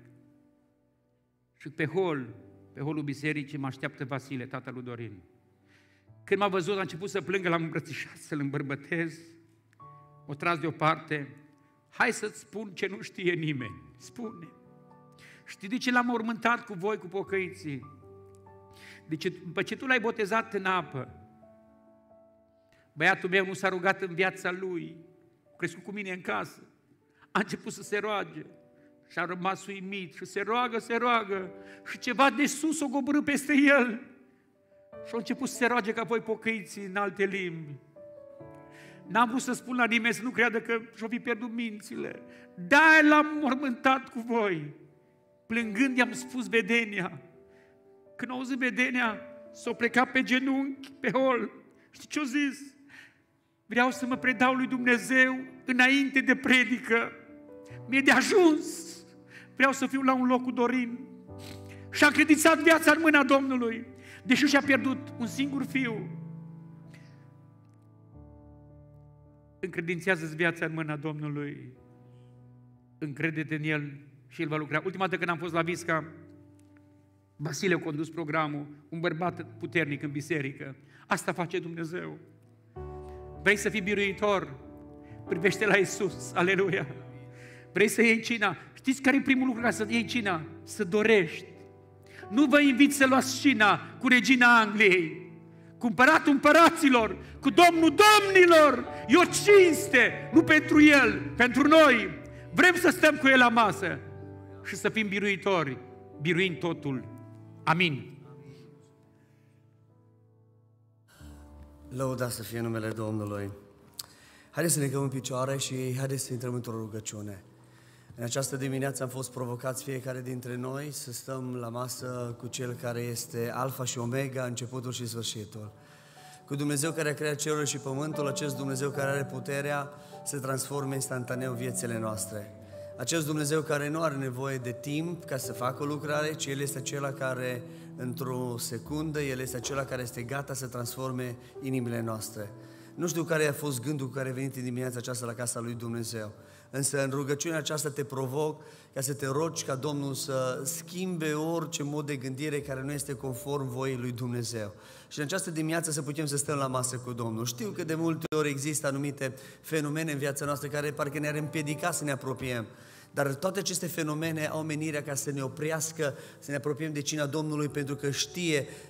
și pe holul bisericii, mă așteaptă Vasile, tatăl lui Dorin. Când m-a văzut, a început să plângă, l-am îmbrățișat, să-l îmbărbătez, o tras deoparte, hai să-ți spun ce nu știe nimeni, spune. Știi de ce l-am mormântat cu voi, cu pocăiții? Deci, după ce tu l-ai botezat în apă, băiatul meu nu s-a rugat în viața lui, a crescut cu mine în casă, a început să se roage și a rămas uimit și se roagă și ceva de sus o coborâ peste el și a început să se roage ca voi pocăiții în alte limbi. N-am vrut să spun la nimeni să nu creadă că și-o fi pierdut mințile. De-aia l-am mormântat cu voi. Plângând i-am spus vedenia. Când au auzit vedenia, s-au plecat pe genunchi, pe hol. Știi ce-au zis? Vreau să mă predau lui Dumnezeu înainte de predică. Mi-e de ajuns. Vreau să fiu la un loc cu Dorin. Și-a încredințat viața în mâna Domnului. Deși și-a pierdut un singur fiu. Încredințează-ți viața în mâna Domnului. Încrede-te în El și El va lucra. Ultima dată când am fost la Visca, Vasile a condus programul, un bărbat puternic în biserică. Asta face Dumnezeu. Vrei să fii biruitor? Privește la Iisus. Aleluia! Vrei să iei cina? Știți care e primul lucru ca să iei cina? Să dorești. Nu vă invit să luați cina cu regina Angliei, cu împăratul împăraților, cu domnul domnilor. E o cinste, nu pentru el, pentru noi. Vrem să stăm cu el la masă și să fim biruitori, biruind totul. Amin. Lăuda să fie numele Domnului. Haideți să ne cădem în picioare și haideți să intrăm într-o rugăciune. În această dimineață am fost provocați fiecare dintre noi să stăm la masă cu Cel care este Alfa și Omega, începutul și sfârșitul. Cu Dumnezeu care a creat cerul și pământul, acest Dumnezeu care are puterea să transforme instantaneu viețile noastre. Acest Dumnezeu care nu are nevoie de timp ca să facă o lucrare, ci El este acela care, într-o secundă, El este acela care este gata să transforme inimile noastre. Nu știu care a fost gândul cu care ai venit în dimineața aceasta la casa lui Dumnezeu, însă în rugăciunea aceasta te provoc ca să te rogi ca Domnul să schimbe orice mod de gândire care nu este conform voii lui Dumnezeu. Și în această dimineață să putem să stăm la masă cu Domnul. Știu că de multe ori există anumite fenomene în viața noastră care parcă ne-ar împiedica să ne apropiem. Dar toate aceste fenomene au menirea ca să ne oprească, să ne apropiem de cina Domnului, pentru că știe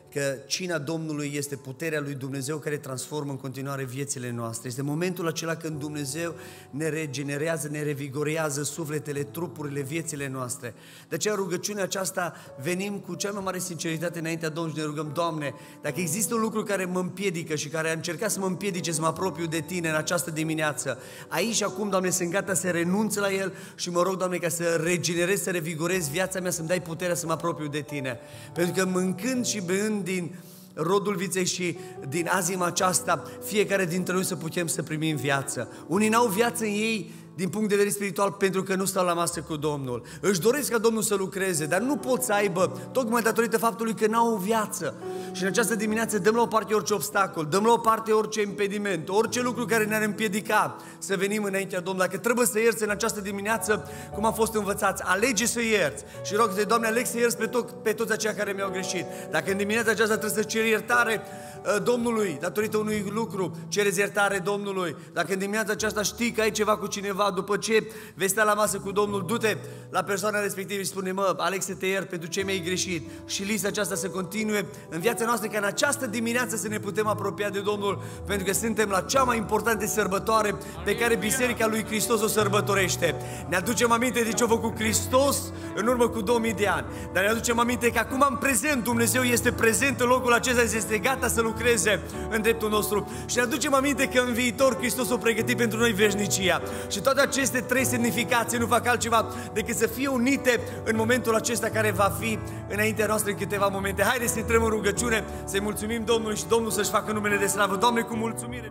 că cina Domnului este puterea lui Dumnezeu care transformă în continuare viețile noastre. Este momentul acela când Dumnezeu ne regenerează, ne revigorează sufletele, trupurile, viețile noastre. De aceea rugăciunea aceasta venim cu cea mai mare sinceritate înaintea Domnului și ne rugăm: Doamne, dacă există un lucru care mă împiedică și care a încercat să mă împiedice să mă apropiu de Tine în această dimineață, aici și acum, Doamne, sunt gata să renunț la el și mă rog, Doamne, ca să regenerez, să revigorez viața mea, să-mi dai puterea să mă apropiu de Tine. Pentru că mâncând și beând din rodul viței și din azima aceasta, fiecare dintre noi să putem să primim viață. Unii n-au viață în ei din punct de vedere spiritual pentru că nu stau la masă cu Domnul. Își doresc ca Domnul să lucreze, dar nu pot să aibă, tocmai datorită faptului că n-au viață. Și în această dimineață dăm la o parte orice obstacol, dăm la o parte orice impediment, orice lucru care ne-ar împiedica să venim înaintea Domnului. Dacă trebuie să ierți în această dimineață, cum am fost învățați, alege să ierți. Și rog, Doamne, aleg să ierți pe toți aceia care mi-au greșit. Dacă în dimineața aceasta trebuie să ceri iertare Domnului, datorită unui lucru, cereți iertare Domnului. Dacă în dimineața aceasta știi că ai ceva cu cineva, după ce vei sta la masă cu Domnul, du-te la persoana respectivă și spune: mă, aleg să te iert pentru ce mi-ai greșit. Și lista aceasta să continue în viața noastră, ca în această dimineață să ne putem apropia de Domnul, pentru că suntem la cea mai importantă sărbătoare pe care Biserica lui Hristos o sărbătorește. Ne aducem aminte de ce a făcut Hristos în urmă cu 2000 de ani, dar ne aducem aminte că acum în prezent Dumnezeu este prezent în locul acesta, este gata să lucreze în dreptul nostru. Și ne aducem aminte că în viitor Hristos o pregătit pentru noi veșnicia. Și toate aceste trei semnificații nu fac altceva decât să fie unite în momentul acesta care va fi înaintea noastră în câteva momente. Haideți să intrăm în rugăciune, să-i mulțumim Domnului și Domnul să-și facă numele de slavă. Doamne, cu mulțumire!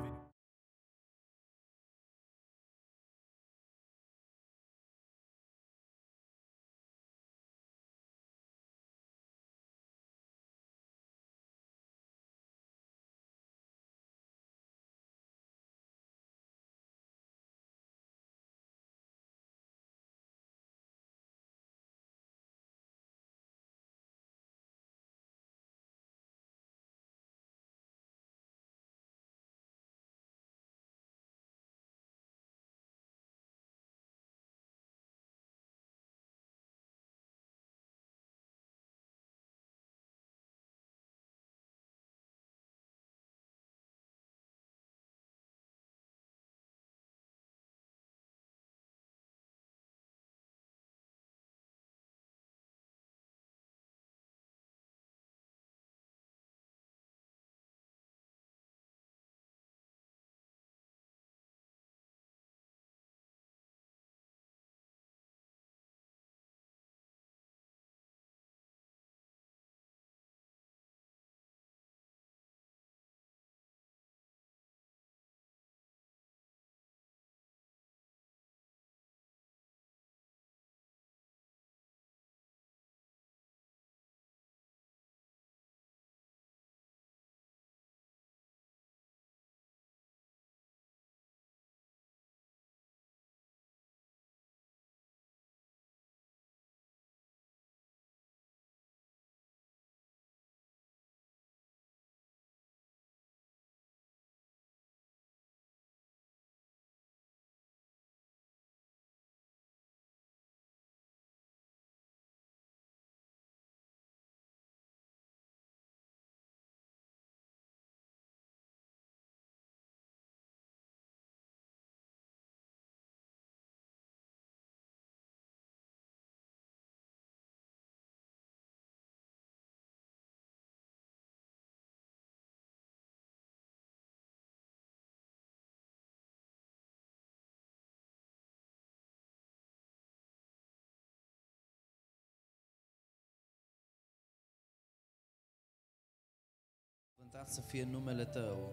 Binecuvântat să fie numele Tău,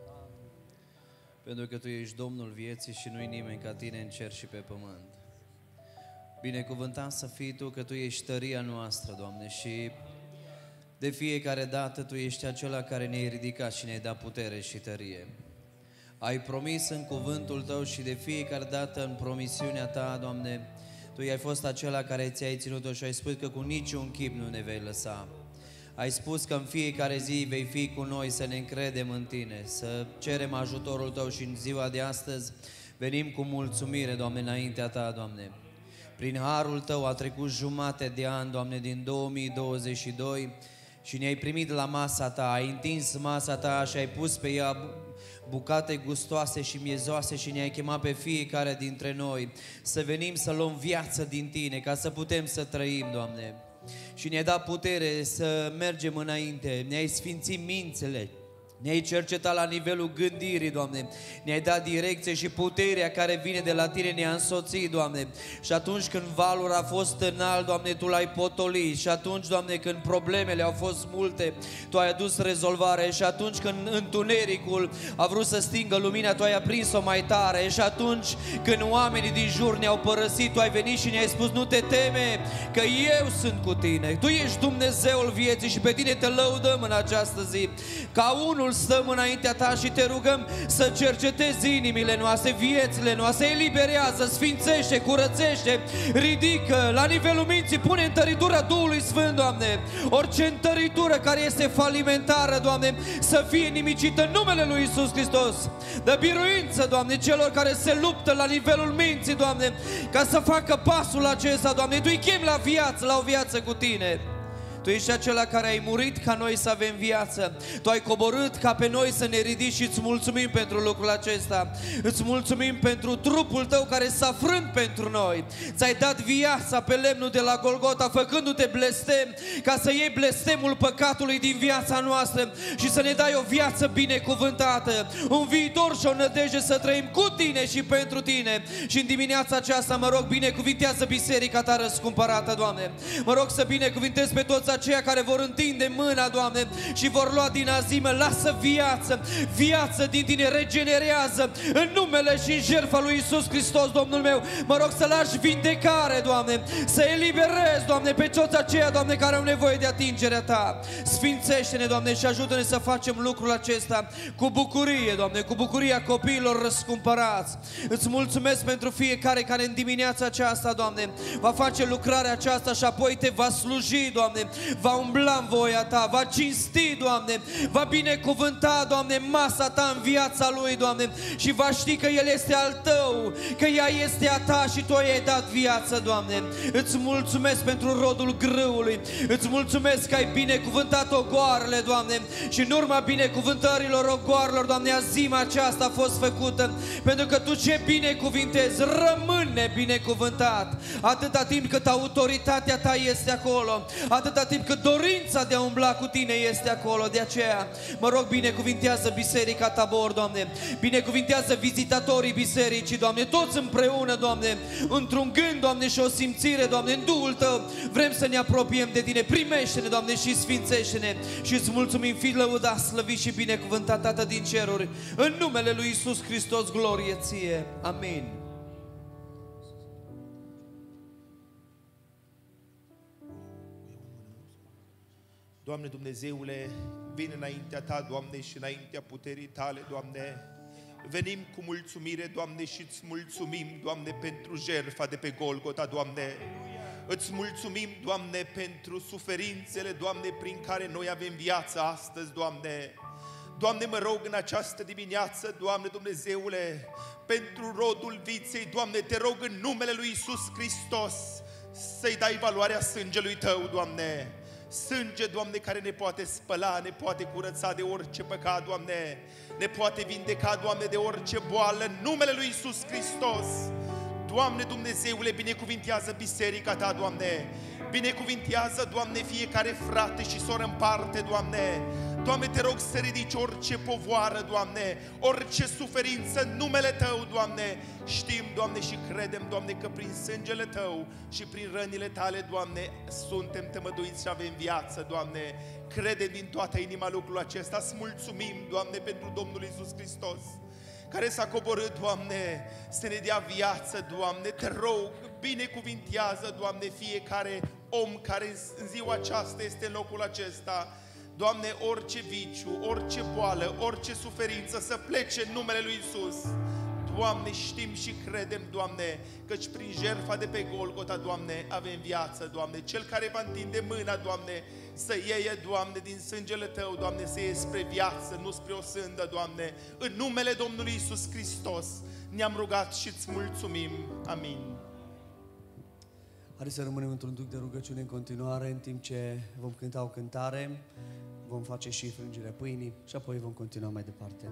pentru că Tu ești Domnul vieții și nu-i nimeni ca Tine în cer și pe pământ. Binecuvântat să fii Tu, că Tu ești tăria noastră, Doamne, și de fiecare dată Tu ești acela care ne-ai ridicat și ne-ai dat putere și tărie. Ai promis în cuvântul Tău și de fiecare dată în promisiunea Ta, Doamne, Tu ai fost acela care ți-ai ținut-o și ai spus că cu niciun chip nu ne vei lăsa. Ai spus că în fiecare zi vei fi cu noi, să ne încredem în Tine, să cerem ajutorul Tău și în ziua de astăzi venim cu mulțumire, Doamne, înaintea Ta, Doamne. Prin harul Tău a trecut jumate de an, Doamne, din 2022, și ne-ai primit la masa Ta, ai întins masa Ta și ai pus pe ea bucate gustoase și miezoase și ne-ai chemat pe fiecare dintre noi să venim să luăm viață din Tine, ca să putem să trăim, Doamne. Și ne-ai dat putere să mergem înainte, ne-ai sfințit mințile, ne-ai cercetat la nivelul gândirii, Doamne. Ne-ai dat direcție și puterea care vine de la Tine ne-a însoțit, Doamne. Și atunci când valul a fost înalt, Doamne, Tu l-ai potolit. Și atunci, Doamne, când problemele au fost multe, Tu ai adus rezolvare. Și atunci când întunericul a vrut să stingă lumina, Tu ai aprins-o mai tare. Și atunci când oamenii din jur ne-au părăsit, Tu ai venit și ne-ai spus: nu te teme, că eu sunt cu tine. Tu ești Dumnezeul vieții și pe Tine te lăudăm în această zi. Ca unul stăm înaintea Ta și Te rugăm să cercetezi inimile noastre, viețile noastre, eliberează, sfințește, curățește, ridică la nivelul minții, pune întăritura Duhului Sfânt, Doamne. Orice întăritură care este falimentară, Doamne, să fie nimicită în numele Lui Iisus Hristos. Dă biruință, Doamne, celor care se luptă la nivelul minții, Doamne, ca să facă pasul acesta, Doamne. Tu îi chemi la viață, la o viață cu Tine. Tu ești acela care ai murit ca noi să avem viață. Tu ai coborât ca pe noi să ne ridici și îți mulțumim pentru lucrul acesta. Îți mulțumim pentru trupul Tău care s-a frânt pentru noi. Ți-ai dat viața pe lemnul de la Golgota, făcându-te blestem, ca să iei blestemul păcatului din viața noastră și să ne dai o viață binecuvântată, un viitor și o nădejde să trăim cu Tine și pentru Tine. Și în dimineața aceasta, mă rog, binecuvintează biserica Ta răscumpărată, Doamne. Mă rog să binecuvintez pe toți aceia care vor întinde mâna, Doamne, și vor lua din azimă. Lasă viață, viață din Tine, regenerează în numele și în jertfa lui Iisus Hristos, Domnul meu. Mă rog să lași vindecare, Doamne, să eliberezi, Doamne, pe toți aceia, Doamne, care au nevoie de atingerea Ta. Sfințește-ne, Doamne, și ajută-ne să facem lucrul acesta cu bucurie, Doamne, cu bucuria copiilor răscumpărați. Îți mulțumesc pentru fiecare care în dimineața aceasta, Doamne, va face lucrarea aceasta și apoi Te va sluji, Doamne, va umbla în voia Ta, va cinsti, Doamne, va binecuvânta, Doamne, masa Ta în viața lui, Doamne, și va ști că El este al Tău, că ea este a Ta și Tu i-ai dat viață, Doamne. Îți mulțumesc pentru rodul grâului, îți mulțumesc că ai binecuvântat ogoarele, Doamne, și în urma binecuvântărilor ogoarelor, Doamne, azima aceasta a fost făcută, pentru că Tu ce binecuvintezi, rămâne binecuvântat, atâta timp cât autoritatea Ta este acolo, atâta timp cât dorința de a umbla cu Tine este acolo. De aceea, mă rog, binecuvintează Biserica Tabor, Doamne, binecuvintează vizitatorii bisericii, Doamne, toți împreună, Doamne, într-un gând, Doamne, și o simțire, Doamne, în Duhul Tău, vrem să ne apropiem de Tine. Primește-ne, Doamne, și sfințește-ne și îți mulțumim, fi lăudat, slăvit și binecuvântat, Tată din ceruri, în numele lui Iisus Hristos, glorie Ție. Amin. Doamne Dumnezeule, vin înaintea Ta, Doamne, și înaintea puterii Tale, Doamne. Venim cu mulțumire, Doamne, și îți mulțumim, Doamne, pentru jertfa de pe Golgota, Doamne. Îți mulțumim, Doamne, pentru suferințele, Doamne, prin care noi avem viață astăzi, Doamne. Doamne, mă rog în această dimineață, Doamne Dumnezeule, pentru rodul viței, Doamne, Te rog în numele lui Iisus Hristos să-i dai valoarea sângelui Tău, Doamne. Sânge, Doamne, care ne poate spăla, ne poate curăța de orice păcat, Doamne, ne poate vindeca, Doamne, de orice boală, în numele lui Iisus Hristos. Doamne Dumnezeule, binecuvintează biserica Ta, Doamne, binecuvintează, Doamne, fiecare frate și soră în parte, Doamne. Doamne, Te rog să ridici orice povoară, Doamne, orice suferință în numele Tău, Doamne. Știm, Doamne, și credem, Doamne, că prin sângele Tău și prin rănile Tale, Doamne, suntem tămăduiți și avem viață, Doamne. Credem din toată inima lucrul acesta. Îți mulțumim, Doamne, pentru Domnul Iisus Hristos, care s-a coborât, Doamne, să ne dea viață, Doamne. Te rog, binecuvintează, Doamne, fiecare om care în ziua aceasta este în locul acesta. Doamne, orice viciu, orice boală, orice suferință să plece în numele lui Iisus. Doamne, știm și credem, Doamne, căci prin jertfa de pe Golgota, Doamne, avem viață, Doamne. Cel care va întinde mâna, Doamne, să iei, Doamne, din sângele Tău, Doamne, să iei spre viață, nu spre o sândă, Doamne. În numele Domnului Iisus Hristos ne-am rugat și îți mulțumim. Amin. Haideți să rămânem într-un duc de rugăciune în continuare, în timp ce vom cânta o cântare, vom face și frângerea pâinii și apoi vom continua mai departe.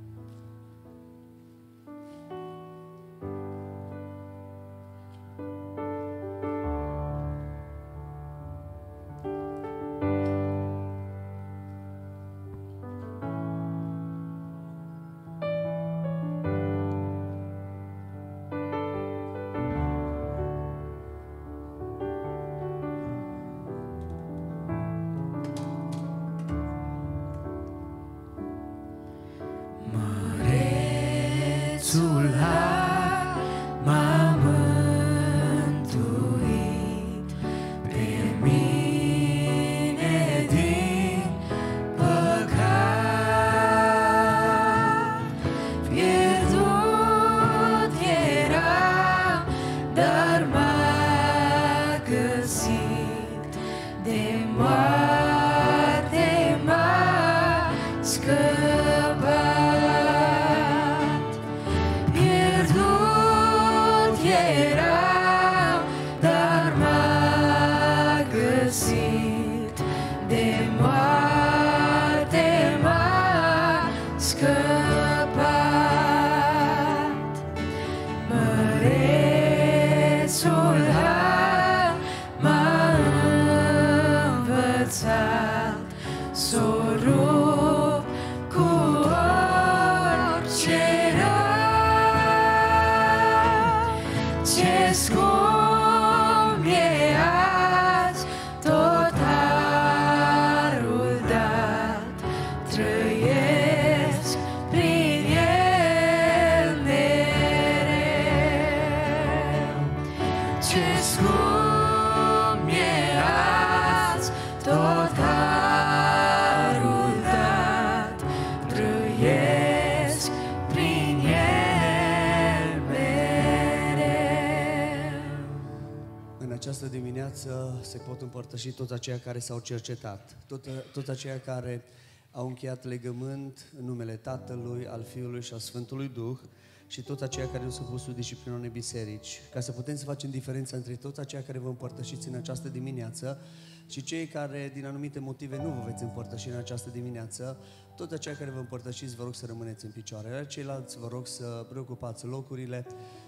Se pot împărtăși toți aceia care s-au cercetat, toți aceia care au încheiat legământ în numele Tatălui, al Fiului și al Sfântului Duh și toți aceia care nu s-au pus sub disciplina unei biserici, ca să putem să facem diferența între toți aceia care vă împărtășiți în această dimineață și cei care din anumite motive nu vă veți împărtăși în această dimineață. Toți aceia care vă împărtășiți, vă rog să rămâneți în picioare. Ceilalți vă rog să preocupați locurile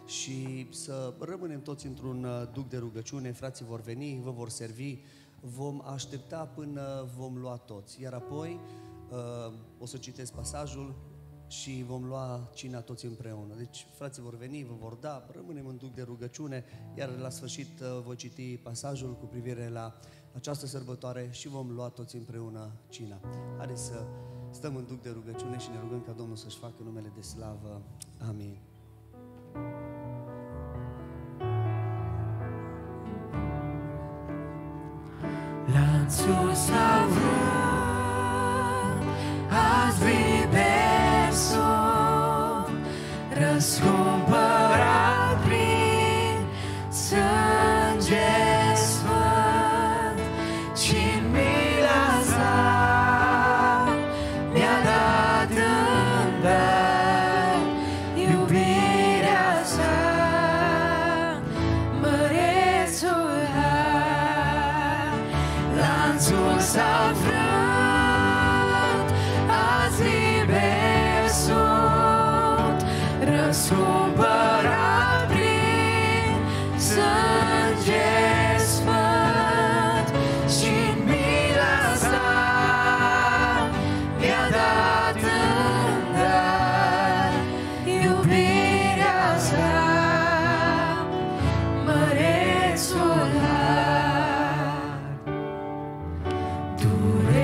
și să rămânem toți într-un duc de rugăciune. Frații vor veni, vă vor servi, vom aștepta până vom lua toți. Iar apoi o să citesc pasajul și vom lua cina toți împreună. Deci frații vor veni, vă vor da, rămânem în duc de rugăciune, iar la sfârșit voi citi pasajul cu privire la această sărbătoare și vom lua toți împreună cina. Haideți să stăm în duc de rugăciune și ne rugăm ca Domnul să-și facă numele de slavă. Amin. Lanțul s-a vrut, azi libersul, răscumpărat prin sânge sfânt și-n mila sa mi-a dat îndar iubirea sa, mărețul har. Lanțul s-a frânt, azi liber sunt, răscumpărat prin sânge sfânt și-n mila sa mi-a dat îndar iubirea sa, mărețul har.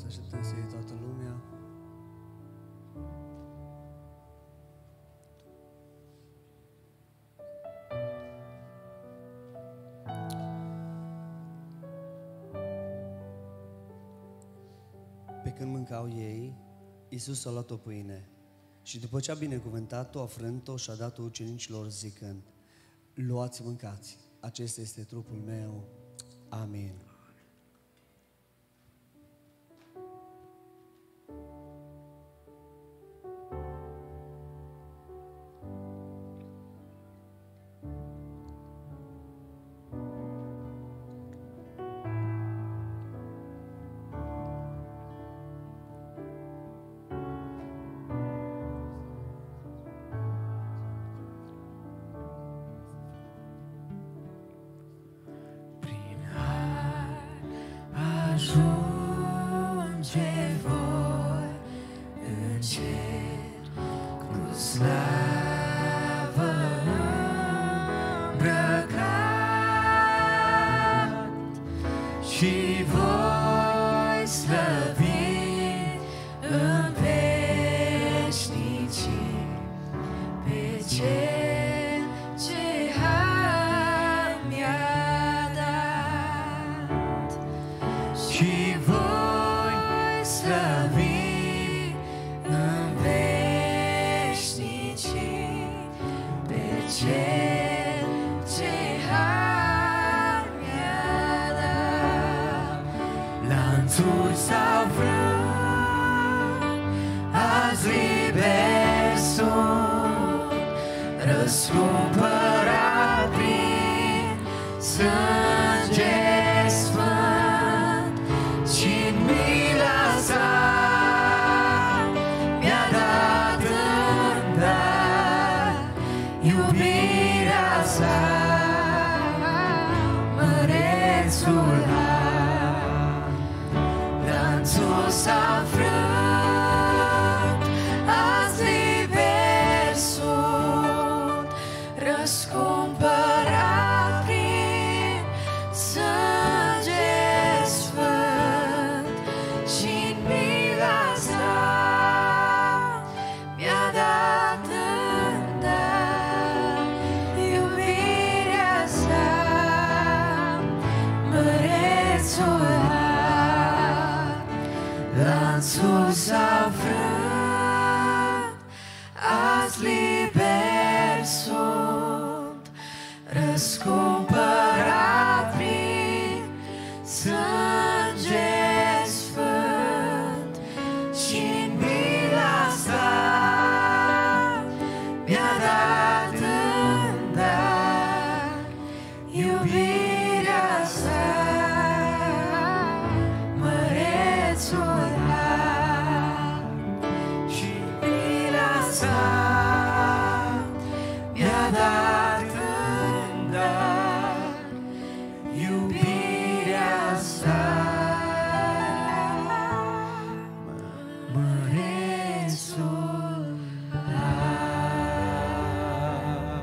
așteptăm să iei toată lumea. Pe când mâncau ei, Iisus a luat o pâine și după ce a binecuvântat-o, a frânt-o și a dat-o ucenicilor zicând: luați, mâncați, acesta este trupul meu. Amin. Ajunge voi în cer cu slavă îmbrăcat și voi slăvi în veșnicii pe Cel ce har mi-a dat. Și voi slăvi în veșnicii pe Cel ce har mi-a dat. Lanțuri s-au frânt, azi liber sunt, răscumpărat prin sânge sfânt. Și-n mila sa mi-a dat în dar iubirea sa, mărețul har. Lanțul s-a frânt, azi liber sunt, răscumpărat prin sânge sfânt. Și-n mila sa mi-a dat în dar iubirea sa, mărețul har. Lanțul s-a frânt, azi liber sunt, răscumpărat prin sânge sfânt. Și-n mila sa mi-a dat în dar iubirea sa, mărețul har. Și mila sa mi-a dat în dar iubirea sa, mărețul har.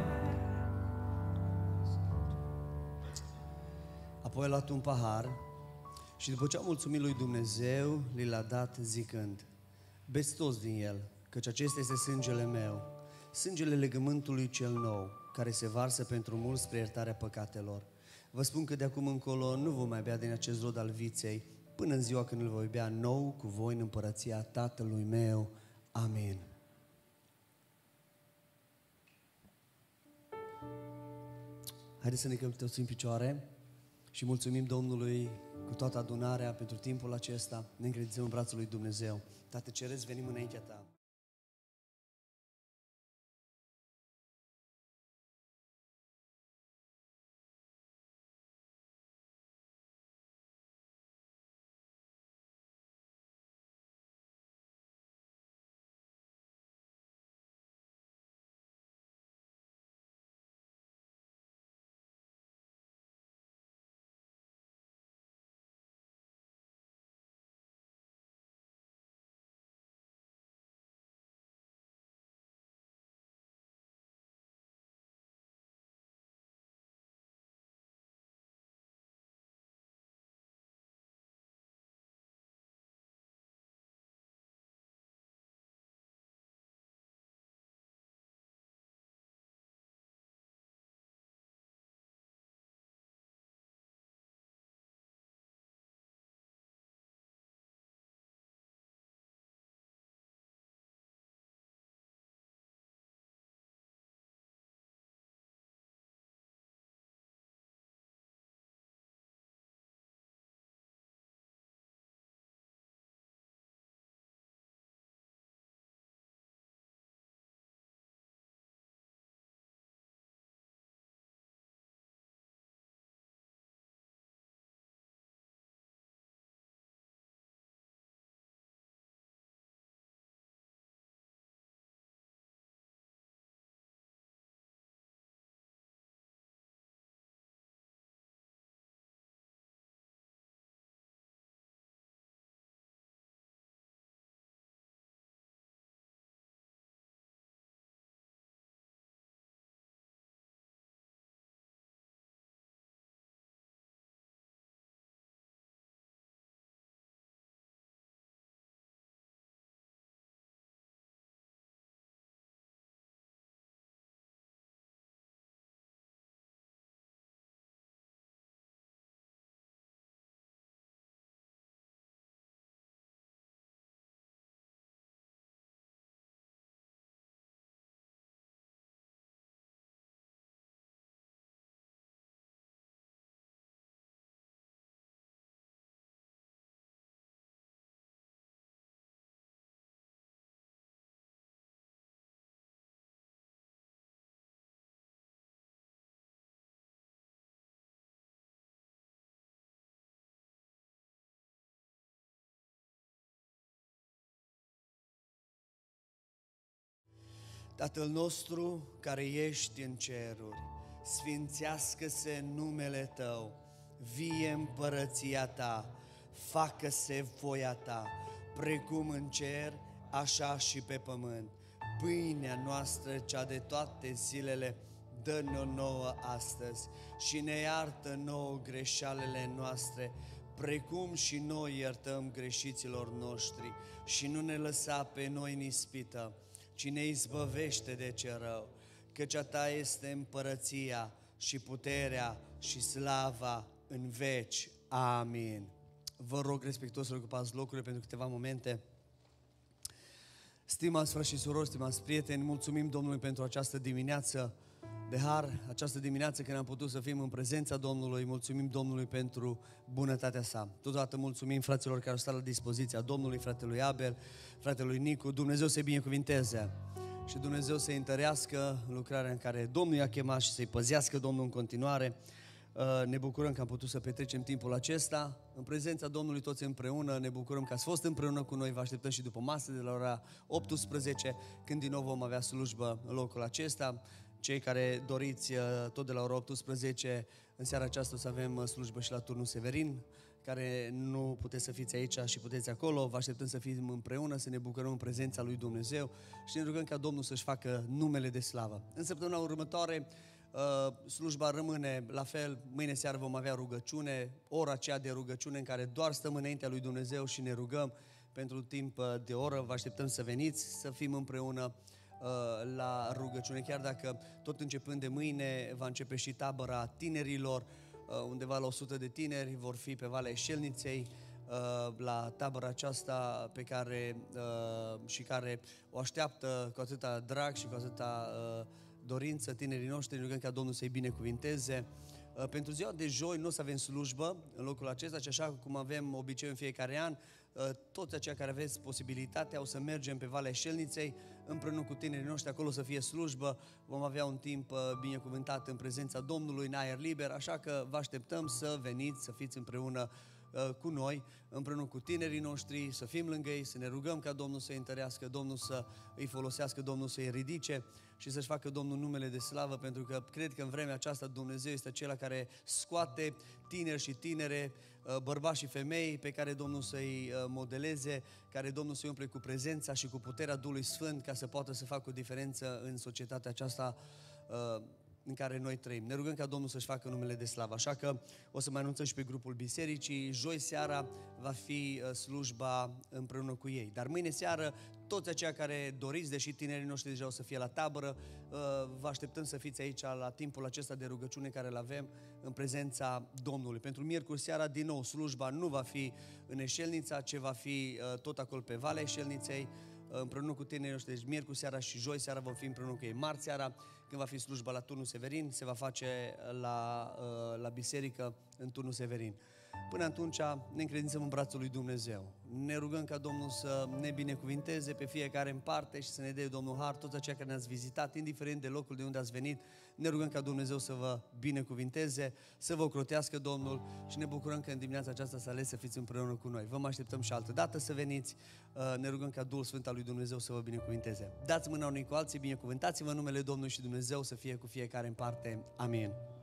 Apoi a luat un pahar și după ce a mulțumit lui Dumnezeu, li l-a dat zicând: beți toți din el, căci acesta este sângele meu, sângele legământului cel nou, care se varsă pentru mulți spre iertarea păcatelor. Vă spun că de acum încolo nu vom mai bea din acest rod al viței, până în ziua când îl voi bea nou cu voi în împărăția Tatălui meu. Amin. Haideți să ne ridicăm toți în picioare și mulțumim Domnului cu toată adunarea pentru timpul acesta. Ne încredințăm în brațul lui Dumnezeu. Tată Ceresc, venim înaintea Ta. Tatăl nostru care ești în ceruri, sfințească-se numele Tău, vie împărăția Ta, facă-se voia Ta, precum în cer, așa și pe pământ. Pâinea noastră, cea de toate zilele, dă-ne-o nouă astăzi și ne iartă nouă greșalele noastre, precum și noi iertăm greșiților noștri, și nu ne lăsa pe noi în ispită, ci ne izbăvește de ce rău, căci a Ta este împărăția și puterea și slava în veci. Amin. Vă rog respectuos să ocupați locurile pentru câteva momente. Stimați frați și surori, stimați prieteni, mulțumim Domnului pentru această dimineață de har, această dimineață când am putut să fim în prezența Domnului. Mulțumim Domnului pentru bunătatea Sa. Totodată mulțumim fraților care au stat la dispoziția Domnului, fratelui Abel, fratelui Nicu. Dumnezeu să-i binecuvinteze și Dumnezeu să-i întărească în lucrarea în care Domnul i-a chemat și să-i păzească Domnul în continuare. Ne bucurăm că am putut să petrecem timpul acesta în prezența Domnului toți împreună. Ne bucurăm că ați fost împreună cu noi. Vă așteptăm și după masă de la ora 18, când din nou vom avea slujbă în locul acesta. Cei care doriți, tot de la ora 18, în seara aceasta o să avem slujbă și la turnul Severin. Care nu puteți să fiți aici și puteți acolo, vă așteptăm să fim împreună, să ne bucurăm în prezența lui Dumnezeu și ne rugăm ca Domnul să-și facă numele de slavă. În săptămâna următoare, slujba rămâne la fel. Mâine seară vom avea rugăciune, ora aceea de rugăciune în care doar stăm înaintea lui Dumnezeu și ne rugăm pentru timp de oră. Vă așteptăm să veniți, să fim împreună la rugăciune, chiar dacă tot începând de mâine va începe și tabăra tinerilor. Undeva la 100 de tineri vor fi pe Valea Eșelniței la tabăra aceasta pe care și care o așteaptă cu atâta drag și cu atâta dorință tinerii noștri. Ne rugăm ca Domnul să-i binecuvinteze. Pentru ziua de joi nu o să avem slujbă în locul acesta, ci așa cum avem obicei în fiecare an, toți aceia care aveți posibilitatea o să mergem pe Valea Eșelniței împreună cu tinerii noștri, acolo să fie slujbă. Vom avea un timp binecuvântat în prezența Domnului, în aer liber, așa că vă așteptăm să veniți, să fiți împreună cu noi, împreună cu tinerii noștri, să fim lângă ei, să ne rugăm ca Domnul să-i întărească, Domnul să îi folosească, Domnul să-i ridice și să-și facă Domnul numele de slavă, pentru că cred că în vremea aceasta Dumnezeu este acela care scoate tineri și tinere, bărbați și femei pe care Domnul să-i modeleze, care Domnul să-i umple cu prezența și cu puterea Duhului Sfânt ca să poată să facă o diferență în societatea aceasta în care noi trăim. Ne rugăm ca Domnul să-și facă numele de slavă. Așa că o să mai anunțăm și pe grupul bisericii. Joi seara va fi slujba împreună cu ei. Dar mâine seară, toți aceia care doriți, deși tinerii noștri deja o să fie la tabără, vă așteptăm să fiți aici la timpul acesta de rugăciune care îl avem în prezența Domnului. Pentru miercuri seara, din nou, slujba nu va fi în Eșelnița, ci va fi tot acolo pe Valea Eșelniței, împreună cu tinerii noștri. Deci miercuri seara și joi seara vom fi împreună cu ei. Marți seara, când va fi slujba la turnul Severin, se va face la biserică în turnul Severin. Până atunci ne încredințăm în brațul lui Dumnezeu. Ne rugăm ca Domnul să ne binecuvinteze pe fiecare în parte și să ne dea Domnul har, toți aceia care ne-ați vizitat, indiferent de locul de unde ați venit. Ne rugăm ca Dumnezeu să vă binecuvinteze, să vă ocrotească Domnul și ne bucurăm că în dimineața aceasta s-a ales să fiți împreună cu noi. Vă mai așteptăm și altă dată să veniți. Ne rugăm ca Duhul Sfânt al lui Dumnezeu să vă binecuvinteze. Dați mâna unii cu alții, binecuvântați-vă numele Domnului și Dumnezeu să fie cu fiecare în parte. Amin.